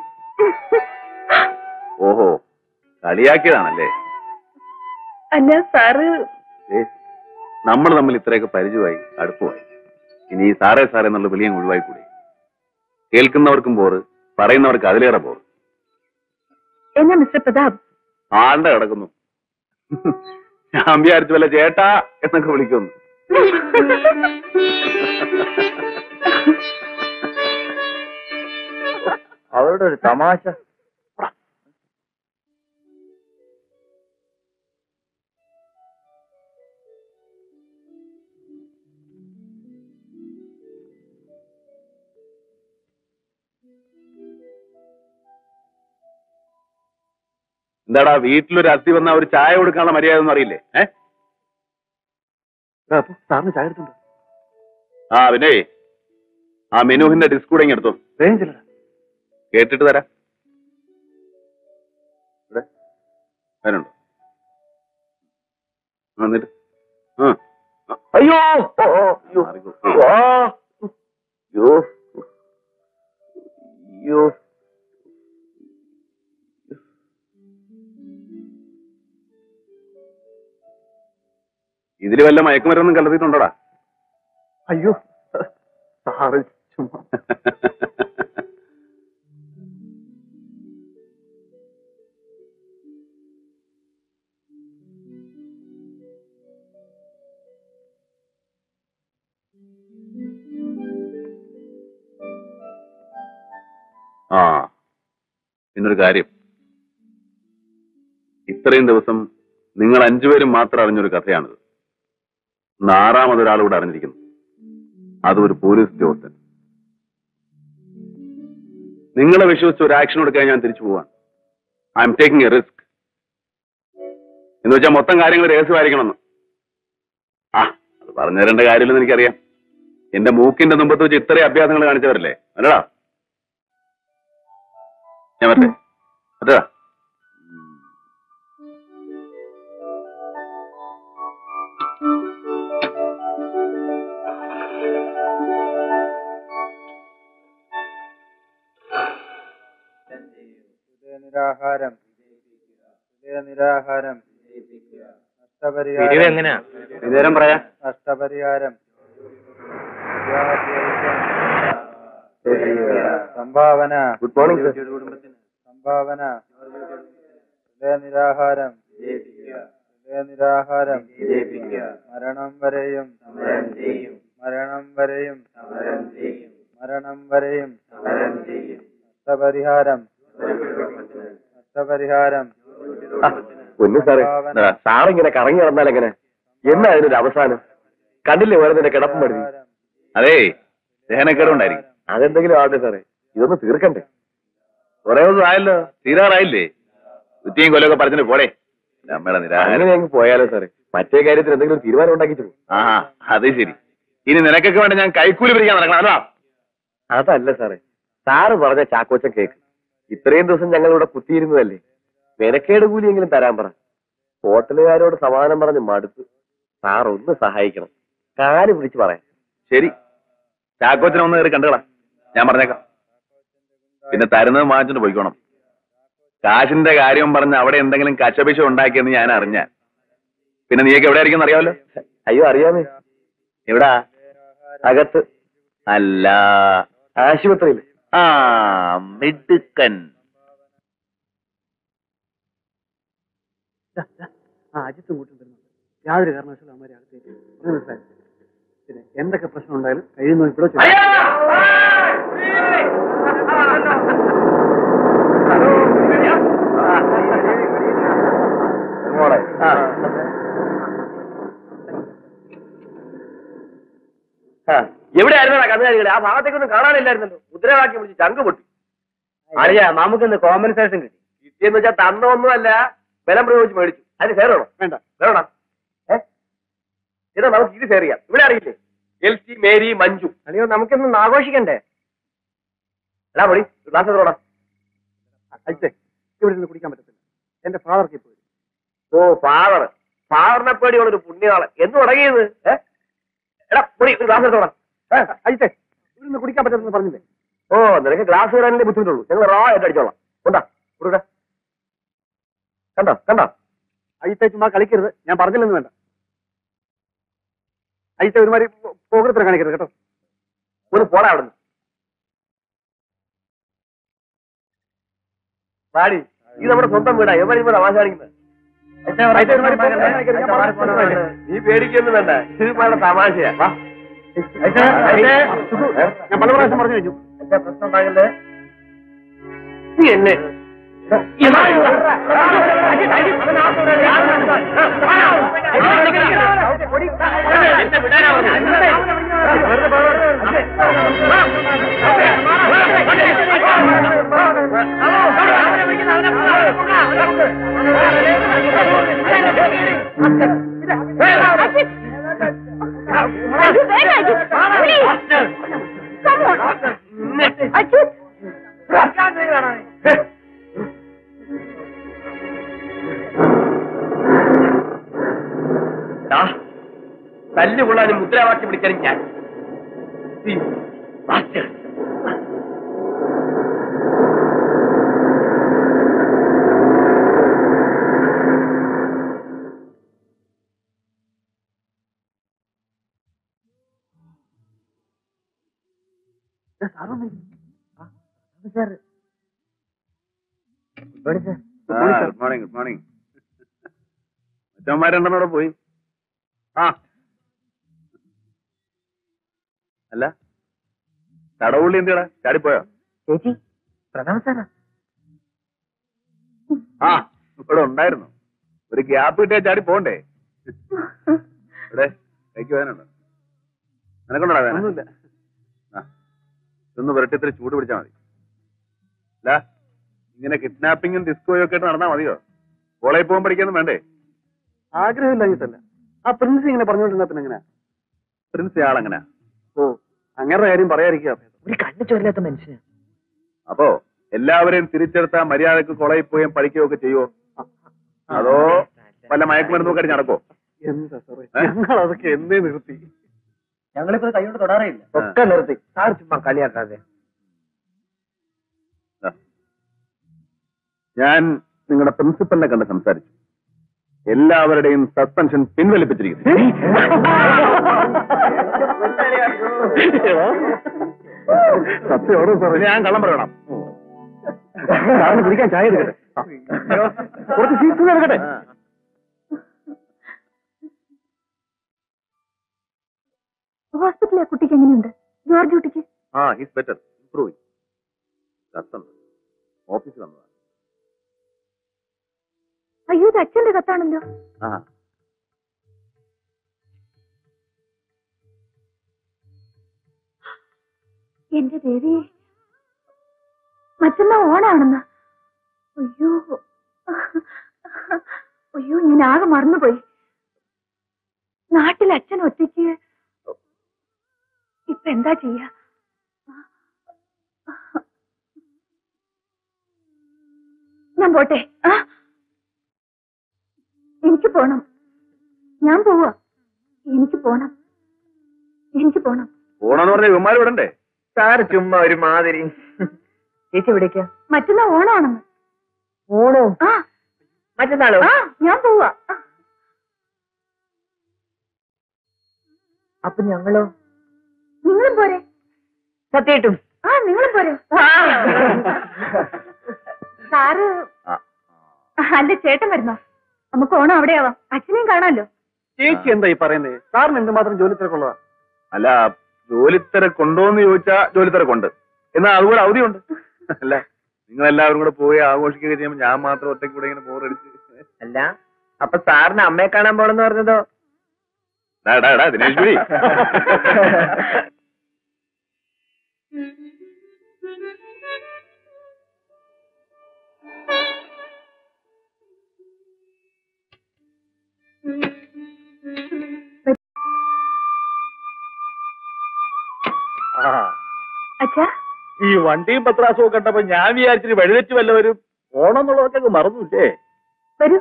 ഓഹോ, കളിയാക്കിയതാണല്ലേ? അല്ല സാറ്, നമ്മൾ തമ്മിൽ ഇത്രയൊക്കെ പരിചയമായി, അടുപ്പമായി. ഇനി ഈ സാറേ സാറേ എന്നുള്ള വിളിയും ഒഴിവായി കൂടി. കേൾക്കുന്നവർക്കും പോറ്, പറയുന്നവർക്ക് അതിലേറെ പോറ്. എന്നാ മിസ്റ്റർ പ്രതാപ്? ആണ്ട കിടക്കുന്നു. ഞാൻ വിചാരിച്ചു വല്ല ചേട്ടാ എന്നൊക്കെ വിളിക്കുന്നു. അവരുടെ ഒരു തമാശ. എന്താടാ, വീട്ടിലൊരു അസ്ഥി വന്ന ഒരു ചായ കൊടുക്കാനുള്ള മര്യാദ ഒന്നും അറിയില്ലേ? സാറിന് ചായ എടുത്തുണ്ട്. ആ പിന്നെ ആ മെനൂഹിന്റെ ഡിസ്ക് കൂടെ എടുത്തോ. കേട്ടിട്ട് തരാം. അതിനുണ്ടോ? എന്നിട്ട് അയ്യോ അയ്യോ, ഇതില് വല്ല മയക്കുമരുന്നും കലർത്തിയിട്ടുണ്ടോടാ? അയ്യോ സാറ് ചുമ്മാ. ആ പിന്നൊരു കാര്യം, ഇത്രയും ദിവസം നിങ്ങൾ 5 പേരും മാത്രം അറിഞ്ഞൊരു കഥയാണിത്. 6ാമതൊരാൾ കൂടെ അറിഞ്ഞിരിക്കുന്നു. അതും ഒരു പോലീസ് ഉദ്യോഗസ്ഥൻ. നിങ്ങളെ വിശ്വസിച്ച് ഒരു ആക്ഷൻ എടുക്കാൻ ഞാൻ തിരിച്ചു പോവാൻ. I am taking a risk. എന്ന് വെച്ചാൽ മൊത്തം കാര്യങ്ങൾ രഹസ്യമായിരിക്കണമെന്ന്. അത് പറഞ്ഞു തരേണ്ട കാര്യമില്ലെന്ന് എനിക്കറിയാം. എന്റെ മൂക്കിന്റെ മുമ്പത്ത് വെച്ച് ഇത്രയും അഭ്യാസങ്ങൾ കാണിച്ചവരല്ലേ? അല്ലടാ, ഞാൻ വരട്ടെ. അതാ നിരാഹാരം നിരാഹാരം എങ്ങനെയാ വിവരം പറയാ? നഷ്ടപരിഹാരം സംഭാവന. Good morning. സംഭാവന നിരാഹാരം നിരാഹാരം മരണം വരെയും മരണം വരെയും മരണം വരെയും നഷ്ടപരിഹാരം നഷ്ടപരിഹാരം. ഒന്നും സാറേ, സാറിങ്ങനെ കറങ്ങി നടന്നാൽ എങ്ങനെ? എന്നാ അതിനൊരു അവസാനം? കണ്ടില്ലേ വേറെ കിടപ്പും പടുതി? അതേ ദഹനക്കേടുണ്ടായിരിക്കും. അതെന്തെങ്കിലും ആവട്ടെ സാറേ, ഇതൊന്ന് തീർക്കണ്ടേ? കുറെ ദിവസം ആയല്ലോ, തീരാറായില്ലേ? കുറ്റിയും കൊല്ലൊക്കെ പറഞ്ഞിട്ട് പോടെ. നമ്മുടെ നിരാഹാരം അങ്ങനെ ഞങ്ങൾക്ക് പോയാലോ സാറേ? മറ്റേ കാര്യത്തിൽ എന്തെങ്കിലും തീരുമാനം ഉണ്ടാക്കിച്ചു. അത് ശരി. ഇനി നിനക്കൊക്കെ വേണ്ട ഞാൻ കൈക്കൂലി പിടിക്കാൻ നടക്കണം. അതാ അതല്ല സാറേ, സാറ് പറഞ്ഞ ചാക്കോച്ചൻ കേക്ക്. ഇത്രയും ദിവസം ഞങ്ങളിവിടെ കുത്തിയിരുന്നതല്ലേ, മെനക്കേട് കൂലിയെങ്കിലും തരാൻ പറ. ഹോട്ടലുകാരോട് സമാധാനം പറഞ്ഞ് മടുത്ത്. സാർ ഒന്ന് സഹായിക്കണം, കാല് പിടിച്ച് പറയാം. ശരി, ചാക്കോച്ചനെ ഒന്ന് കയറി കണ്ടുകളാ, ഞാൻ പറഞ്ഞേക്കാം. പിന്നെ തരുന്നത് വാങ്ങിച്ചിട്ട് പോയിക്കോണം. കാശിന്റെ കാര്യം പറഞ്ഞ് അവിടെ എന്തെങ്കിലും കച്ചപിശ ഉണ്ടാക്കിയെന്ന് ഞാൻ അറിഞ്ഞ പിന്നെ നീയൊക്കെ എവിടെ ആയിരിക്കും അറിയാമല്ലോ. അയ്യോ അറിയാമേ. എവിടാ? അകത്ത് അല്ല, ആശുപത്രിയിൽ. ആ മിടുക്കൻ. അജിത്തും കൂട്ടും തരുന്നുണ്ട്. യാതൊരു കാരണവശാലും അമ്മമാരെ അകത്തേക്ക് മനസ്സിലായി. പിന്നെ എന്തൊക്കെ പ്രശ്നം ഉണ്ടായാലും കഴിയുന്ന ഇവിടെ എവിടെയായിരുന്നാ കന്നുകാലികളെ? ആ ഭാഗത്തേക്കൊന്നും കാണാനില്ലായിരുന്നല്ലോ. മുദ്രാവാക്യം വിളിച്ച് ചങ്ക് പൊട്ടി. അറിയാം, നമുക്കിന്ന് കോമ്പൻസേഷൻ കിട്ടി. കിട്ടിയെന്ന് വെച്ചാൽ തന്നൊന്നുമല്ല, ബലം പ്രയോഗിച്ച് മേടിച്ചു. അതിന് ഷെയർ വേണോ? വേണ്ട. വേണോ? ഇതാ നമുക്ക് ഇത് ഷെയർ ചെയ്യാം. ഇവിടെ അറിയില്ലേ? എൽസി, മേരി, മഞ്ജു. അയ്യോ, നമുക്കൊന്നും ആഘോഷിക്കണ്ടേ? എടാ പൊടി, ക്ലാസ് എത്രയോടാ? അയച്ചേ, ഇവിടെ നിന്ന് കുടിക്കാൻ പറ്റത്തില്ല. എന്റെ ഫാദർക്ക് പോയി. ഓ, ഫാദറിനെ പേടിയുള്ളൊരു പുണ്യനാള്. എന്ന് തുടങ്ങിയത്? എടാ പൊടി, ഒരു ക്ലാസ് എടുത്തോടാ. അയച്ചേ, ഇവിടെ നിന്ന് കുടിക്കാൻ പറ്റത്തില്ലെന്ന് പറഞ്ഞില്ലേ? ഓ, നിനക്ക് ഗ്ലാസ് വരാനല്ലേ ബുദ്ധിമുട്ടുള്ളൂ. ഞങ്ങൾ റോ ആയിട്ട് അടിച്ചോളാം. കൊണ്ടാ കൊടുക്ക. കണ്ടോ കണ്ടോ? അയച്ചേ ചുമ്മാ കളിക്കരുത്. ഞാൻ പറഞ്ഞില്ലെന്ന് വേണ്ട. അയച്ചേ ഒരുമാതിരി പോകൃത്തിനെ കാണിക്കരുത് കേട്ടോ. ഒന്ന് പോടാ അവിടെ നിന്ന്. പാടി, ഇത് നമ്മുടെ സ്വന്തം വീടാ. എവരും ഇവിടെ തമാശാണിക്കുന്നത്. നീ പേടിക്കൊന്നും വേണ്ട, ഇത് വളരെ തമാശയാ. വാ, ഞാൻ പല പ്രാവശ്യം പറഞ്ഞു കഴിഞ്ഞു. എന്താ പ്രശ്നം ഉണ്ടാകല്ലേ? നീ എന്നെ തല്ലുകൊള്ളാനും മുദ്രാവാക്യം പിടിക്കാനും ഞാൻ. Good morning. Good morning. അച്ഛന്മാരെണ്ണം അവിടെ പോയി. ആ അല്ല, തടവുള്ളി എന്തിടാ? ചാടിപ്പോയോ? ചേച്ചി, പ്രണാമം സാറാ. ആ, ഇവിടെ ഉണ്ടായിരുന്നു. ഒരു ഗ്യാപ്പ് കിട്ടിയാ ചാടി പോണ്ടേ? ഇവിടെ കൈക്ക് വേദനുണ്ടോ? നിനക്കൊണ്ടാ വേദന? ഒന്നുമില്ല. ആ, ഇതൊന്ന് പുരട്ടി ഇത്തിരി ചൂട് പിടിച്ചാൽ മതി. അല്ല, ഇങ്ങനെ കിഡ്നാപ്പിങ്ങും ഡിസ്കോയും ഒക്കെ ആയിട്ട് നടന്നാ മതിയോ? കോളേജിൽ പോകാൻ പഠിക്കാനും വേണ്ടേ? ആഗ്രഹമില്ലാഞ്ഞിട്ടല്ല. ആ പ്രിൻസ് ഇങ്ങനെ പറഞ്ഞോണ്ടിരുന്ന പിന്നെ എങ്ങനെയാ? പ്രിൻസ് ആളെങ്ങനെയാ? ഓ, അങ്ങനെ കാര്യം പറയാതിരിക്കുക. ഒരു കണ്ണു ചോരില്ലാത്ത മനുഷ്യന്. അപ്പോ എല്ലാവരെയും തിരിച്ചെടുത്താൽ മര്യാദക്ക് കോളേജിൽ പോയും പഠിക്കുകയോ ഒക്കെ ചെയ്യുവോ? അതോ വല്ല മയക്കുമരുന്ന് നോക്കി നടക്കോ? എന്താ സാറേ, ഞങ്ങൾ അതൊക്കെ എന്നേ നിർത്തി. ഞങ്ങളിപ്പോ കൈകൊണ്ട് തൊടാറേയില്ല. ഒക്കെ നിർത്തി. സാർ ചുമ്മാ കളിയാക്കാതെ. ഞാൻ നിങ്ങളുടെ പ്രിൻസിപ്പലിനെ കണ്ട് സംസാരിച്ചു. എല്ലാവരുടെയും സസ്പെൻഷൻ പിൻവലിപ്പിച്ചിരിക്കുന്നു. സത്യോടോ സാറേ? ഞാൻ കള്ളം പറയണം. സാറിന് കുടിക്കാൻ ചായ എടുക്കട്ടെ? കുറച്ച് സീറ്റ് എടുക്കട്ടെ? ഹോസ്പിറ്റലിലെ കുട്ടിക്ക് എങ്ങനെയുണ്ട്? ജോർജ് കുട്ടിക്ക്? ആ, ഈസ് ബെറ്റർ, ഇംപ്രൂവ്. കത്തുണ്ട്, ഓഫീസിൽ വന്നതാണ്. അയ്യോ, ഇത് അച്ഛന്റെ കത്താണല്ലോ. ആ, എന്റെ ദേവി, മറ്റന്നാ ഓണാണെന്ന്. അയ്യോ അയ്യോ, ഞാൻ ആകെ മറന്നുപോയി. നാട്ടിൽ അച്ഛൻ ഒറ്റയ്ക്ക്. ഇപ്പൊ എന്താ ചെയ്യാ? ഞാൻ പോട്ടെ. എനിക്ക് പോണം. ഞാൻ പോവാ. എനിക്ക് പോണം. പോണെന്ന് പറഞ്ഞ ഇവന്മാര് വിടണ്ടേ? സാർ ചുമ്മാ ഒരു മാതിരി. ചേച്ചി വിളിക്ക. മറ്റന്നാ ഓണാണെന്ന്. ഓണോ? ആ മറ്റന്നാളോ? ആ ഞാൻ പോവാ. അപ്പൊ ഞങ്ങളോ? നിങ്ങളും പോരെ? സത്യായിട്ടും? ആ നിങ്ങളും പോരെ? സാറ് അല്ല ചേട്ടൻ വരുന്നോ? നമുക്ക് ഓണം അവിടെ ആവാം. അച്ഛനെയും കാണാമല്ലോ. ചേച്ചി എന്താ ഈ പറയുന്നത്? സാറിന് എന്തുമാത്രം ജോലി തിരക്കുള്ളതാ? അല്ല, ജോലി തിരക്കുണ്ടോന്ന് ചോദിച്ചാ ജോലി തിരക്കുണ്ട്. എന്നാൽ അതുപോലെ അവധിയുണ്ട്. അല്ല, നിങ്ങളെല്ലാവരും കൂടെ പോയി ആഘോഷിക്കുകയൊക്കെ ചെയ്യുമ്പോൾ ഞാൻ മാത്രം ഒറ്റയ്ക്ക് കൂടെ ഇങ്ങനെ ബോറടിച്ച്. അല്ല, അപ്പൊ സാറിന് അമ്മയെ കാണാൻ പോണെന്ന് പറഞ്ഞതോ? ദിനേശ് പുരി, അച്ഛാ ഈ വണ്ടിയും പത്രാസും ഒക്കെ കണ്ടപ്പോ ഞാൻ വിചാരിച്ചിട്ട് വഴിതെറ്റി വല്ലവരും ഓണം എന്നുള്ളതൊക്കെ മറന്നില്ലേ? വരൂ.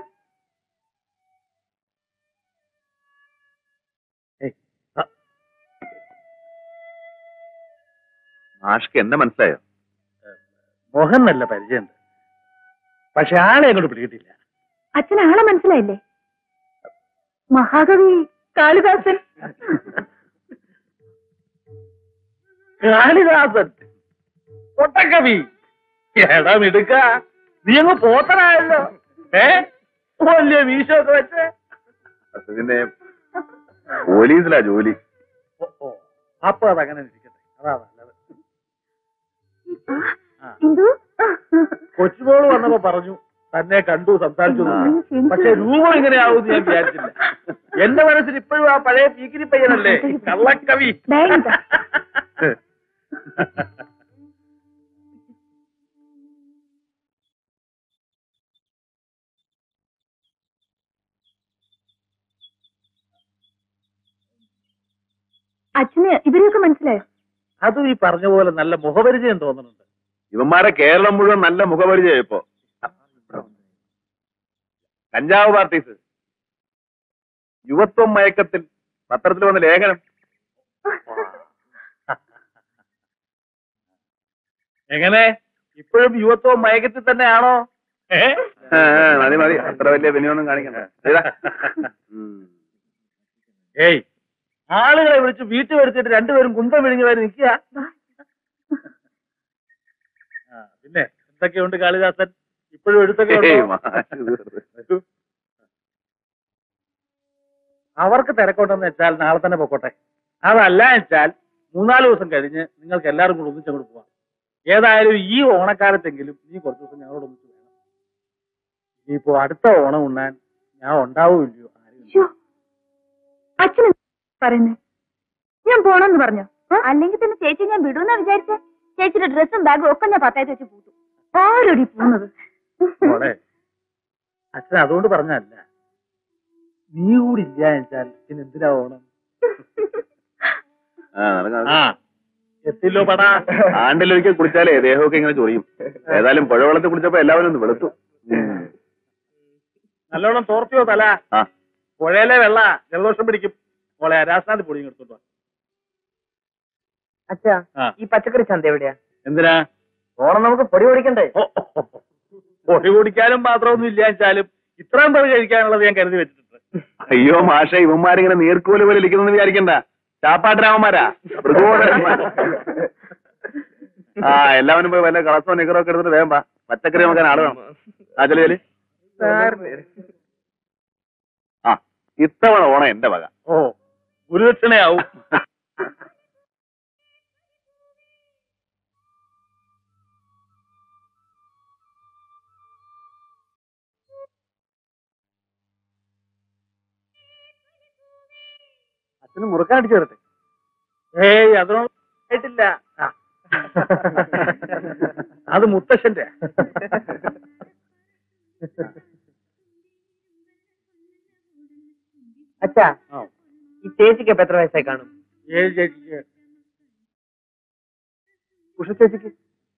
മാഷ്ക്ക് എന്നെ മനസ്സിലായോ? മോഹൻ നല്ല പരിചയമുണ്ട്, പക്ഷെ ആളെ അങ്ങോട്ട് പിടികിട്ടില്ല. അച്ഛൻ ആളെ മനസ്സിലായില്ലേ? മഹാകവി കാളിദാസൻ. കാളിദാസൻ പൊട്ടക്കവി. എടാ മിടുക്ക, നീ അങ്ങ് പോത്തനായല്ലോ. വലിയ വീശമൊക്കെ വെച്ച്. പിന്നെ പോലീസിലാ ജോലി. അപ്പൊ അതങ്ങനെ ഇരിക്കട്ടെ, അതാ നല്ലത്. കൊച്ചുമോള് വന്നപ്പോ പറഞ്ഞു തന്നെ കണ്ടു, സംസാരിച്ചു. പക്ഷെ രൂപം ഇങ്ങനെയാവും ഞാൻ വിചാരിച്ചില്ല. എന്റെ മനസ്സിൽ ഇപ്പോഴും ആ പഴയ പീക്കിരി പയ്യനല്ലേ കള്ളക്കവി. അച്ഛന് ഇവരെയൊക്കെ മനസ്സിലായോ? അതും ഈ പറഞ്ഞ പോലെ നല്ല മുഖപരിചയം തോന്നുന്നുണ്ട്. ഇവന്മാരെ കേരളം മുഴുവൻ നല്ല മുഖപരിചയം. ഇപ്പോ കഞ്ചാവ് പാർട്ടീസ്, യുവത്വം മയക്കത്തിൽ, പത്രത്തിൽ വന്ന ലേഖനം. എങ്ങനെ ഇപ്പോഴും യുവത്വം മയക്കത്തിൽ തന്നെയാണോ? മതി മതി, അത്ര വലിയ വിനയൊന്നും കാണിക്കണ്ട. ഏയ്, ആളുകളെ വിളിച്ച് വീട്ടിൽ വരുത്തിയിട്ട് രണ്ടുപേരും കുന്തം വിഴിഞ്ഞു വരെ നിൽക്കുക. പിന്നെ എന്തൊക്കെയുണ്ട് കാളിദാസൻ? ഇപ്പോഴും എടുത്തൊക്കെ അവർക്ക് തിരക്കോട്ടെന്ന് വെച്ചാൽ നാളെ തന്നെ പൊക്കോട്ടെ. അതല്ല വെച്ചാൽ 3-4 ദിവസം കഴിഞ്ഞ് നിങ്ങൾക്ക് എല്ലാവരും കൂടെ ഒന്നിച്ചങ്ങോട്ട് പോവാം. ഏതായാലും ഈ ഓണക്കാലത്തെങ്കിലും നീ കുറച്ച് ദിവസം ഞങ്ങളോട് ഒന്നിച്ച് വേണം. ഇനിയിപ്പോ അടുത്ത ഓണം ഉണ്ണാൻ ഞാൻ ഉണ്ടാവൂല്ലയോ? അച്ഛൻ പറയുന്നേ, ഞാൻ പോണെന്ന് പറഞ്ഞോ? അല്ലെങ്കിൽ തന്നെ ചേച്ചി ഞാൻ വിടുമെന്നാ വിചാരിച്ച. ചേച്ചിയുടെ ഡ്രസ്സും ബാഗും ഒക്കെ ഞാൻ പത്തായത്ത് വെച്ച് പൂട്ടും. ആരോടി പോകുന്നത്? അച്ഛൻ അതുകൊണ്ട് പറഞ്ഞല്ല, നീ കൂടി ഇല്ല വെച്ചാൽ പിന്നെ എന്തിനാ ഓണം? എത്തില്ലോ പടാ. ആണ്ടിലൊരിക്കൽ കുളിച്ചാലേ ദേഹമൊക്കെ ഇങ്ങനെ ചൊറിയും. ഏതായാലും പുഴവെള്ളത്തിൽ കുളിച്ചപ്പോ എല്ലാവരും ഒന്ന് വെളുത്തു. നല്ലോണം തോർത്തിയോ തല? പുഴയിലെ വെള്ള ജലദോഷം പിടിക്കും. മോളെ രാസനാഥ് പൊടിയും എടുത്തോട്ടോ. അച്ഛാ, ഈ പച്ചക്കറി ചന്ത എവിടെയാ? എന്തിനാ? ഓണം നമുക്ക് പൊടി പൊടിക്കണ്ടേ? പൊടി പൊടിക്കാനും മാത്രമൊന്നും ഇല്ല വെച്ചാലും ഇത്രയും പേര് കഴിക്കാനുള്ളത് ഞാൻ കരുതി വെച്ചിട്ടുണ്ട്. അയ്യോ മാഷ, ഇവന്മാരിങ്ങനെ നീർക്കോല് പോലെ ഇരിക്കുന്നു വിചാരിക്കണ്ട. ചാപ്പാട്ടരാമന്മാരാ, ആ എല്ലാവരും പോയി വല്ല കളസോ നിക്കറോ ഒക്കെ എടുത്തിട്ട് വേഗം പച്ചക്കറി നോക്കാൻ ആള് വേണം. ആ ചെലി ആ ഇത്തവണ ഓണം എന്റെ വക. ഓ, ഗുരുദക്ഷിണയാവും. അച്ഛന് മുറുക്കാൻ അടിച്ചു തരട്ടെ? ഏയ്, അതിനോട്ടില്ല. അത് മുത്തശ്ശന്റെ. അച്ഛാ, ഈ ചേച്ചിക്ക് ഇപ്പൊ എത്ര വയസ്സായി കാണും? ഏത് ചേച്ചിക്ക്? ഉഷ ചേച്ചിക്ക്.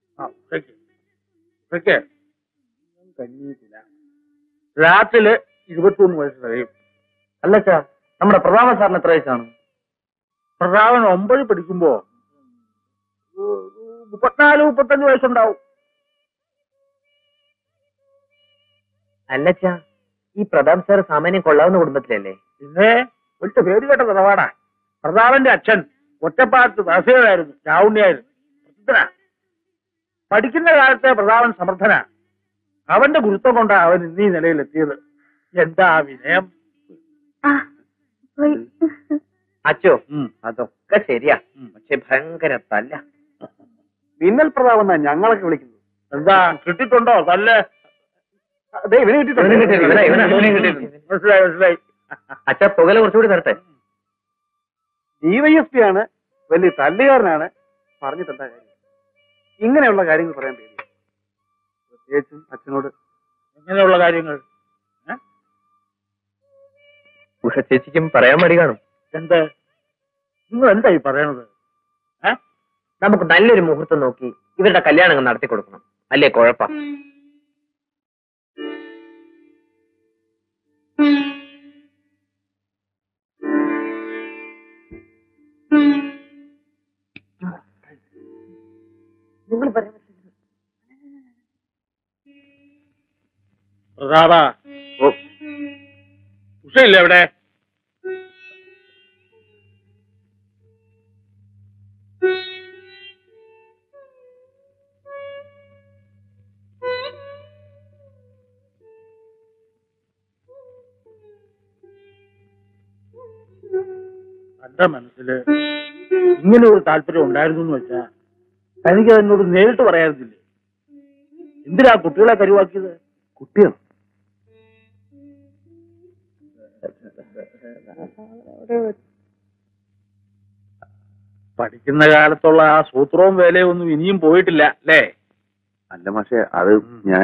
കഞ്ഞിട്ടില്ല. രാത്രിയില് 21 വയസ്സ് കഴിയും. അല്ല അച്ഛാ, നമ്മുടെ പ്രതാപൻ സാറിന് എത്ര വയസ്സാണ്? പ്രതാപൻ 9 പഠിക്കുമ്പോ 34-35 വയസ്സുണ്ടാവും. അല്ലച്ചാ, ഈ പ്രതാപ് സാർ സാമാന്യം കൊള്ളാവുന്ന കുടുംബത്തിലല്ലേ? പിന്നെ ഒറ്റ പേര് കേട്ട നിലപാടാ. പ്രതാപന്റെ അച്ഛൻ ഒറ്റപ്പാലത്ത് തഹസീൽദാരായിരുന്നു, ചാവുണ്ണിയായിരുന്നു. പ്രസിദ്ധനാ. പഠിക്കുന്ന കാലത്തെ പ്രതാപൻ സമർത്ഥനാ. അവന്റെ ഗുരുത്വം കൊണ്ടാ അവൻ ഇന്നീ നിലയിലെത്തിയത്. എന്താ വിനയം. അച്ചോ, അതൊക്കെ ശരിയാ. പക്ഷെ ഭയങ്കര തല്ല. മിന്നൽ പ്രതാപം എന്നാ ഞങ്ങളൊക്കെ വിളിക്കുന്നത്. എന്താ കിട്ടിയിട്ടുണ്ടോ തല്ല്? മനസ്സിലായി മനസ്സിലായി. അച്ഛ പുകല കുറച്ചുകൂടി തരട്ടെ. DYSP ആണ്, വലിയ തല്ലുകാരനാണ്. പറഞ്ഞിട്ടെന്താ കാര്യം? ഇങ്ങനെയുള്ള കാര്യങ്ങൾ പറയാൻ പേടിയ, പ്രത്യേകിച്ചും അച്ഛനോട്. ഇങ്ങനെയുള്ള കാര്യങ്ങൾ ഉഷ ചേച്ചിക്കും പറയാൻ മടി കാണും. എന്ത്? നിങ്ങൾ എന്തായി പറയണത്? നമുക്ക് നല്ലൊരു മുഹൂർത്തം നോക്കി ഇവരുടെ കല്യാണം നടത്തി കൊടുക്കണം, അല്ലേ കുഴപ്പം? നിങ്ങൾ പറയാൻ പ്രതാപ, ഉഷയില്ലേ എവിടെ? തന്റെ മനസ്സില് ഇങ്ങനെ ഒരു താല്പര്യം ഉണ്ടായിരുന്നു എന്ന് വെച്ചാ തനിക്ക് അതിനോട് നേരിട്ട് പറയാറുന്നില്ലേ? എന്തിനാ കുട്ടികളെ കരുവാക്കിയത്? കുട്ടികൾ പഠിക്കുന്ന കാലത്തുള്ള ആ സൂത്രവും വേലയും ഒന്നും ഇനിയും പോയിട്ടില്ല അല്ലേ? അല്ല മാഷെ, അത് ഞാൻ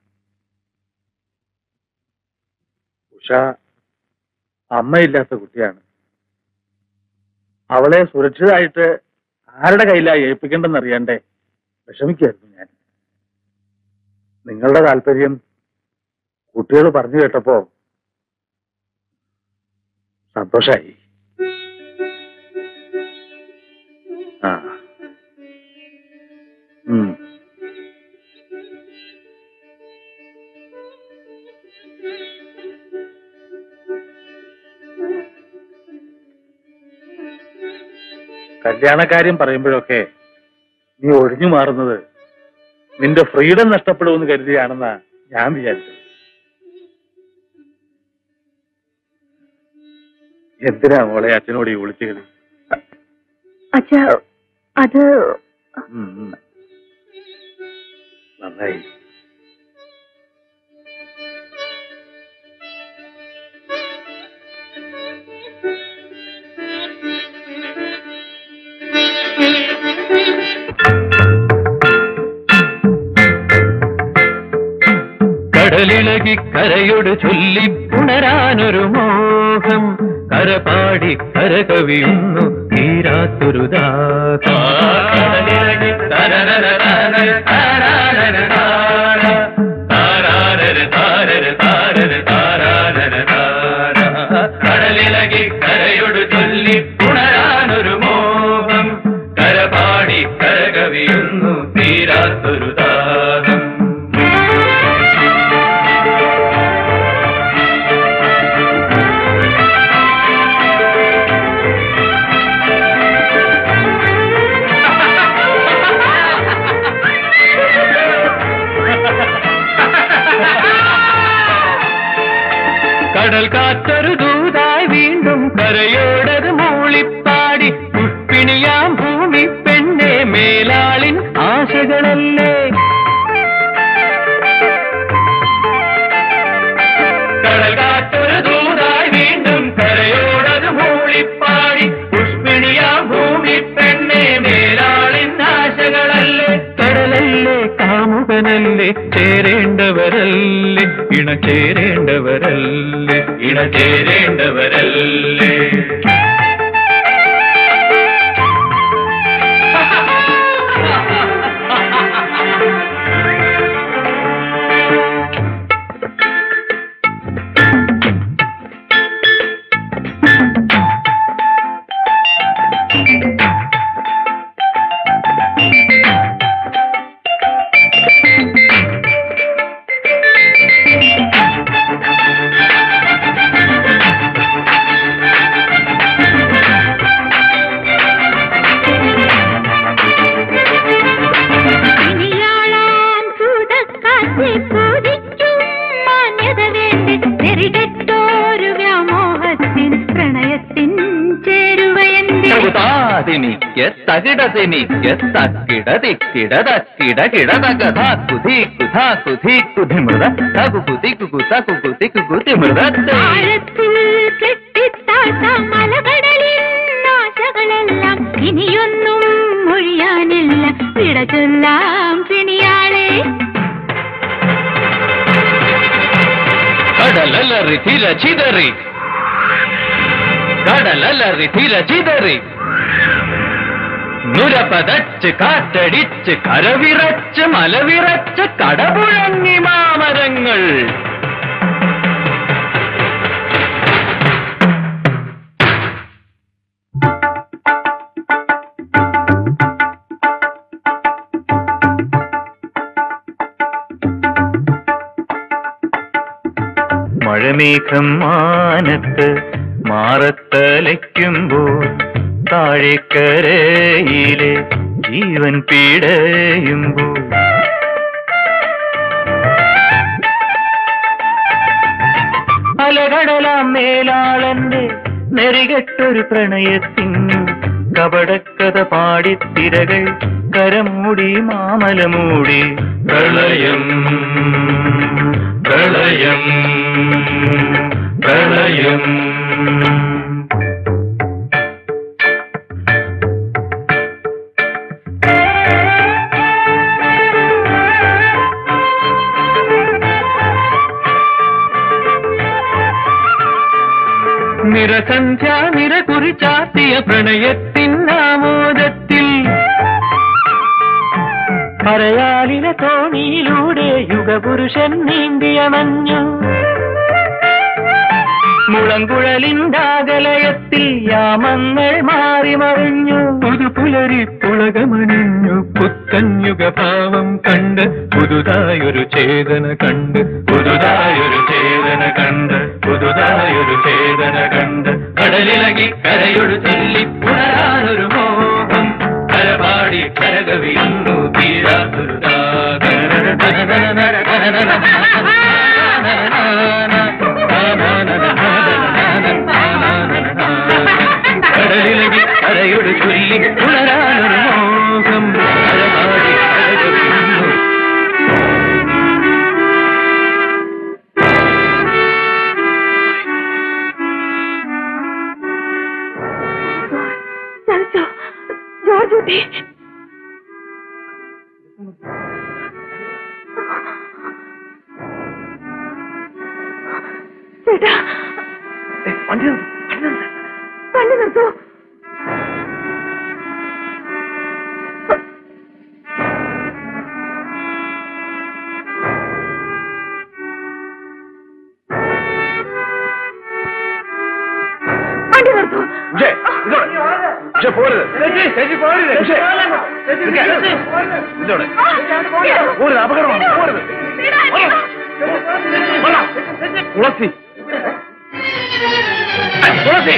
ഉഷ അമ്മയില്ലാത്ത കുട്ടിയാണ്. അവളെ സുരക്ഷിതമായിട്ട് ആരുടെ കയ്യിലായി ഏൽപ്പിക്കേണ്ടെന്ന് അറിയണ്ടേ? വിഷമിക്കായിരുന്നു ഞാൻ. നിങ്ങളുടെ താല്പര്യം കുട്ടികൾ പറഞ്ഞു കേട്ടപ്പോ സന്തോഷായി. ആ കല്യാണക്കാര്യം പറയുമ്പോഴൊക്കെ നീ ഒഴിഞ്ഞു മാറുന്നത് നിന്റെ ഫ്രീഡം നഷ്ടപ്പെടുമെന്ന് കരുതിയാണെന്നാ ഞാൻ വിചാരിച്ചത്. എന്തിനാ മോളെ അച്ഛനോട് ഈ വിളിച്ചു കളി? അച്ഛാ, അത് നന്നായി. കടലിളകി കരയോട് ചൊല്ലി പുണരാനൊരു മോഹം, കരപാടി കരകവിയുന്നു തീരാത്തൊരു ദാഹം. കടലിളകി കടലിളകി കരയോട് ചൊല്ലി പുണരാനൊരു മോഹം, കരപാടി കരകവിയുന്നു തീരാത്തൊരു ദാഹം. കടൽ കാറ്റൊരു ദൂതായി വീണ്ടും കരയോടത് മൂളിപ്പാടി, പുഷ്പിണിയാം ഭൂമി പെണ്ണെ മേലാളിൻ ആശകളല്ലേ. കടൽ കാറ്റൊരു ദൂതായി വീണ്ടും കരയോടത് മൂളിപ്പാടി, പുഷ്പിണിയാം ഭൂമി പെണ്ണെ മേലാളിൻ ആശകളല്ലേ. കടലല്ലേ കാമുകനല്ലേ, ചേരേണ്ടവരല്ലേ ഇണചേരേണ്ടവരല്ലേ, ഇണചേരേണ്ടവരല്ലേ. നെറികെട്ടോരു വ്യാമോഹത്തിൻ പ്രണയത്തിൻ ചേരുവയെന്റെ തകുതാതിനിക്ക് തകിടതിനിക്ക് തക്കിട തിക്കിട തക്കിട കിട തകഥാ കുധി കുധാ കുധി കുധിമൃത തകുകുതി കുകുത കുകുതി കുകുതി മൃതത്തെ ആഴത്തിൽ കെട്ടിത്താഴ്ത്ത മലകടലിൻ നാശകളെല്ലാം ഇനിയൊന്നും മൊഴിയാനില്ല വിട ചൊല്ലാം പിണിയാളെ കടലലറി തിര ചിതറി കടലലറി തിര ചിതറി നുരപതച്ച് കാറ്റടിച്ച് കരവിറച്ച് മലവിറച്ച് കടപുഴങ്ങി മാമരങ്ങൾ മഴമേഘം മാനത്ത് മാറത്തലയ്ക്കുമ്പോൾ താഴേക്കരയിലെ ജീവൻ പീടയുമ്പോൾ അലകടലാം മേലാളന്റെ നെറികെട്ടൊരു പ്രണയത്തിൻ കപടക്കഥ പാടിത്തിരകൾ കരമൂടി മാമലമൂടി പ്രളയം പ്രളയം പ്രളയം നിരസന്ധ്യ നിരകുറിച്ചാത്തിയ പ്രണയത്തിൻ ആമോദത്തിൽ കരയാലിലെ തോണിയിലൂടെ യുഗപുരുഷൻ നീന്തിയ മഞ്ഞു മുളങ്കുഴലിന്താകലയത്തിൽ യാമങ്ങൾ മാറി മറിഞ്ഞു പുതുപുലരി പുളകമണിഞ്ഞു പുത്തൻ യുഗഭാവം കണ്ട് പുതുതായൊരു ചേതന കണ്ട് പുതുതായൊരു ചേതന കണ്ട് പുതുതായൊരു ചേതന കണ്ട് കടലിളകി കരയൊടു ചൊല്ലി പുണരാനൊരു മോഹം കരപാടി കരകവിയുന്നു തീരാത്തൊരു കടലിളകി കരയൊടു ചൊല്ലി പുണരാനൊരു മോഹം കരപാടി കരകവിയുന്നു. ജോർജുട്ടി ചേട്ടാ വണ്ടി നിർത്തൂ വണ്ടി നിർത്തൂ അപകടമാണ് തുളസി തുളസി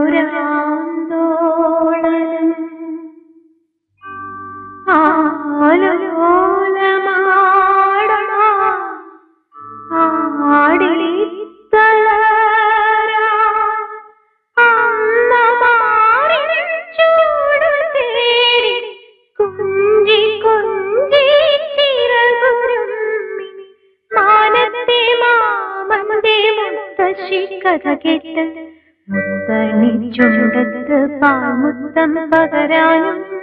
കഥ കേട്ട് മുത്തണി ചുണ്ടത്ത് പാൽമുത്തം പകരാനും